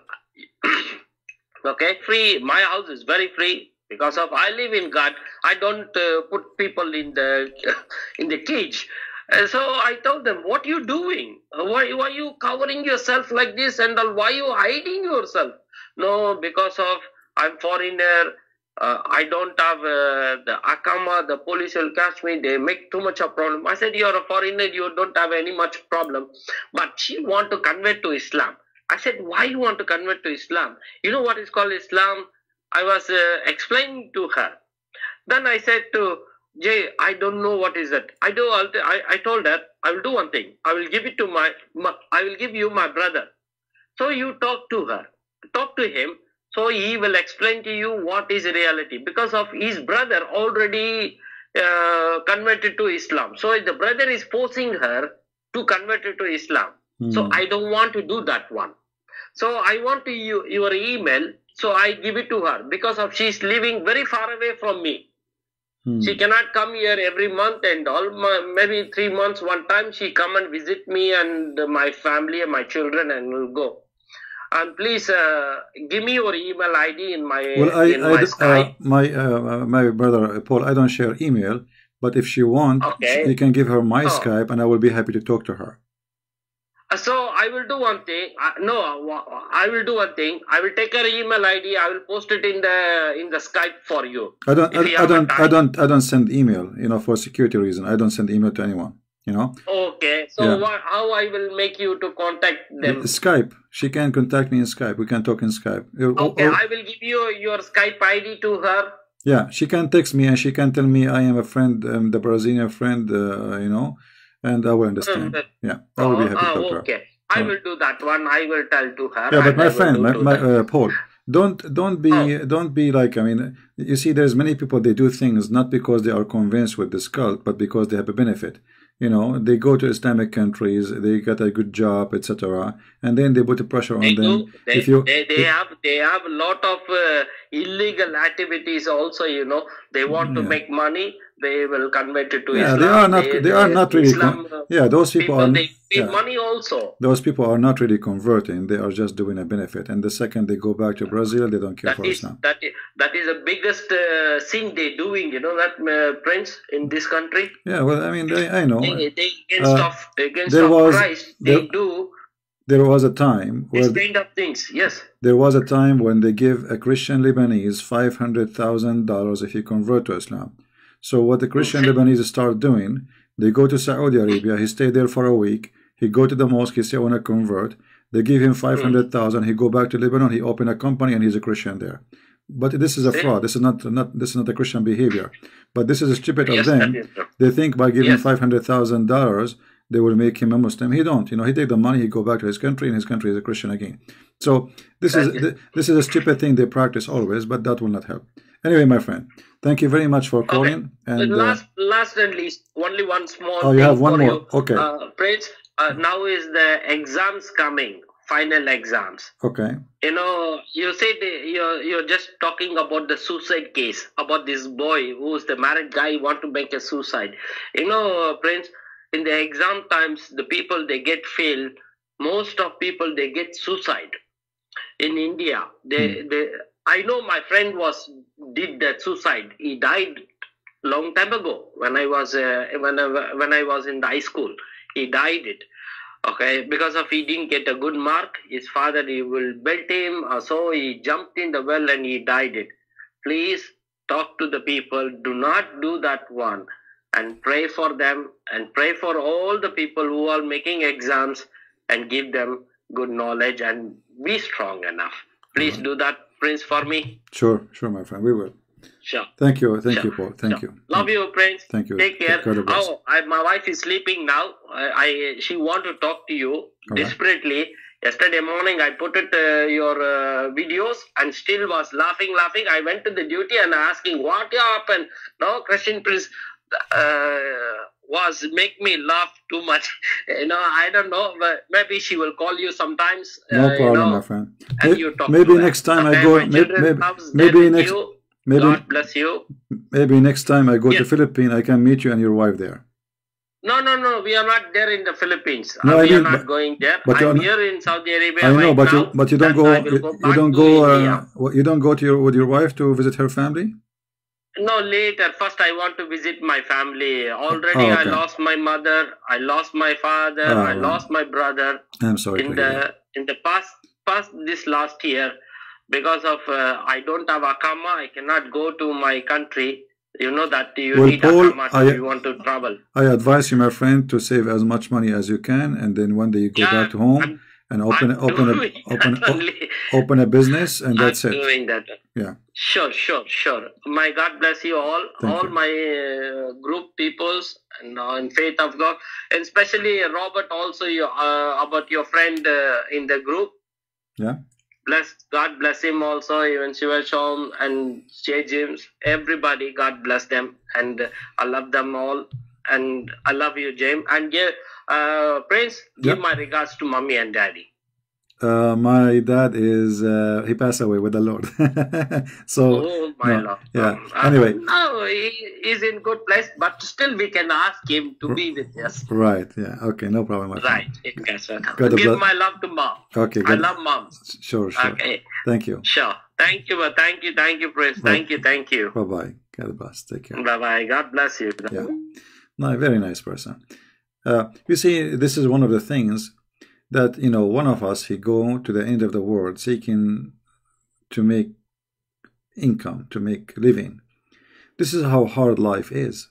Okay, free. My house is very free because of I live in God. I don't uh, put people in the in the cage. Uh, so I told them, "What are you doing? Why, why are you covering yourself like this? And all, why are you hiding yourself?" No, because of I'm foreigner. Uh, I don't have uh, the akama. The police will catch me. They make too much of problem. I said, "You're a foreigner. You don't have any much problem." But she want to convert to Islam. I said, "Why you want to convert to Islam? You know what is called Islam?" I was uh, explaining to her. Then I said to Jay, "I don't know what is that." I do. I'll t I, I told her, "I will do one thing. I will give it to my, my. I will give you my brother. So you talk to her, talk to him. So he will explain to you what is reality, because of his brother already uh, converted to Islam. So the brother is forcing her to convert to Islam. Hmm. So I don't want to do that one. So I want to you your email. So I give it to her because of she's living very far away from me. Hmm. She cannot come here every month and all my, maybe three months one time she come and visit me and my family and my children and will go. And please uh, give me your email I D in my well, I, in I, my uh, Skype. my uh, my brother Paul, I don't share email, But if she wants, Okay. you can give her my Oh. Skype, and I will be happy to talk to her. Uh, So I will do one thing. Uh, no, uh, I will do one thing. I will take her email I D. I will post it in the in the Skype for you. I don't, If you I, I have a don't, I time. don't, I don't send email. You know, for security reason, I don't send email to anyone. You know. Okay. So Yeah. what, how I will make you to contact them? Skype. She can contact me in Skype. We can talk in Skype. Oh, Okay, oh, I will give you your Skype I D to her. yeah, she can text me and she can tell me I am a friend, um, the Brazilian friend, uh, you know, and I will understand. Mm, Yeah, I will be Oh, happy to ah, talk to her. okay. I will do that one. I will tell to her. Yeah, but and I my will friend, do my, to my them. uh, Paul, don't don't be Oh. don't be like, I mean, you see, there's many people, they do things not because they are convinced with this cult, but because they have a benefit. You know, they go to Islamic countries, they get a good job, et cetera, and then they put the pressure on They them. do. They, If you, they, they if- have they have a lot of uh, illegal activities also. You know, they want to Yeah. make money. They will convert it to yeah, Islam. they are not, They, they are not really, Islam, con- uh, yeah, those people, people are, they pay yeah. money also. Those people are not really converting. They are just doing a benefit. And the second they go back to Brazil, they don't care That for is Islam. that is that is the biggest uh, sin they doing. You know that uh, Prince in this country. Yeah, well, I mean, they, I know. They, they against Uh, of against there of was- Christ. there- They do There was a time where this kind of things. Yes. there was a time when they give a Christian Lebanese five hundred thousand dollars if he convert to Islam. So what the Christian Okay. Lebanese start doing, they go to Saudi Arabia, he stay there for a week, he go to the mosque, he say I want to convert, they give him five hundred thousand, he go back to Lebanon, he open a company and he's a Christian there. But this is a See? fraud. This is not, not this is not a Christian behavior. But this is stupid Yes, of them. that is true. They think by giving Yes. five hundred thousand dollars they will make him a Muslim. He don't. You know, he take the money, he go back to his country, and his country is a Christian again. So this is That is- th- this is a stupid thing they practice always, but that will not help. Anyway, my friend, thank you very much for calling. And uh, last, last and least, only one small. Oh, you thing have one for more. you. Okay. Uh, Prince, uh, now is the exams coming, final exams. okay, You know, you said you're you're just talking about the suicide case, about this boy who's the married guy want to make a suicide. You know, Prince, in the exam times, the people they get failed. Most of people they get suicide. In India, they they. I know my friend was did that suicide. He died long time ago when I was uh, when I, when I was in the high school. He died it. Okay, because of he didn't get a good mark, his father he will belt him, uh, so he jumped in the well and he died it. Please talk to the people. Do not do that one, and pray for them and pray for all the people who are making exams and give them good knowledge and be strong enough. Please do that, Prince, for me. sure, sure, my friend, we will. Sure. Thank you, thank Sure. you, Paul. Thank Sure. you. Love you, Prince. Thank you. Take care. God bless. Oh, I, my wife is sleeping now. I, I she want to talk to you right. desperately. Yesterday morning, I put it uh, your uh, videos and still was laughing, laughing. I went to the duty and asking what happened. No, Christian Prince uh, was make me laugh too much. You know, I don't know, but maybe she will call you sometimes. No uh, problem, you know, my friend. and May- you talk Maybe to her. next time I Okay, go. my Maybe children maybe, loves there maybe with next you. maybe God bless you. maybe next time I go to Yes. Philippines, I can meet you and your wife there. No, no, no. We are not there in the Philippines. No, Uh, I we mean, are not but- going there. but you're I'm not- here in Saudi Arabia I know, right but now. you but you don't and go I will you, go you back don't to go India. uh, what- you don't go to your with your wife to visit her family. No, later. First, I want to visit my family. Already, Oh, I okay. lost my mother. I lost my father. Oh, I right. lost my brother I'm sorry to in hear that. the in the past past this last year because of uh, I don't have akama. I cannot go to my country. You know that you Well, need Paul, akama I- if you want to travel. I advise you, my friend, to save as much money as you can, and then one day you go Yeah, back to home I'm- and open I'm open a doing open that o- only. open a business, and that's I'm it. doing that. Yeah. Sure, sure, sure. My God bless you all, Thank all you. my uh, group peoples and uh, in faith of God, and especially Robert also you, uh, about your friend uh, in the group. Yeah. Bless God bless him also, even Shivashom and J. James, everybody. God bless them, and uh, I love them all, and I love you, James. And give uh, Prince, give Yeah. my regards to mommy and daddy. Uh, my dad is uh, he passed away with the Lord. so Oh my no, love. yeah. Um, uh, Anyway. no, he is in good place, but still we can ask him to be with us. Right. Yeah. Okay. No problem. My friend. Right. Yes, sir. God Give bless- my love to mom. Okay. I Good. love mom. Sure. Sure. Okay. Thank you. Sure. Thank you, thank you, thank you, Prince. Thank you, thank you. Bye bye. God bless. Take care. Bye bye. God bless you. Yeah. No, very nice person. Uh, you see, this is one of the things that, you know, one of us, he go to the end of the world seeking to make income, to make living. This is how hard life is.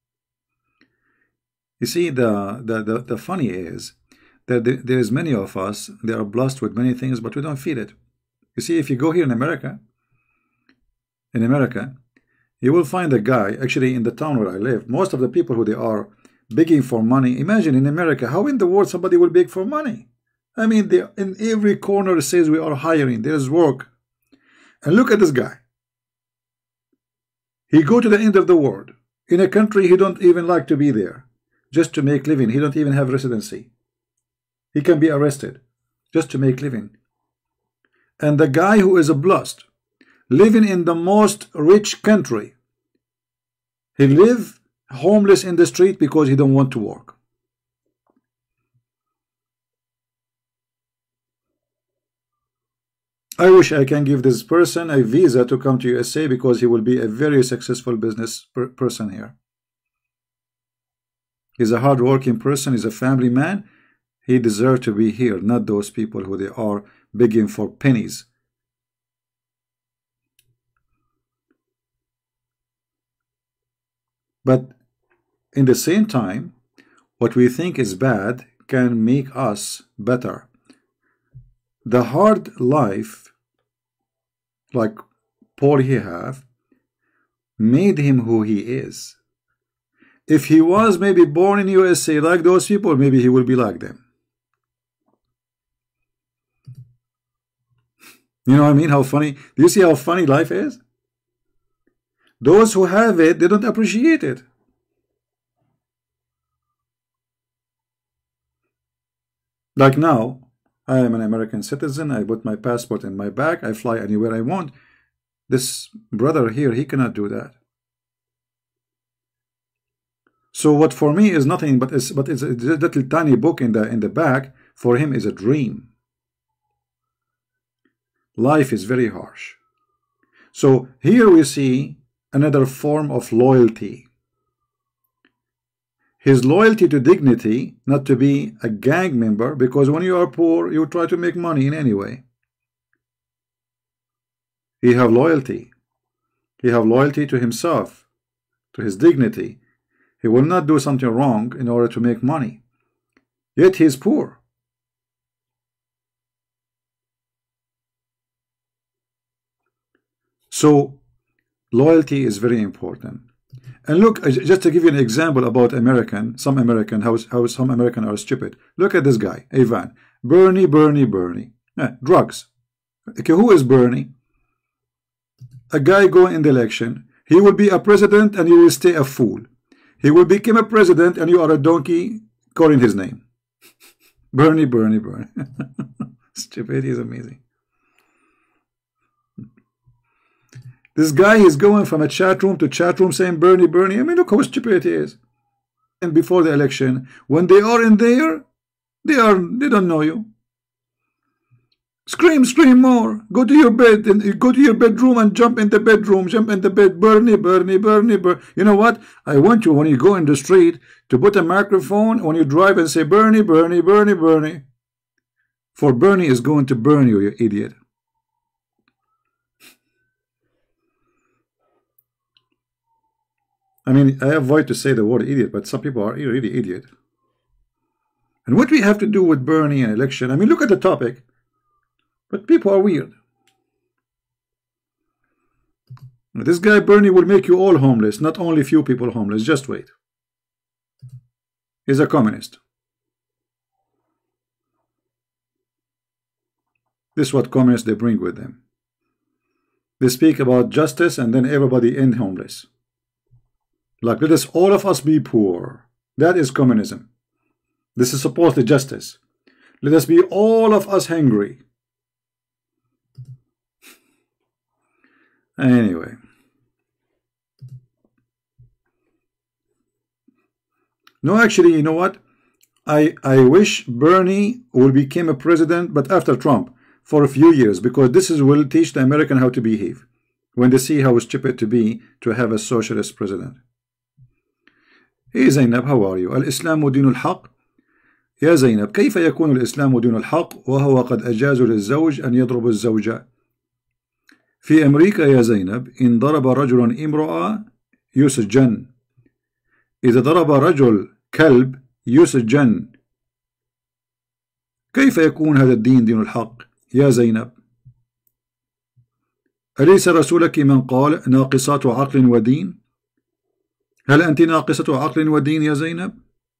You see, the the the, the funny is that there, there's many of us, they are blessed with many things, but we don't feel it. You see, if you go here in America, in America, you will find a guy, actually in the town where I live, most of the people who they are begging for money. Imagine in America, how in the world somebody will beg for money? I mean, they, in every corner it says we are hiring, there's work. And look at this guy. He go to the end of the world, in a country he don't even like to be there, just to make living. He don't even have residency. He can be arrested just to make living. And the guy who is blessed, living in the most rich country, he live homeless in the street because he don't want to work. I wish I can give this person a visa to come to U S A because he will be a very successful business per person here. He's a hard-working person, he's a family man. He deserves to be here, not those people who they are begging for pennies. But in the same time, what we think is bad can make us better. The hard life, like Paul he have, made him who he is. If he was maybe born in U S A like those people, maybe he will be like them. You know what I mean? How funny. Do you see how funny life is? Those who have it, they don't appreciate it. Like now, I am an American citizen. I put my passport in my bag. I fly anywhere I want. This brother here, he cannot do that. So what for me is nothing, but it's but it's a little tiny book in the in the bag. For him is a dream. Life is very harsh. So here we see another form of loyalty. His loyalty to dignity, not to be a gang member, because when you are poor, you try to make money in any way. He have loyalty. He have loyalty to himself, to his dignity. He will not do something wrong in order to make money. Yet he is poor. So loyalty is very important. And look, just to give you an example about American, some American, how, how some American are stupid. Look at this guy, Ivan. Bernie, Bernie, Bernie. Eh, drugs. Okay, who is Bernie? A guy going in the election. He will be a president and you will stay a fool. He will become a president and you are a donkey calling his name. Bernie, Bernie, Bernie. Stupidity is amazing. This guy is going from a chat room to chat room saying Bernie, Bernie. I mean, look how stupid it is. And before the election, when they are in there, they are they don't know you. Scream, scream more. Go to your bed and go to your bedroom and jump in the bedroom. Jump in the bed. Bernie, Bernie, Bernie, Bernie. You know what? I want you, when you go in the street, to put a microphone when you drive and say Bernie, Bernie, Bernie, Bernie. For Bernie is going to burn you, you idiot. I mean, I avoid to say the word idiot, but some people are really idiot. And what we have to do with Bernie and election, I mean, look at the topic. But people are weird. This guy Bernie will make you all homeless, not only few people homeless. Just wait. He's a communist. This is what communists they bring with them. They speak about justice and then everybody end homeless. Like, let us all of us be poor. That is communism. This is supposedly justice. Let us be all of us hungry. Anyway. No, actually, you know what? I, I wish Bernie will become a president, but after Trump. for a few years, because this is will teach the American how to behave when they see how stupid to be to have a socialist president. Hey Zainab, how are you? الإسلام دين الحق. يا زينب كيف يكون الإسلام دين الحق وهو قد أجاز للزوج أن يضرب الزوجة؟ في أمريكا يا زينب إن ضرب رجل امرأة يسجن. إذا ضرب رجل كلب يسجن. كيف يكون هذا الدين دين الحق يا زينب؟ أليس رسولك من قال ناقصات عقل ودين؟ هل أنت ناقصة عقل ودين يا زينب؟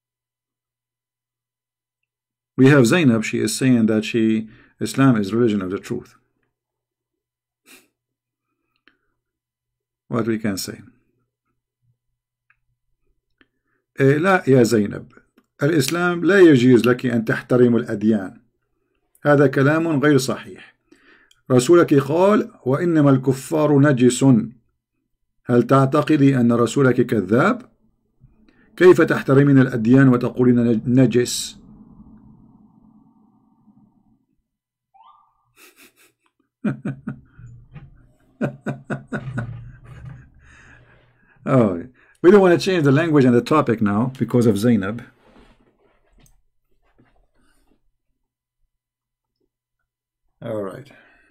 We have Zainab, she is saying that she Islam is religion of the truth. What we can say. إيه لا يا زينب، الإسلام لا يجوز لك أن تحترم الأديان، هذا كلام غير صحيح. رسولك قال وإنما الكفار نجس. هل تعتقدي أن رسولك كذاب؟ كيف تحترمين الأديان وتقولين نجس؟ Oh, we don't want to change the language and the topic now because of Zainab. All right.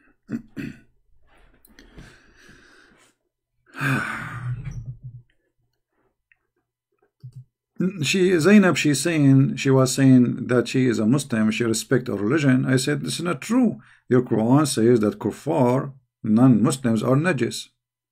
She Zainab, she's saying she was saying that she is a Muslim, she respects our religion. I said this is not true. Your Quran says that kuffar, non-Muslims, are najis.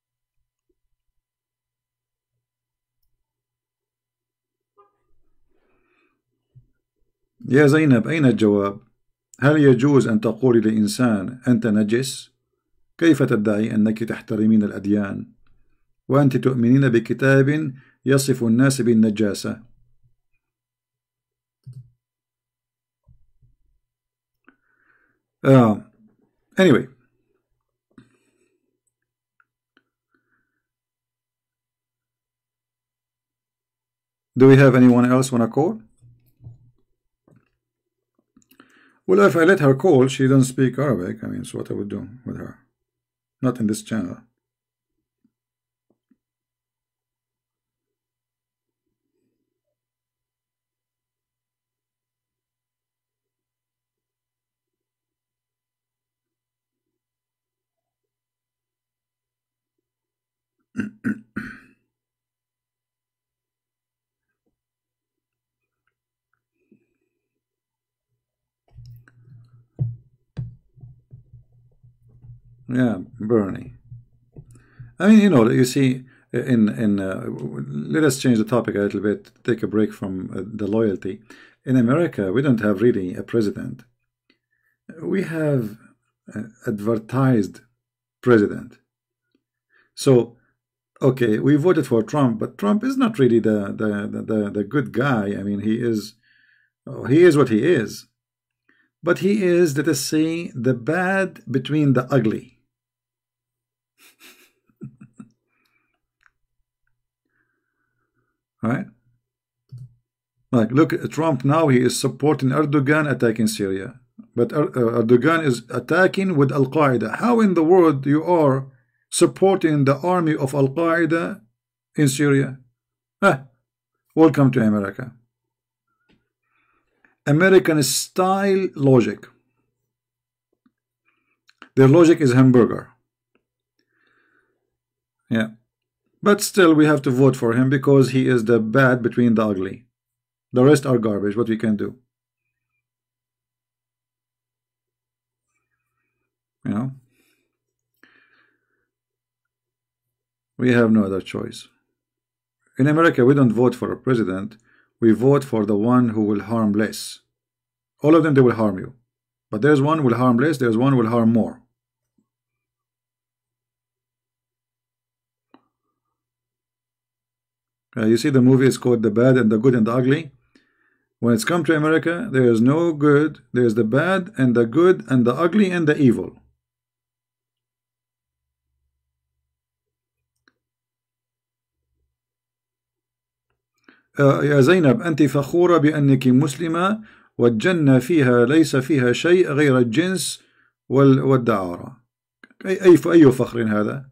يا زينب أين الجواب؟ هل يجوز أن تقولي لإنسان أنت نجس؟ كيف تدعي أنك تحترمين الأديان وأنت تؤمنين بكتاب يصف الناس بالنجاسة؟ uh, Anyway, do we have anyone else want to call? Well, if I let her call, she doesn't speak Arabic. I mean, so what I would do with her? Not in this channel. Yeah, Bernie. I mean, you know, you see, in in uh, let us change the topic a little bit. Take a break from uh, the loyalty. In America, we don't have really a president. We have an advertised president. So, okay, we voted for Trump, but Trump is not really the the the the good guy. I mean, he is he is what he is. But he is, let us say, the bad between the ugly. Right? Like, look at Trump now, he is supporting Erdogan attacking Syria. But er uh, Erdogan is attacking with Al-Qaeda. How in the world you are supporting the army of Al-Qaeda in Syria? Ah, welcome to America. American style logic. Their logic is hamburger. Yeah. But still we have to vote for him because he is the bad between the ugly. The rest are garbage. What we can do? You know? We have no other choice. In America, we don't vote for a president. We vote for the one who will harm less. All of them, they will harm you. But there's one who will harm less, there's one who will harm more. Uh, you see, the movie is called The Bad and the Good and the Ugly. When it's come to America, there is no good. There's the bad and the good and the ugly and the evil. Uh, يا زينب أنت فخورة بأنك مسلمة والجنة فيها ليس فيها شيء غير الجنس والدعارة. أي أي أي فخر هذا؟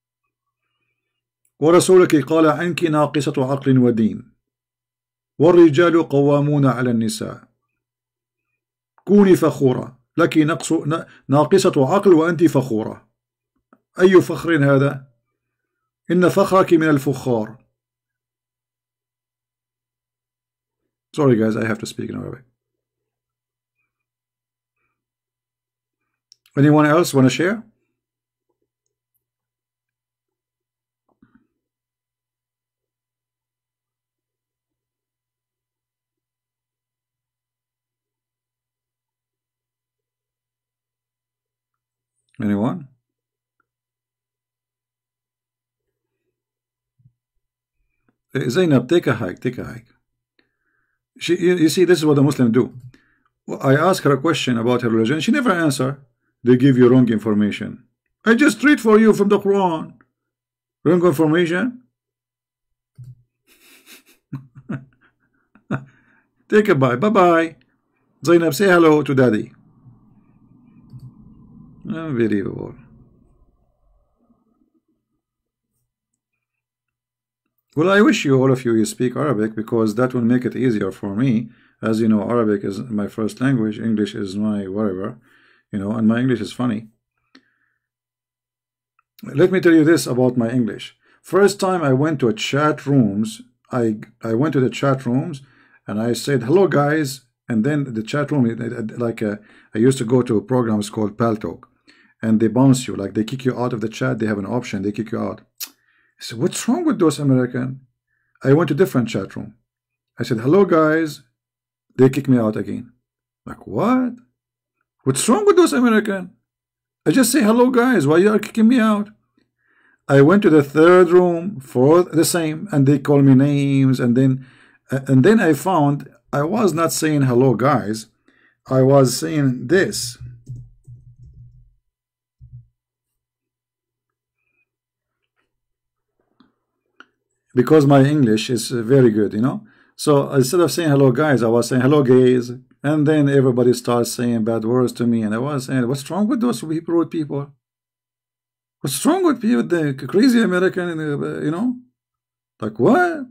ورسولك قال عنك ناقصة عقل ودين والرجال قوامون على النساء. كوني فخورة، لك نقص ناقصة عقل وأنت فخورة. أي فخر هذا؟ إن فخرك من الفخار. Sorry guys, I have to speak in Arabic. Anyone else want to share? Anyone? Zainab, take a hike, take a hike. She, you, you see, this is what the Muslims do. I ask her a question about her religion, she never answer. They give you wrong information. I just read for you from the Quran. Wrong information? Take a bye. Bye-bye. Zainab, say hello to daddy. Unbelievable. Well, I wish you, all of you, you speak Arabic, because that will make it easier for me. As you know, Arabic is my first language, English is my whatever, you know, and my English is funny. Let me tell you this about my English. First time I went to a chat rooms, I, I went to the chat rooms and I said, hello guys, and then the chat room, like a, I used to go to programs called Paltalk, and they bounce you, like they kick you out of the chat, they have an option, they kick you out. I said, what's wrong with those American? I went to different chat room. I said, hello guys. They kick me out again. Like, what? What's wrong with those American? I just say, hello guys. Why you are kicking me out? I went to the third room for the same, and they call me names. And then, and then I found I was not saying hello guys. I was saying this. Because my English is very good, you know. So instead of saying hello guys, I was saying hello gays, and then everybody starts saying bad words to me, and I was saying, what's wrong with those rude people? What's wrong with people, the crazy American, you know? Like what?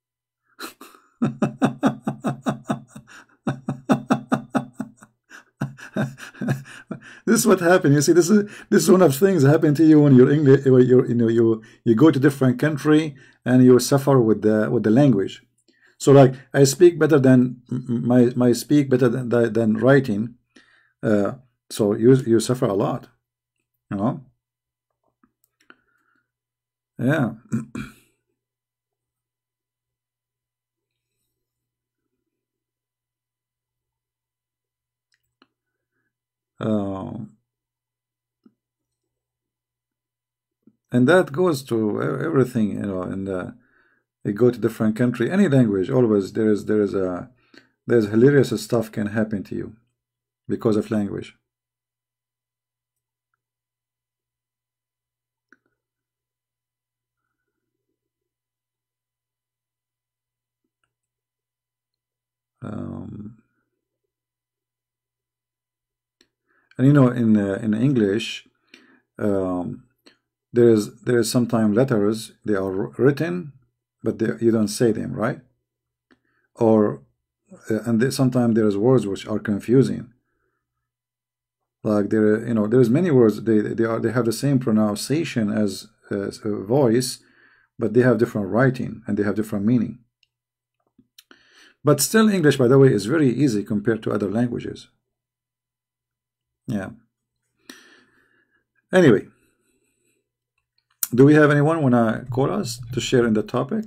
This is what happened. You see, this is this is one of the things that happen to you when you're English. You you know you you go to different country and you suffer with the with the language. So like I speak better than my my speak better than than writing. Uh, so you you suffer a lot, you know. Yeah. Uh, and that goes to everything, you know. And uh, you go to different country, any language, always there is there is a there's hilarious stuff can happen to you because of language. Um, and you know, in uh, in English, um, there is there is sometimes letters they are written, but they, you don't say them, right? Or uh, and sometimes there is words which are confusing. Like there, you know, there's many words they they are they have the same pronunciation as, as a voice, but they have different writing and they have different meaning. But still, English, by the way, is very easy compared to other languages. Yeah. Anyway, do we have anyone wanna call us to share in the topic?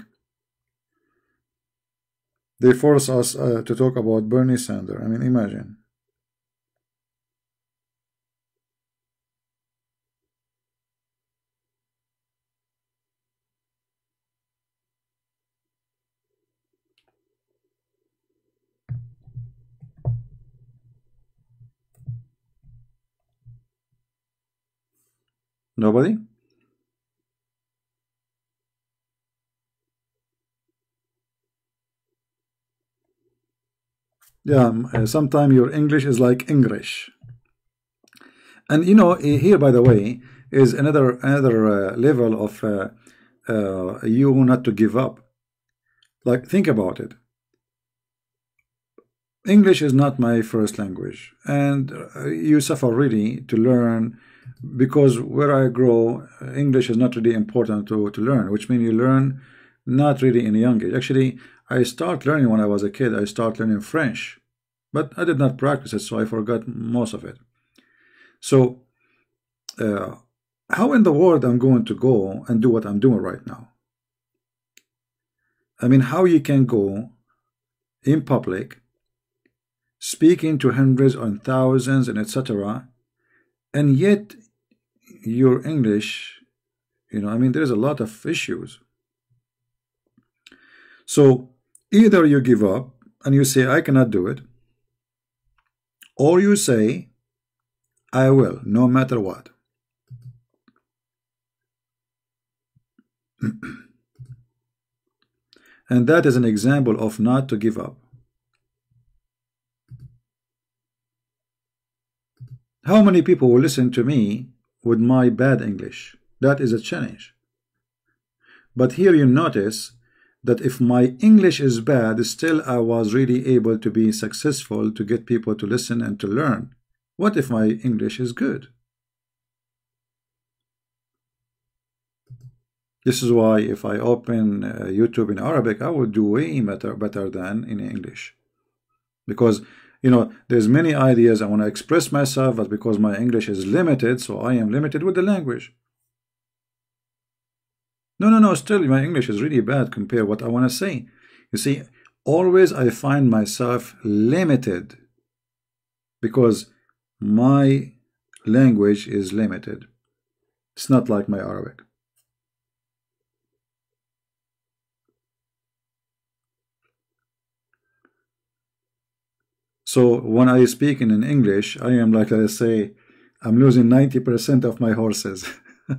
They force us uh, to talk about Bernie Sanders. I mean, imagine. Nobody? Yeah, uh, sometimes your English is like English. And you know, here, by the way, is another another uh, level of uh, uh, you not to give up. Like, think about it. English is not my first language, and uh, you suffer really to learn, because where I grow, English is not really important to, to learn, which means you learn not really in a young age. Actually, I start learning when I was a kid. I start learning French, but I did not practice it, so I forgot most of it. So uh, how in the world I'm going to go and do what I'm doing right now? I mean, how you can go in public speaking to hundreds and thousands and et cetera, and yet your English, you know, I mean, there's a lot of issues. So either you give up and you say, I cannot do it, or you say, I will, no matter what. And that is an example of not to give up. How many people will listen to me with my bad English? That is a challenge. But here you notice that if my English is bad, still I was really able to be successful to get people to listen and to learn. What if my English is good? This is why if I open uh, YouTube in Arabic, I would do way better, better than in English. Because, you know, there's many ideas I want to express myself, but because my English is limited, so I am limited with the language. No, no, no, still my English is really bad compared to what I want to say. You see, always I find myself limited because my language is limited. It's not like my Arabic. So when I speak in English, I am like I say, I'm losing ninety percent of my horses.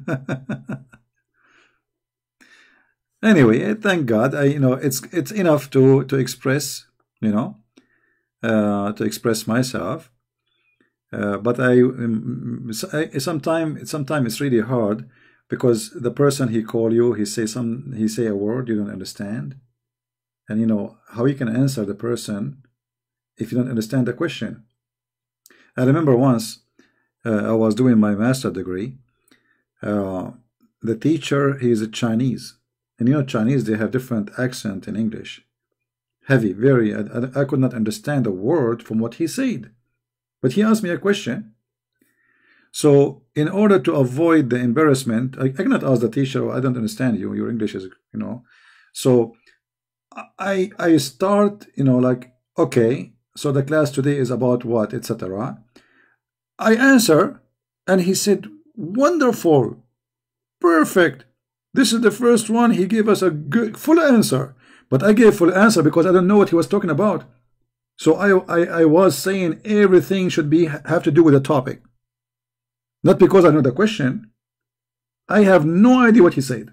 Anyway, thank God, I you know it's it's enough to to express, you know, uh, to express myself. Uh, but I, um, I sometimes sometimes it's really hard because the person he call you, he say some he say a word you don't understand, and you know how you can answer the person if you don't understand the question. I remember once uh, I was doing my master degree. Uh, the teacher, he is a Chinese. And you know, Chinese, they have different accent in English. Heavy, very. I, I could not understand a word from what he said. But he asked me a question. So in order to avoid the embarrassment, I, I cannot ask the teacher, oh, I don't understand you. Your English is, you know. So I, I start, you know, like, okay, so the class today is about what, et cetera. I answer, and he said, wonderful, perfect. This is the first one. He gave us a good full answer, but I gave full answer because I don't know what he was talking about. So I, I, I was saying everything should be have to do with the topic, not because I know the question. I have no idea what he said.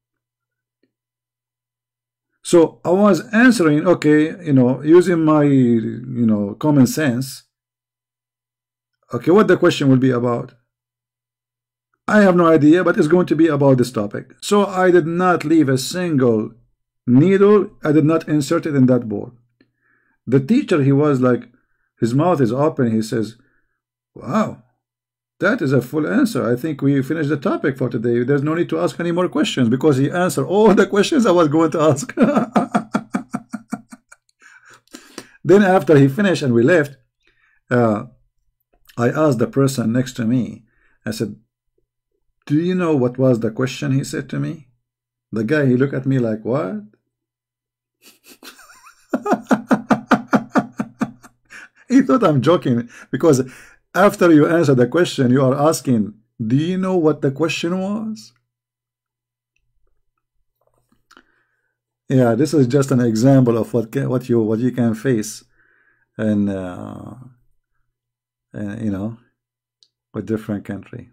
So I was answering, okay, you know, using my, you know, common sense. Okay, what the question will be about? I have no idea, but it's going to be about this topic. So I did not leave a single needle. I did not insert it in that board. The teacher, he was like, his mouth is open. He says, wow, that is a full answer. I think we finished the topic for today. There's no need to ask any more questions because he answered all the questions I was going to ask. Then after he finished and we left, uh, I asked the person next to me, I said, do you know what was the question he said to me? The guy, he looked at me like, what? He thought I'm joking because after you answer the question, you are asking, do you know what the question was? Yeah, this is just an example of what can, what you what you can face, and uh, uh, you know, with different country.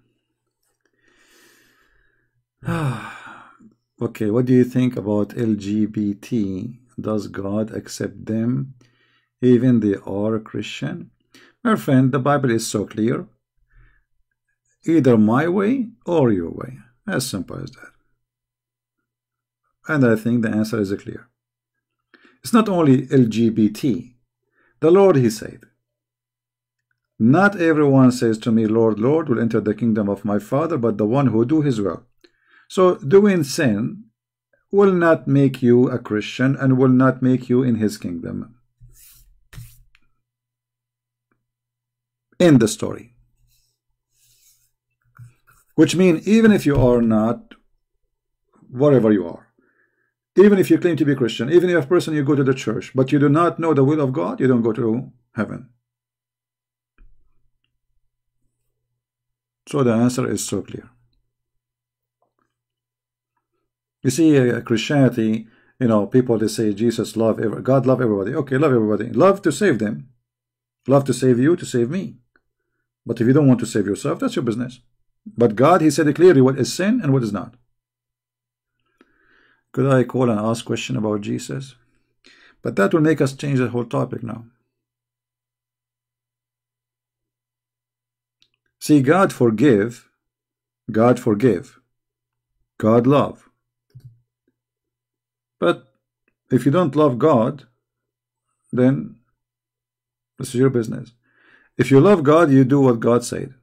Okay, what do you think about L G B T? Does God accept them even they are Christian? My friend, the Bible is so clear. either my way or your way. As simple as that. And I think the answer is clear. It's not only L G B T. The Lord, he said, not everyone says to me, Lord, Lord, will enter the kingdom of my Father, but the one who do his will. So doing sin will not make you a Christian and will not make you in his kingdom. End the story. Which means even if you are not whatever you are, even if you claim to be Christian, even if a person you go to the church, but you do not know the will of God, you don't go to heaven. So the answer is so clear. You see, uh, Christianity, you know, people, they say Jesus love, every, God love everybody. Okay, love everybody. Love to save them. Love to save you, to save me. But if you don't want to save yourself, that's your business. But God, he said clearly what is sin and what is not. Could I call and ask a question about Jesus? But that will make us change the whole topic now. See, God forgive, God forgive, God love. But if you don't love God, then this is your business. If you love God, you do what God said.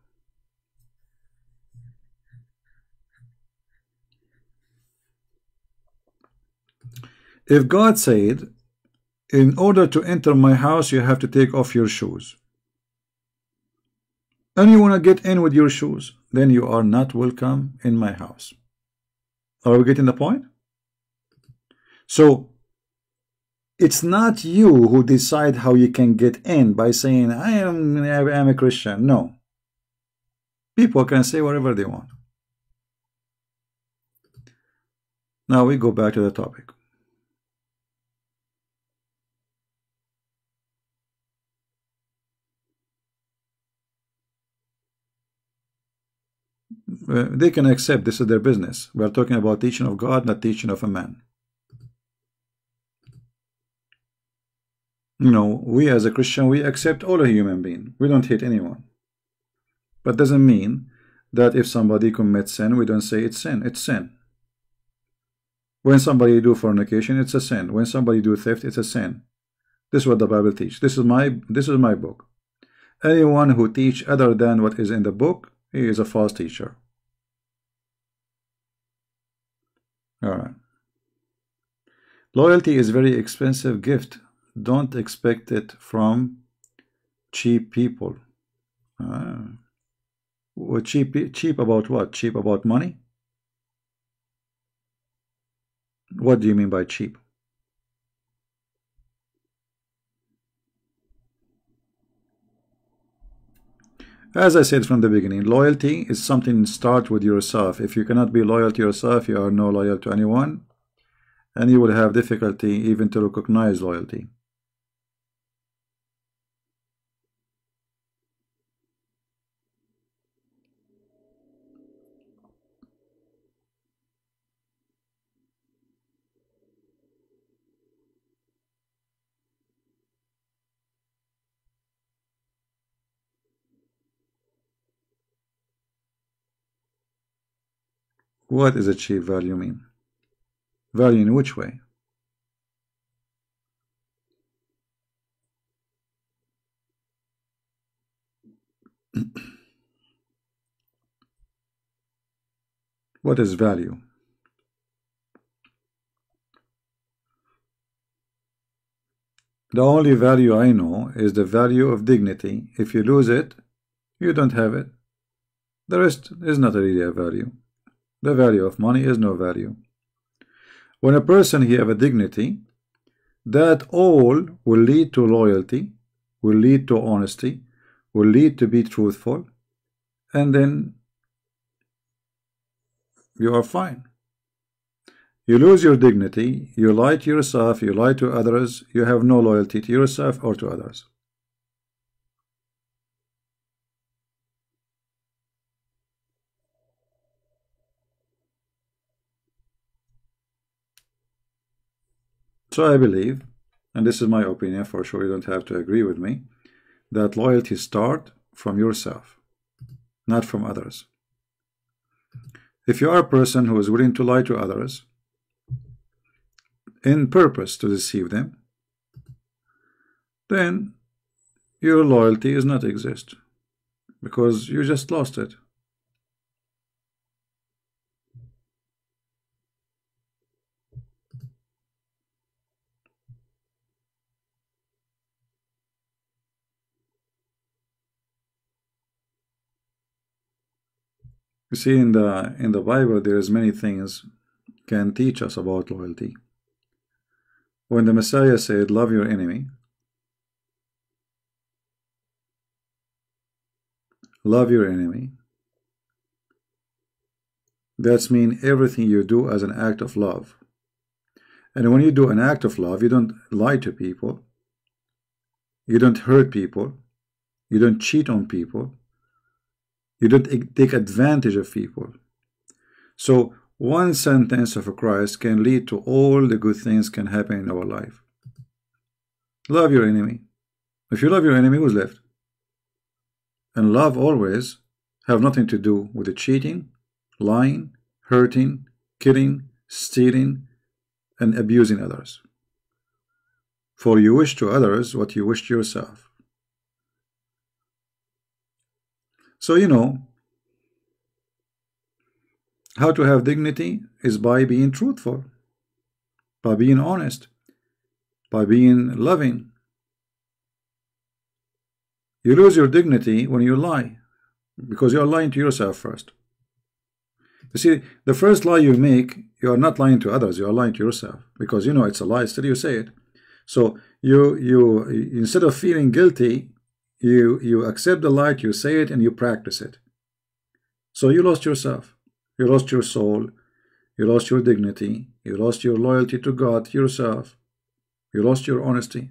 If God said, in order to enter my house, you have to take off your shoes, and you want to get in with your shoes, then you are not welcome in my house. Are we getting the point? So it's not you who decide how you can get in by saying I am I am a Christian. No. People can say whatever they want. Now we go back to the topic. They can accept this is their business. We are talking about teaching of God, not teaching of a man. You know, we as a Christian, we accept all a human being. We don't hate anyone. But doesn't mean that if somebody commits sin, we don't say it's sin. It's sin. When somebody do fornication, it's a sin. When somebody do theft, it's a sin. This is what the Bible teaches. This is my this is my book. Anyone who teach other than what is in the book, he is a false teacher. All right. Loyalty is a very expensive gift. Don't expect it from cheap people. Ah. Well, cheap, cheap about what? Cheap about money? What do you mean by cheap? As I said from the beginning, loyalty is something start with yourself. If you cannot be loyal to yourself, you are no loyal to anyone, and you will have difficulty even to recognize loyalty. What is a cheap value mean? Value in which way? What is value? The only value I know is the value of dignity. If you lose it, you don't have it. The rest is not really a value. The value of money is no value. When a person he have a dignity, that all will lead to loyalty, will lead to honesty, will lead to be truthful, and then you are fine. You lose your dignity, you lie to yourself, you lie to others, you have no loyalty to yourself or to others. So I believe, and this is my opinion, for sure you don't have to agree with me, that loyalty starts from yourself, not from others. If you are a person who is willing to lie to others in purpose to deceive them, then your loyalty does not exist, because you just lost it. You see, in the in the Bible, there is many things can teach us about loyalty. When the Messiah said, "Love your enemy," love your enemy, that's mean everything you do as an act of love. And when you do an act of love, you don't lie to people, you don't hurt people, you don't cheat on people, you don't take advantage of people. So one sentence of Christ can lead to all the good things can happen in our life. Love your enemy. If you love your enemy, who's left? And love always have nothing to do with the cheating, lying, hurting, killing, stealing, and abusing others. For you wish to others what you wish to yourself. So you know, how to have dignity is by being truthful, by being honest, by being loving. You lose your dignity when you lie, because you are lying to yourself first. You see, the first lie you make, you are not lying to others, you are lying to yourself, because you know it's a lie, still you say it. So you you instead of feeling guilty, you you accept the lie, you say it, and you practice it. So you lost yourself, you lost your soul, you lost your dignity, you lost your loyalty to God, yourself, you lost your honesty.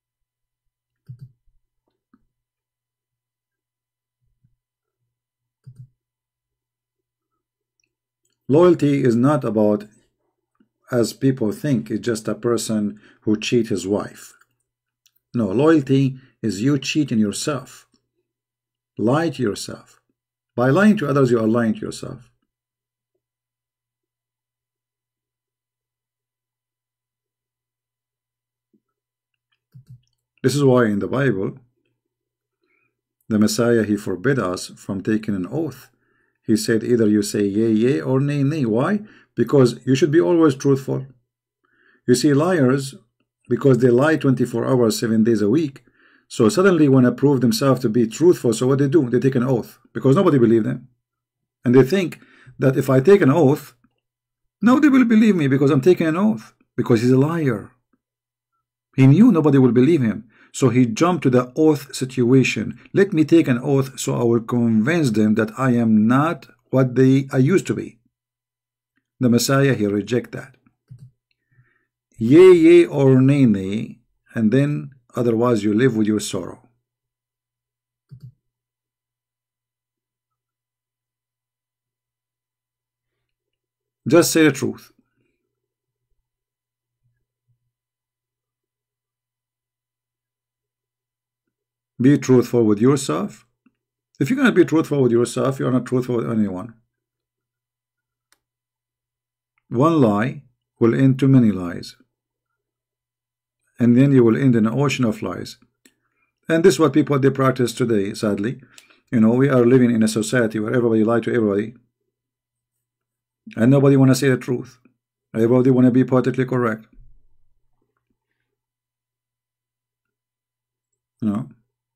Loyalty is not about, as people think, it's just a person who cheats his wife. No, loyalty is you cheating yourself. Lie to yourself. By lying to others, you are lying to yourself. This is why in the Bible, the Messiah, he forbid us from taking an oath. He said either you say yea, yea, or nay, nay. Why? Because you should be always truthful. You see, liars, because they lie twenty-four hours, seven days a week, so suddenly want to prove themselves to be truthful, so what they do? They take an oath, because nobody believes them. And they think that if I take an oath, nobody will believe me because I'm taking an oath, because he's a liar. He knew nobody will believe him. So he jumped to the oath situation. Let me take an oath so I will convince them that I am not what they I used to be. The Messiah, he reject that. Yea, yea, or nay, nay, and then otherwise you live with your sorrow. Just say the truth. Be truthful with yourself. If you cannot be truthful with yourself, you are not truthful with anyone. One lie will end to many lies. And then you will end in an ocean of lies. And this is what people, they practice today, sadly. You know, we are living in a society where everybody lies to everybody. And nobody want to say the truth. Everybody want to be politically correct. You know.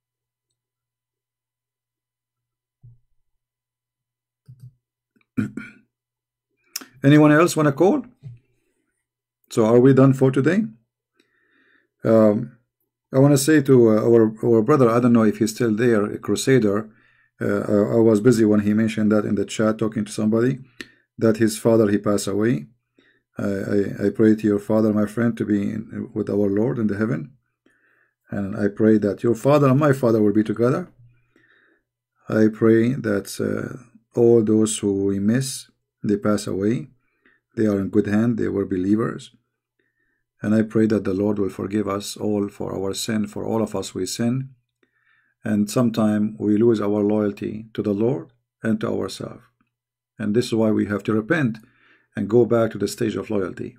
Anyone else want to call? So are we done for today? Um, I want to say to uh, our, our brother, I don't know if he's still there, a Crusader. Uh, I was busy when he mentioned that in the chat, talking to somebody, that his father, he passed away. I, I, I pray to your father, my friend, to be in, with our Lord in the heaven. And I pray that your father and my father will be together. I pray that uh, all those who we miss, they pass away. They are in good hand. They were believers. And I pray that the Lord will forgive us all for our sin. For all of us we sin. And sometime we lose our loyalty to the Lord. and to ourselves. And this is why we have to repent and go back to the stage of loyalty.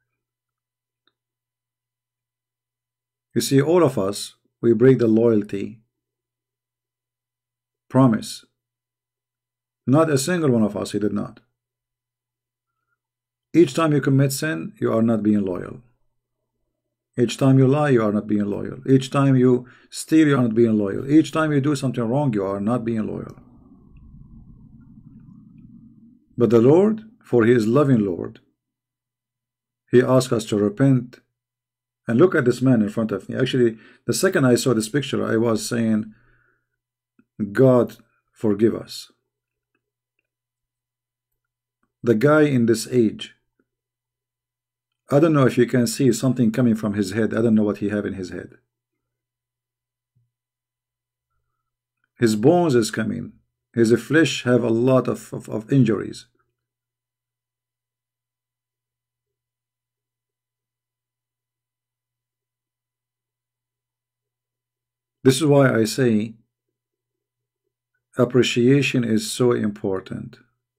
You see, all of us, we break the loyalty promise. Not a single one of us, he did not. Each time you commit sin, you are not being loyal. Each time you lie, you are not being loyal. Each time you steal, you are not being loyal. Each time you do something wrong, you are not being loyal. But the Lord, for He is loving Lord, He asks us to repent. And look at this man in front of me. Actually, the second I saw this picture, I was saying, God, forgive us. The guy in this age, I don't know if you can see something coming from his head. I don't know what he have in his head. His bones is coming. His flesh have a lot of, of, of injuries. This is why I say appreciation is so important.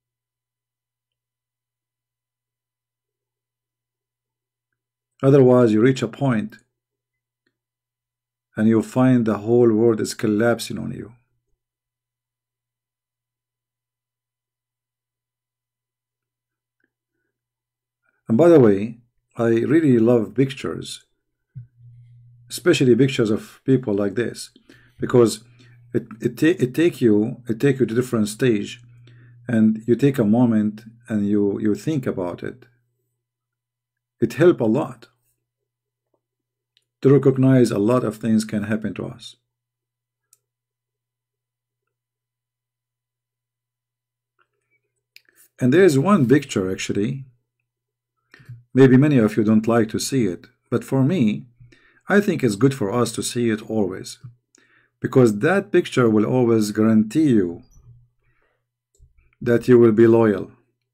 Otherwise, you reach a point and you find the whole world is collapsing on you. And by the way, I really love pictures, especially pictures of people like this, because it it, ta it take you it take you to a different stage, and you take a moment and you you think about it. It helps a lot to recognize a lot of things can happen to us. And there is one picture, actually, maybe many of you don't like to see it, but for me, I think it's good for us to see it always, because that picture will always guarantee you that you will be loyal.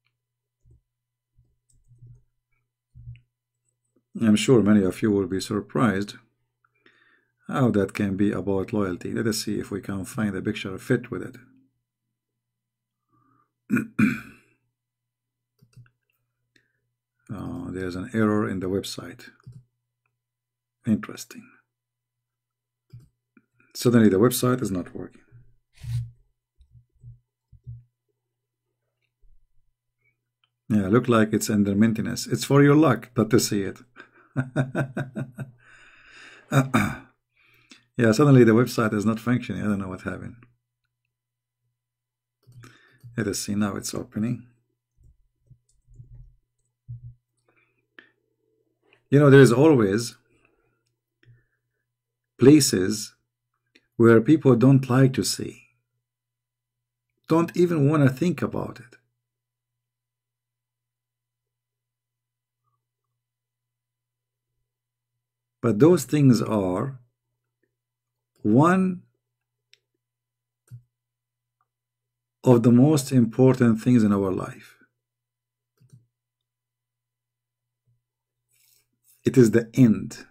I'm sure many of you will be surprised how that can be about loyalty. Let us see if we can find a picture fit with it. Oh, there's an error in the website. Interesting. Suddenly the website is not working. Yeah, look like it's under maintenance. It's for your luck not to see it. Yeah, suddenly the website is not functioning. I don't know what happened. Let us see, now it's opening. You know, there is always places where people don't like to see, don't even want to think about it. But those things are one of the most important things in our life. It is the end.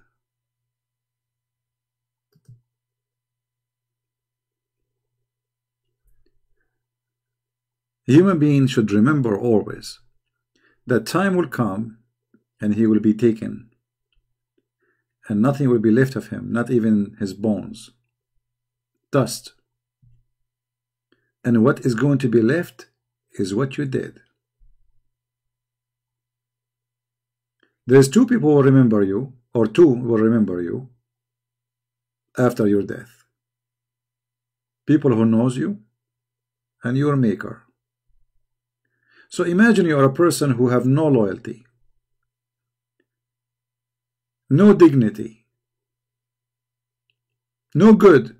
Human beings should remember always that time will come and he will be taken, and nothing will be left of him, not even his bones, dust. And what is going to be left is what you did. There's two people who will remember you, or two will remember you after your death. People who knows you and your maker. So imagine you are a person who have no loyalty, no dignity, no good,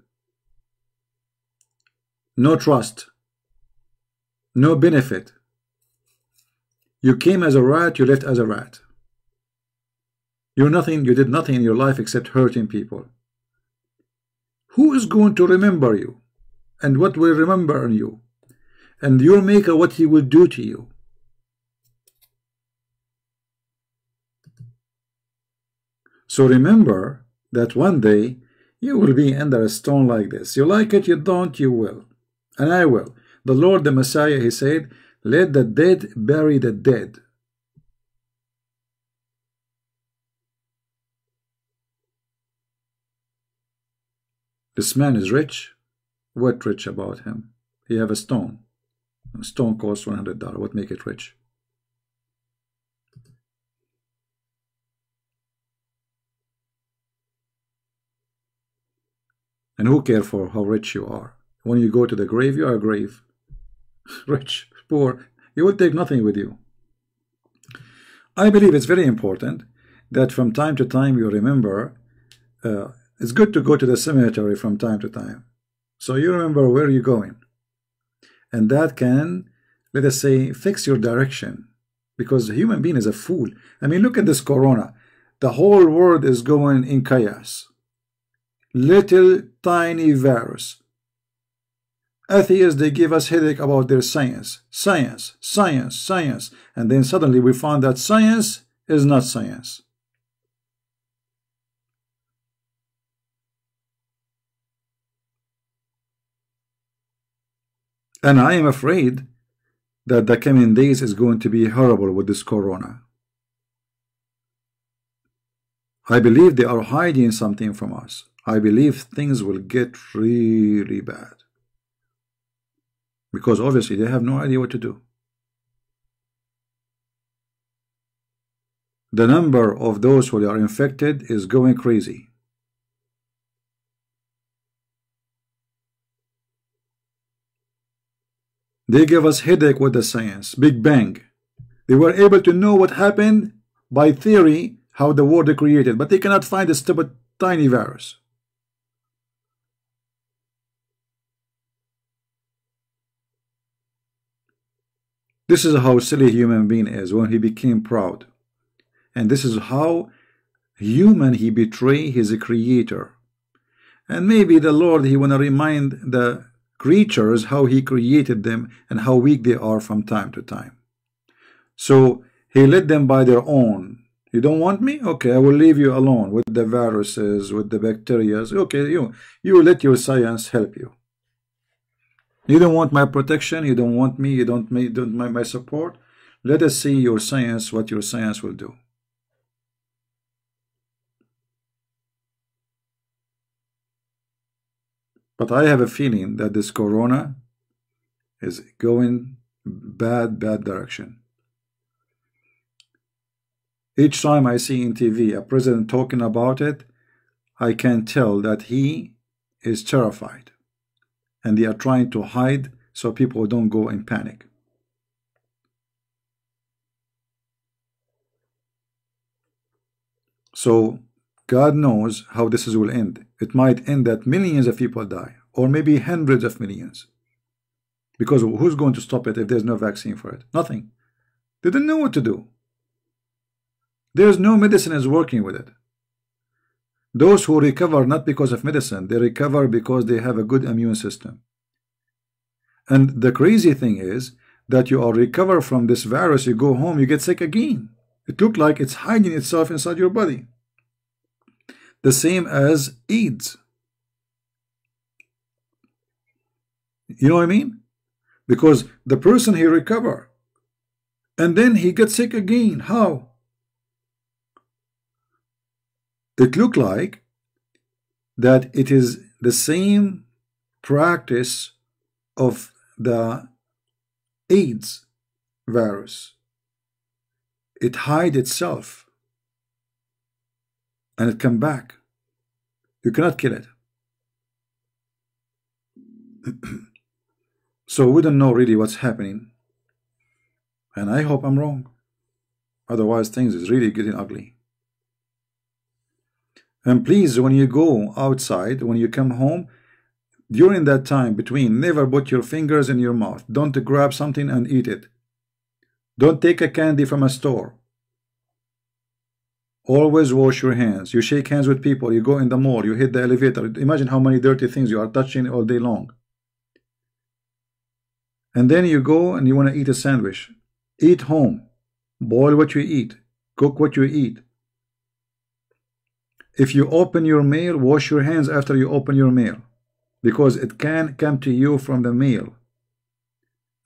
no trust, no benefit. You came as a rat, you left as a rat. You're nothing, you did nothing in your life except hurting people. Who is going to remember you? And what will remember you? And your maker, what he will do to you? So remember that one day you will be under a stone like this. You like it, you don't, you will. And I will. The Lord, the Messiah, he said, let the dead bury the dead. This man is rich. What rich about him? He have a stone. A stone costs one hundred dollars. What make it rich? And who care for how rich you are? When you go to the grave, you are a grave. Rich, poor, you will take nothing with you. I believe it's very important that from time to time you remember. Uh, it's good to go to the cemetery from time to time, so you remember where you're going, and that can, let us say, fix your direction, because the human being is a fool. I mean, look at this corona. The whole world is going in chaos. Little tiny virus. Atheists, they give us headache about their science. Science, science, science. And then suddenly we found that science is not science. And I am afraid that the coming days is going to be horrible with this corona. I believe they are hiding something from us. I believe things will get really bad. Because obviously they have no idea what to do. The number of those who are infected is going crazy. They give us headache with the science. Big Bang. They were able to know what happened by theory, how the world is created, but they cannot find a stupid tiny virus. This is how silly a human being is when he became proud. And this is how human he betray his creator. And maybe the Lord, he want to remind the creatures how he created them and how weak they are from time to time. So he led them by their own. You don't want me? Okay, I will leave you alone with the viruses, with the bacteria. Okay, you, you let your science help you. You don't want my protection, you don't want me, you don't, me, don't my, my support. Let us see your science, what your science will do. But I have a feeling that this corona is going bad, bad direction. Each time I see in T V a president talking about it, I can tell that he is terrified. And they are trying to hide so people don't go in panic. So God knows how this will end. It might end that millions of people die, or maybe hundreds of millions. Because who's going to stop it if there's no vaccine for it? Nothing. They didn't know what to do. There's no medicine is working with it. Those who recover not because of medicine, they recover because they have a good immune system. And the crazy thing is that you are recover from this virus, you go home, you get sick again. It looks like it's hiding itself inside your body. The same as AIDS. You know what I mean? Because the person he recover and then he gets sick again. How? It look like that it is the same practice of the AIDS virus. It hide itself and it come back. You cannot kill it. So we don't know really what's happening, and I hope I'm wrong. Otherwise things is really getting ugly. And please, when you go outside, when you come home, during that time between, never put your fingers in your mouth. Don't grab something and eat it. Don't take a candy from a store. Always wash your hands. You shake hands with people, you go in the mall, you hit the elevator. Imagine how many dirty things you are touching all day long. And then you go and you want to eat a sandwich. Eat home. Boil what you eat. Cook what you eat. If you open your mail, wash your hands after you open your mail, because it can come to you from the mail.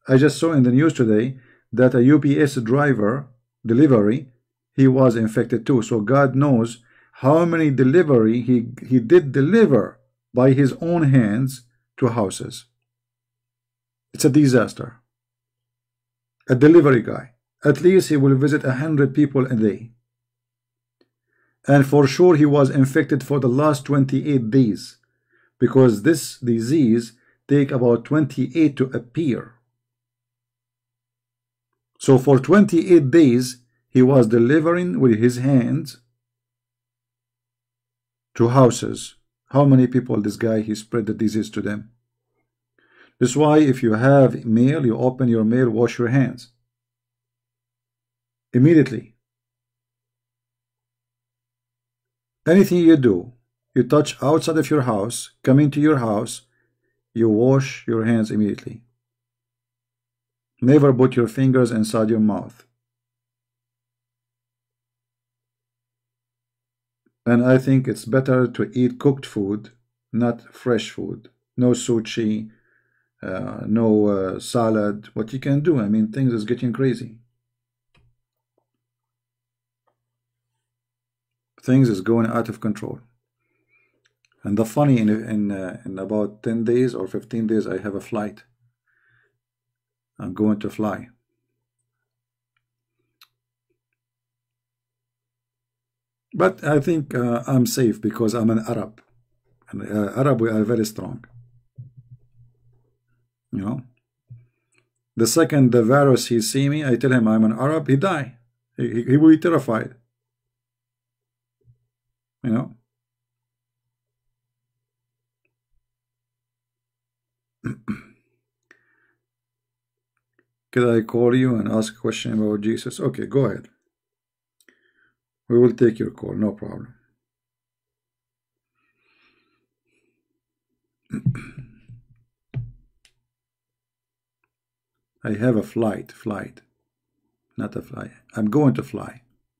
I just saw in the news today that a U P S driver delivery, he was infected too. So God knows how many delivery he he did deliver by his own hands to houses. It's a disaster. A delivery guy, at least he will visit a hundred people a day, and for sure he was infected for the last twenty-eight days, because this disease take about twenty-eight to appear. So for twenty-eight days he was delivering with his hands to houses. How many people this guy he spread the disease to them? This is why if you have mail, you open your mail, wash your hands immediately. Anything you do, you touch outside of your house, come into your house, you wash your hands immediately. Never put your fingers inside your mouth. And I think it's better to eat cooked food, not fresh food. No sushi, uh, no uh, salad. What you can do, I mean, things is getting crazy. Things is going out of control. And the funny, in in, uh, in about ten days or fifteen days, I have a flight. I'm going to fly. But I think uh, I'm safe because I'm an Arab. And uh, Arab, we are very strong. You know, the second the virus he see me, I tell him I'm an Arab, he die. He, he, he will be terrified. You know. Could I call you and ask a question about Jesus? Okay, go ahead. We will take your call, no problem. I have a flight, flight, not a fly. I'm going to fly.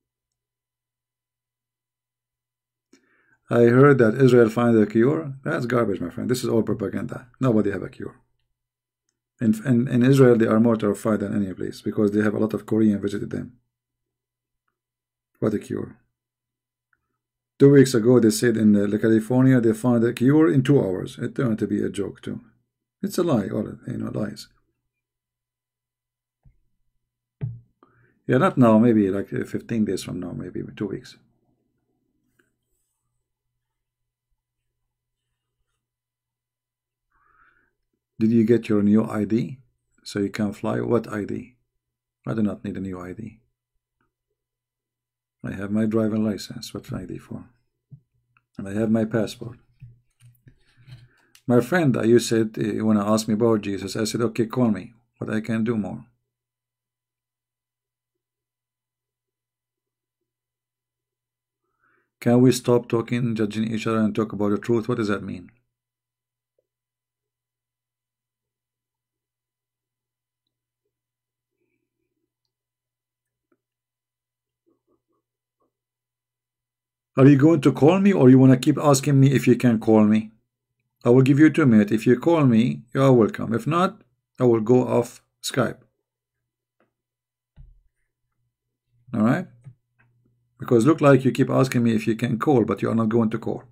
I heard that Israel find a cure. That's garbage, my friend. This is all propaganda. Nobody have a cure. In, in, in Israel, they are more terrified than any place because they have a lot of Korean visited them. What a cure. Two weeks ago, they said in uh, California, they found a cure in two hours. It turned out to be a joke, too. It's a lie, all it, you know, lies. Yeah, not now, maybe like fifteen days from now, maybe two weeks. Did you get your new I D so you can fly? What I D? I do not need a new I D. I have my driving license. What I D for? And I have my passport. My friend, you said you want to ask me about Jesus. I said, okay, call me, but I can do more. Can we stop talking, judging each other, and talk about the truth? What does that mean? Are you going to call me, or you want to keep asking me if you can call me? I will give you two minutes. If you call me, you are welcome. If not, I will go off Skype. All right? Because look like you keep asking me if you can call, but you are not going to call.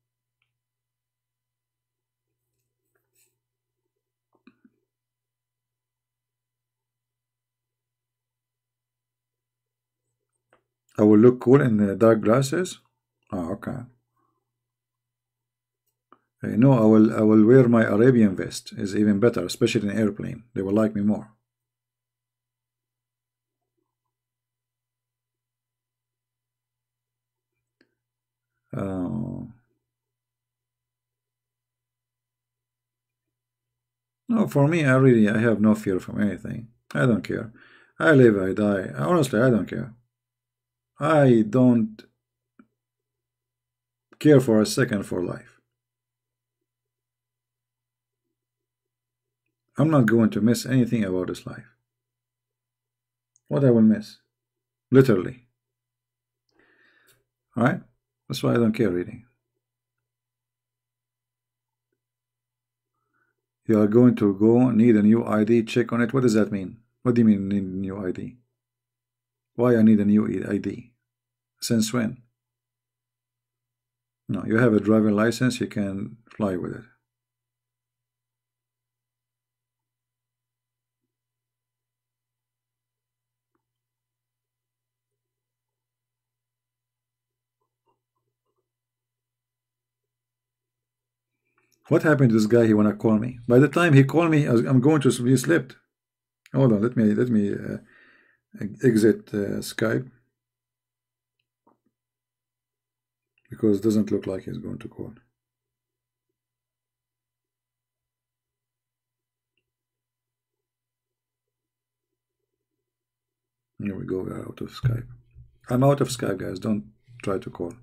I will look cool in the dark glasses. Oh, okay. You know, I will I will wear my Arabian vest. Is even better, especially in airplane. They will like me more. Uh, no, for me, I really I have no fear from anything. I don't care. I live, I die. Honestly, I don't care. I don't care for a second for life. I'm not going to miss anything about this life. What I will miss? Literally. Alright? That's why I don't care really. You are going to go need a new I D, check on it. What does that mean? What do you mean need a new I D? Why I need a new I D? Since when? No, you have a driving license, you can fly with it. What happened to this guy? He wanna call me. By the time he called me, I'm going to be slept. Hold on, let me let me uh, exit uh, Skype, because it doesn't look like he's going to call. Here we go. We are out of Skype. I'm out of Skype, guys. Don't try to call.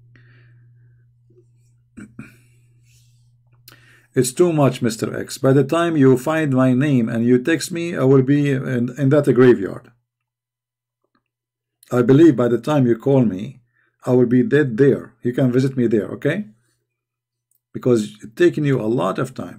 It's too much, Mister X. By the time you find my name and you text me, I will be in, in that graveyard. I believe by the time you call me, I will be dead there. You can visit me there, okay? Because it's taking you a lot of time.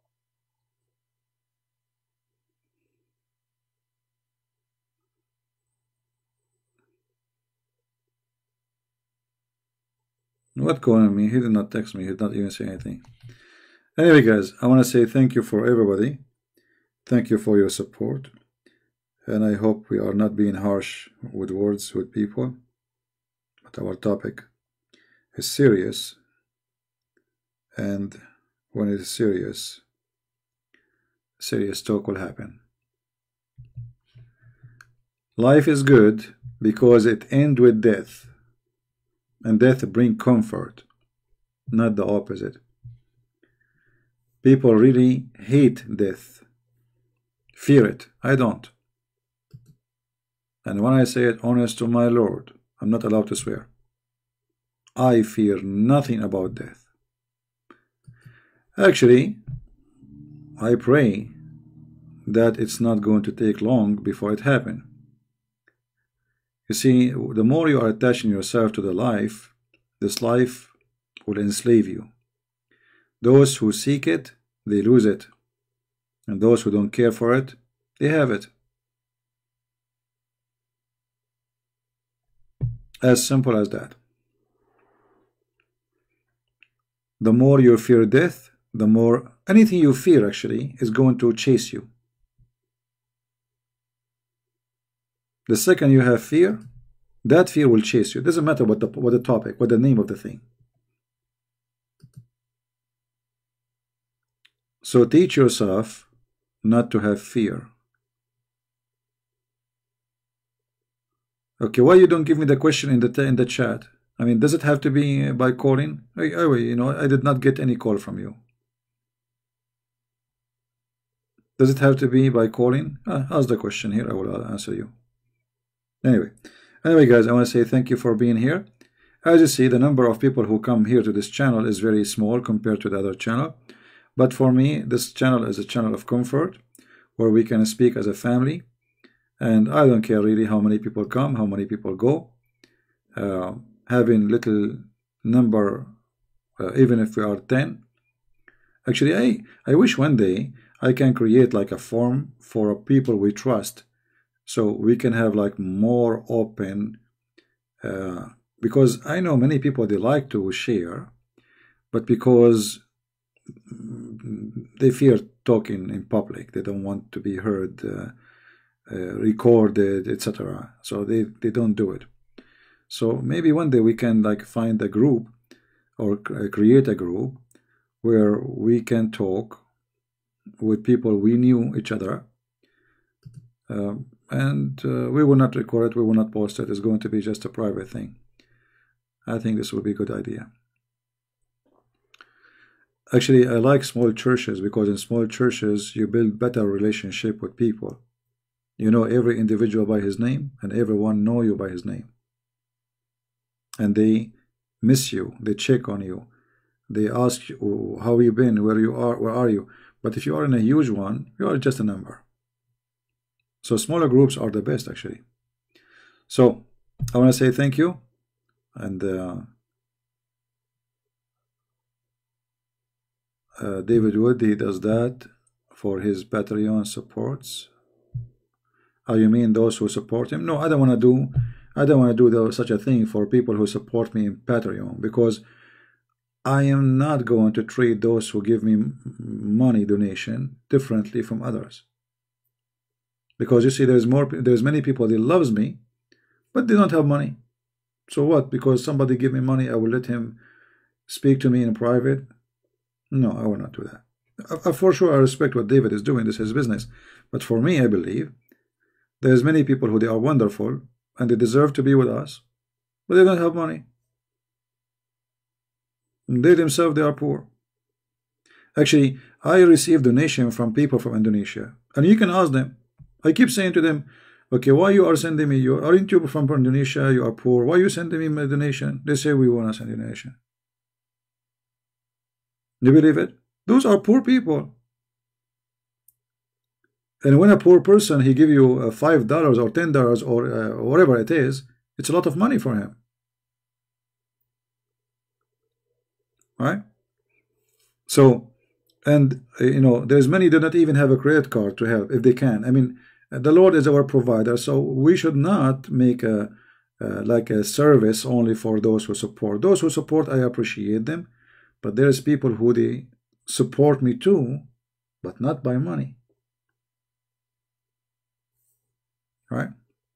What calling me? He did not text me. He did not even say anything. Anyway, guys, I want to say thank you for everybody. Thank you for your support. And I hope we are not being harsh with words with people. But our topic is serious. And when it is serious, serious talk will happen. Life is good because it ends with death. And death brings comfort, not the opposite. People really hate death, fear it. I don't. And when I say it honest to my Lord, I'm not allowed to swear. I fear nothing about death. Actually, I pray that it's not going to take long before it happens. You see, the more you are attaching yourself to the life, this life will enslave you. Those who seek it, they lose it. And those who don't care for it, they have it. As simple as that. The more you fear death, the more anything you fear actually is going to chase you. The second you have fear, that fear will chase you. It doesn't matter what the, what the topic, what the name of the thing. So teach yourself not to have fear. Okay, why you don't give me the question in the in the chat? I mean, does it have to be by calling? Anyway, you know, I did not get any call from you. Does it have to be by calling? Ah, ask the question here. I will answer you. Anyway, anyway, guys, I want to say thank you for being here. As you see, the number of people who come here to this channel is very small compared to the other channel. But for me, this channel is a channel of comfort where we can speak as a family. And I don't care really how many people come, how many people go. Uh, having little number, uh, even if we are ten. Actually, I, I wish one day I can create like a forum for people we trust. So we can have like more open, uh, because I know many people, they like to share, but because they fear talking in public, they don't want to be heard, uh, uh, recorded, et cetera. So they, they don't do it. So maybe one day we can like find a group or create a group where we can talk with people we knew each other. Uh, and uh, we will not record it, we will not post it. It's going to be just a private thing. I think this would be a good idea. Actually, I like small churches because in small churches you build better relationship with people. You know every individual by his name, and everyone know you by his name. And they miss you, they check on you, they ask you how you been, where you are, where are you. But if you are in a huge one, you are just a number. So smaller groups are the best actually. So I want to say thank you, and uh, uh, David Wood, he does that. for his Patreon supports. Oh, you mean those who support him? No, I don't want to do I don't want to do the, such a thing for people who support me in Patreon, because I am not going to treat those who give me money donation differently from others. Because you see, there's more there's many people that loves me, but they don't have money. So what? Because somebody give me money, I will let him speak to me in private? No, I will not do that. I, I, for sure, I respect what David is doing. This is his business. But for me, I believe there's many people who they are wonderful and they deserve to be with us, but they don't have money. And they themselves, they are poor. Actually, I receive donation from people from Indonesia, and you can ask them. I keep saying to them, okay, why you are sending me, you aren't you from Indonesia, you are poor, why you sending me a donation? They say we want to send a donation. Do you believe it? Those are poor people. And when a poor person, he give you uh, five dollars or ten dollars or uh, whatever it is, it's a lot of money for him. Right? So, and uh, you know, there's many do not even have a credit card to help if they can. I mean, the Lord is our provider, so we should not make a uh, like a service only for those who support. Those who support, I appreciate them, but there's people who they support me too, but not by money. Right?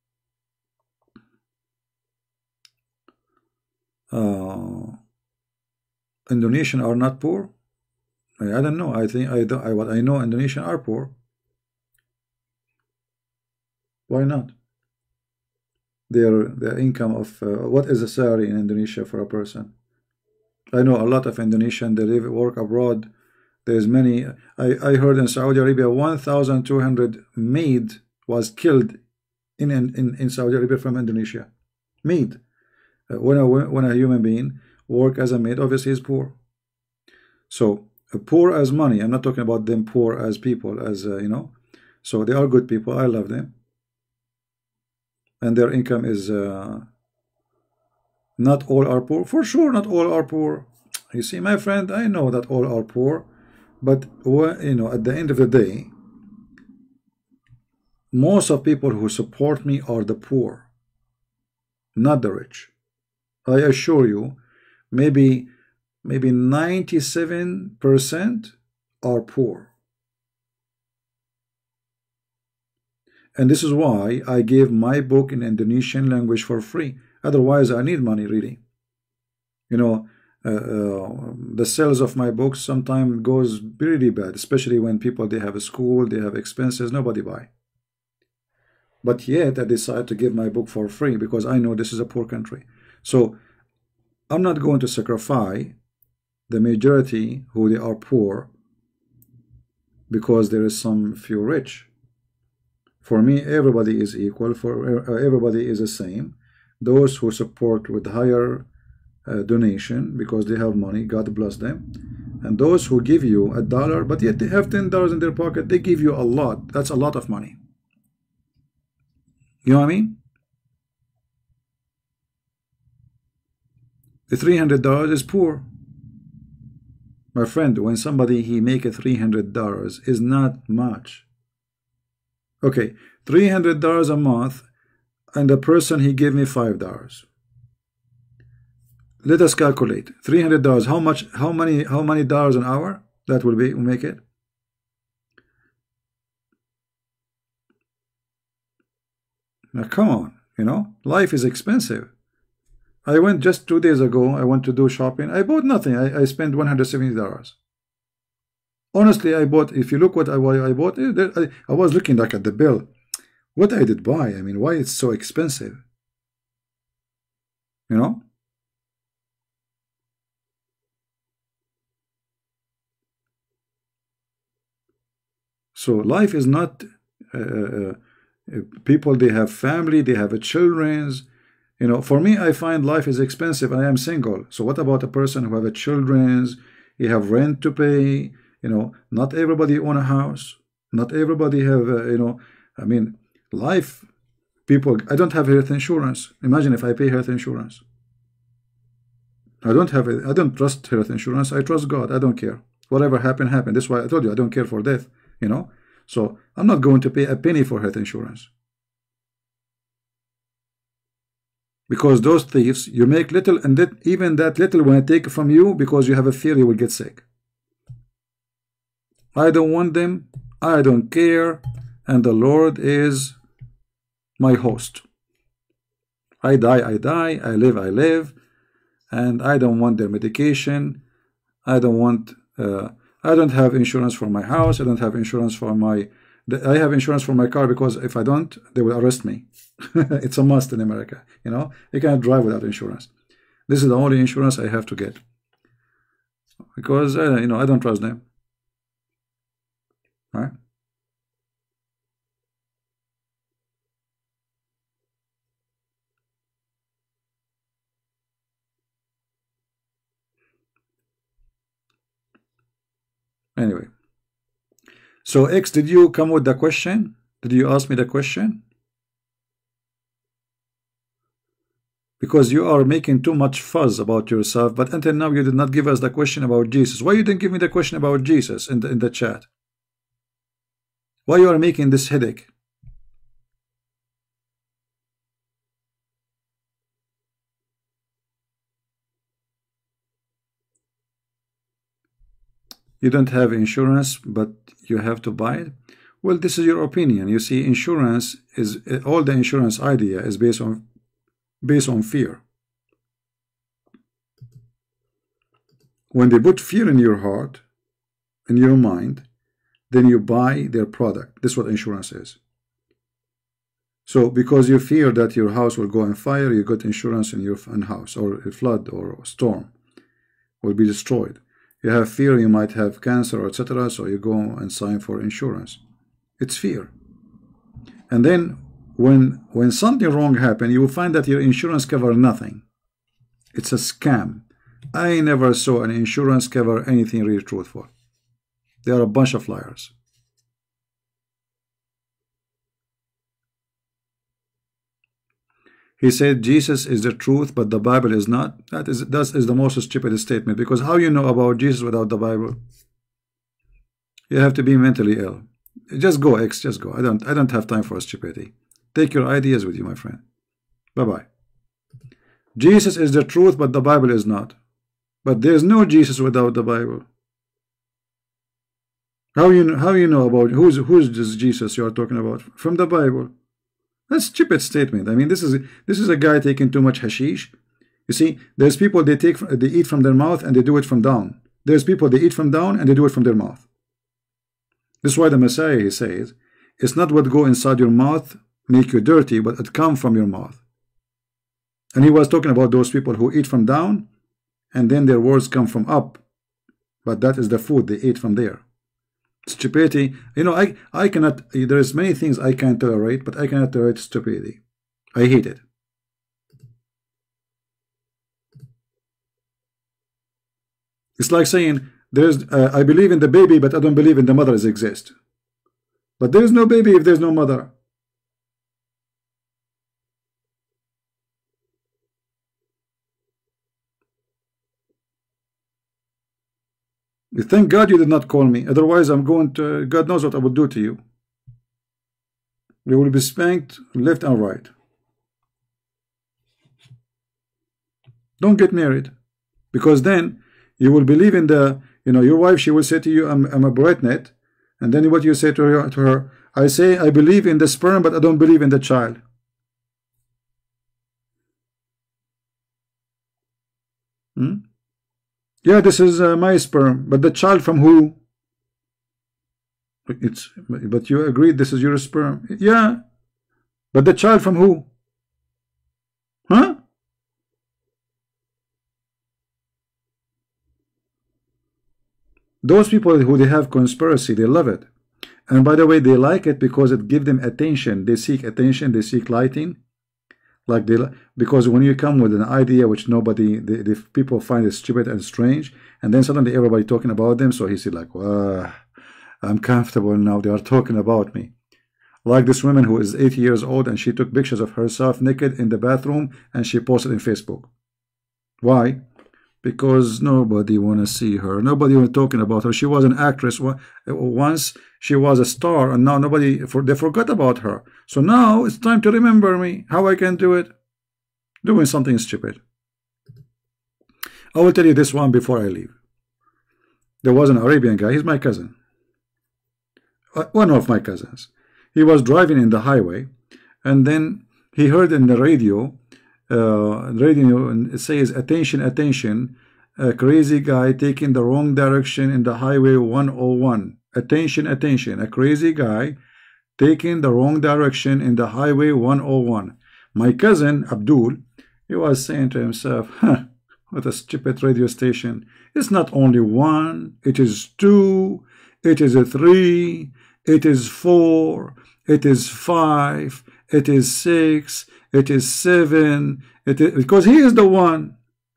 Uh, Indonesians are not poor. I, I don't know. I think I don't. I what I know, Indonesians are poor. Why not? Their their income of uh, what is the salary in Indonesia for a person? I know a lot of Indonesians, they live work abroad. There's many. I I heard in Saudi Arabia one thousand two hundred maid was killed in in in Saudi Arabia from Indonesia. Maid. Uh, when a when a human being work as a maid, obviously is poor. So uh, poor as money. I'm not talking about them poor as people, as uh, you know. So they are good people. I love them. And their income is uh, not all are poor. For sure, not all are poor. You see, my friend, I know that all are poor, but you know, at the end of the day, most of people who support me are the poor, not the rich. I assure you, maybe maybe ninety-seven percent are poor. And this is why I gave my book in Indonesian language for free. Otherwise, I need money, really. You know, uh, uh, the sales of my books sometimes goes really bad, especially when people, they have a school, they have expenses, nobody buy. But yet, I decided to give my book for free because I know this is a poor country. So, I'm not going to sacrifice the majority who they are poor because there is some few rich. For me, everybody is equal. For uh, everybody is the same. Those who support with higher uh, donation because they have money, God bless them. And those who give you a dollar, but yet they have ten dollars in their pocket, they give you a lot. That's a lot of money. You know what I mean? The three hundred dollars is poor. My friend, when somebody he make a three hundred dollars is not much. Okay, three hundred dollars a month, and the person he gave me five dollars. Let us calculate three hundred dollars. How much? How many? How many dollars an hour? That will be will make it. Now come on, you know, life is expensive. I went just two days ago. I went to do shopping. I bought nothing. I, I spent one hundred seventy dollars. Honestly, I bought, if you look what I, I bought, I, I was looking like at the bill. What I did buy, I mean, why it's so expensive? You know? So life is not, uh, uh, people, they have family, they have a children's. You know, for me, I find life is expensive and I am single. So what about a person who have a children's, you have rent to pay? You know, not everybody own a house. Not everybody have, uh, you know, I mean, life, people, I don't have health insurance. Imagine if I pay health insurance. I don't have it. I don't trust health insurance. I trust God. I don't care. Whatever happened, happened. That's why I told you I don't care for death. you know. So I'm not going to pay a penny for health insurance. Because those thieves, you make little, and that even that little when I take it from you, because you have a fear you will get sick. I don't want them, I don't care, and the Lord is my host. I die, I die, I live, I live, and I don't want their medication. I don't want, uh, I don't have insurance for my house, I don't have insurance for my, I have insurance for my car because if I don't, they will arrest me. It's a must in America, you know. You cannot drive without insurance. This is the only insurance I have to get because uh, you know, I don't trust them. All right. Anyway, so X, did you come with the question? Did you ask me the question? Because you are making too much fuzz about yourself, but until now you did not give us the question about Jesus. Why you didn't give me the question about Jesus in the, in the chat? Why you are making this headache? You don't have insurance, but you have to buy it? Well, this is your opinion. You see, insurance is, all the insurance idea is based on based on fear. When they put fear in your heart, in your mind, then you buy their product. This is what insurance is. So because you fear that your house will go on fire, you got insurance in your house, or a flood or a storm will be destroyed. You have fear you might have cancer, et cetera. So you go and sign for insurance. It's fear. And then when when something wrong happens, you will find that your insurance covers nothing. It's a scam. I never saw an insurance cover anything really truthful. They are a bunch of liars. He said Jesus is the truth, but the Bible is not. That is, that is the most stupid statement, because how you know about Jesus without the Bible? You have to be mentally ill. Just go, X, just go. I don't I don't have time for stupidity. Take your ideas with you, my friend. Bye-bye. Jesus is the truth, but the Bible is not. But there's no Jesus without the Bible. How you know, how you know about who's who's this Jesus you are talking about? From the Bible. That's a stupid statement. I mean, this is this is a guy taking too much hashish. You see, there's people they take they eat from their mouth and they do it from down. There's people they eat from down and they do it from their mouth. This is why the Messiah, he says, it's not what go inside your mouth make you dirty, but it come from your mouth. And he was talking about those people who eat from down and then their words come from up, but that is the food they ate from there. Stupidity, you know, I I cannot, there is many things I can tolerate, but I cannot tolerate stupidity. I hate it. It's like saying there's uh, I believe in the baby, but I don't believe in the mothers exist. But there is no baby if there's no mother. Thank God you did not call me. Otherwise, I'm going to, God knows what I would do to you. You will be spanked left and right. Don't get married. Because then you will believe in the, you know, your wife, she will say to you, I'm, I'm a brightnet. And then what you say to her, to her, I say, I believe in the sperm, but I don't believe in the child. Hmm? Yeah, this is uh, my sperm, but the child from who? It's, but you agreed this is your sperm. Yeah, but the child from who? Huh? Those people who they have conspiracy, they love it. And by the way, they like it because it gives them attention. They seek attention, they seek lighting. Like they, because when you come with an idea which nobody, the, the people find it stupid and strange, and then suddenly everybody talking about them, so he said like, well, I'm comfortable now, they are talking about me. Like this woman who is eighty years old and she took pictures of herself naked in the bathroom and she posted in Facebook. Why? because nobody want to see her. Nobody was talking about her. She was an actress. Once she was a star, and now nobody, for they forgot about her. So now it's time to remember me. How I can do it? Doing something stupid. I will tell you this one before I leave. There was an Arabian guy. He's my cousin. One of my cousins. He was driving in the highway, and then he heard in the radio, uh, radio, and it says, "Attention, attention! A crazy guy taking the wrong direction in the highway one oh one. Attention, attention! A crazy guy taking the wrong direction in the highway one oh one." My cousin Abdul, he was saying to himself, "Huh, what a stupid radio station! It's not only one. It is two. It is a three. It is four. It is five. It is six. It is seven. It is," because he is the one.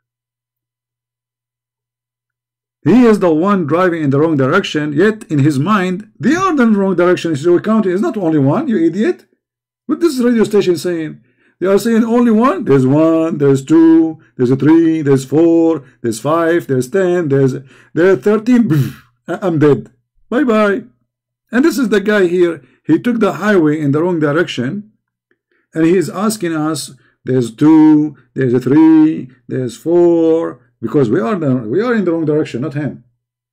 He is the one driving in the wrong direction, yet in his mind, they are in the wrong direction. So we're counting. It's not only one, you idiot. What this radio station saying? They are saying only one. There's one, there's two, there's a three, there's four, there's five, there's ten, there's there's thirteen. I'm dead. Bye-bye. And this is the guy here. He took the highway in the wrong direction, and he is asking us, there's two, there's a three, there's four, because we are the, we are in the wrong direction, not him.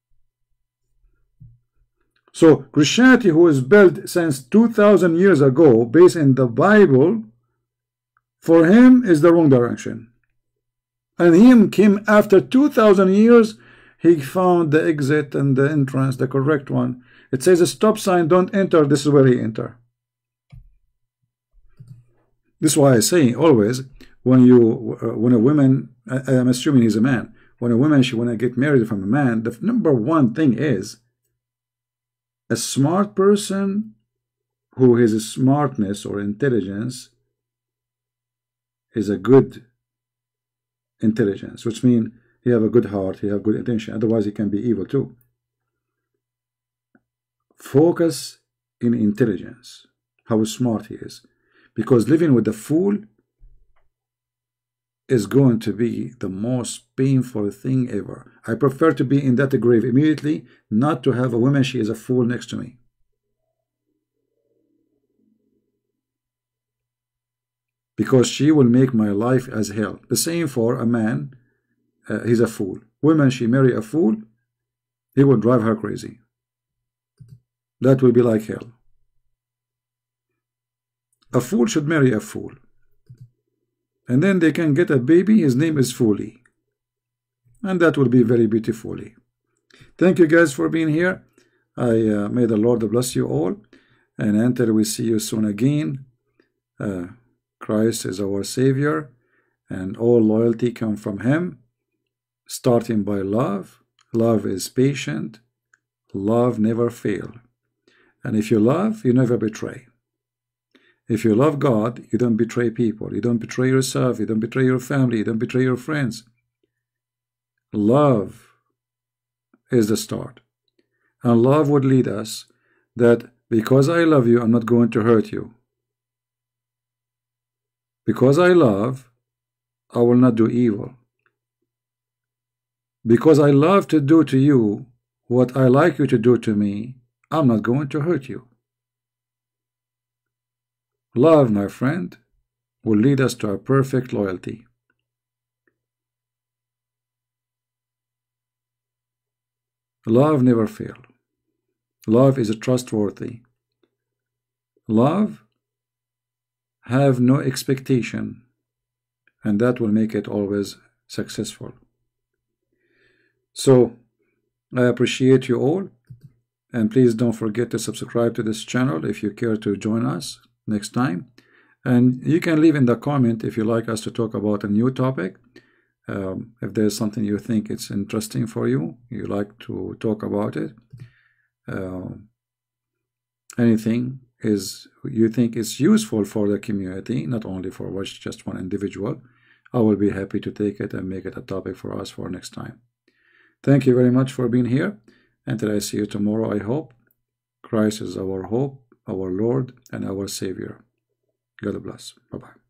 So Christianity, who is built since two thousand years ago, based in the Bible, for him is the wrong direction. And him came after two thousand years, he found the exit and the entrance, the correct one. It says a stop sign, don't enter. This is where he enter. This is why I say always, when you, uh, when a woman, I, I'm assuming he's a man, when a woman, she want to get married from a man, the number one thing is a smart person who his smartness or intelligence is a good intelligence, which means he have a good heart, he have good intention. Otherwise, he can be evil too. Focus in intelligence, how smart he is, because living with a fool is going to be the most painful thing ever. I prefer to be in that grave immediately, not to have a woman, she is a fool next to me. Because she will make my life as hell. The same for a man, uh, he's a fool. Woman, she marry a fool, he will drive her crazy. That will be like hell. A fool should marry a fool. And then they can get a baby, his name is Fooly. And that will be very beautifully. Thank you guys for being here. I uh, may the Lord bless you all. And until we see you soon again, uh, Christ is our Savior, and all loyalty comes from Him, starting by love. Love is patient. Love never fails. And if you love, you never betray. If you love God, you don't betray people. You don't betray yourself. You don't betray your family. You don't betray your friends. Love is the start. And love would lead us that because I love you, I'm not going to hurt you. Because I love, I will not do evil. Because I love to do to you what I like you to do to me, I'm not going to hurt you. Love, my friend, will lead us to a perfect loyalty. Love never fails. Love is trustworthy. Love have no expectation, and that will make it always successful. So I appreciate you all, and please don't forget to subscribe to this channel if you care to join us next time. And you can leave in the comment if you like us to talk about a new topic. Um, if there's something you think it's interesting for you, you like to talk about it. Uh, anything is you think is useful for the community, not only for just one individual, I will be happy to take it and make it a topic for us for next time. Thank you very much for being here. Until I see you tomorrow, I hope. Christ is our hope, our Lord, and our Savior. God bless. Bye-bye.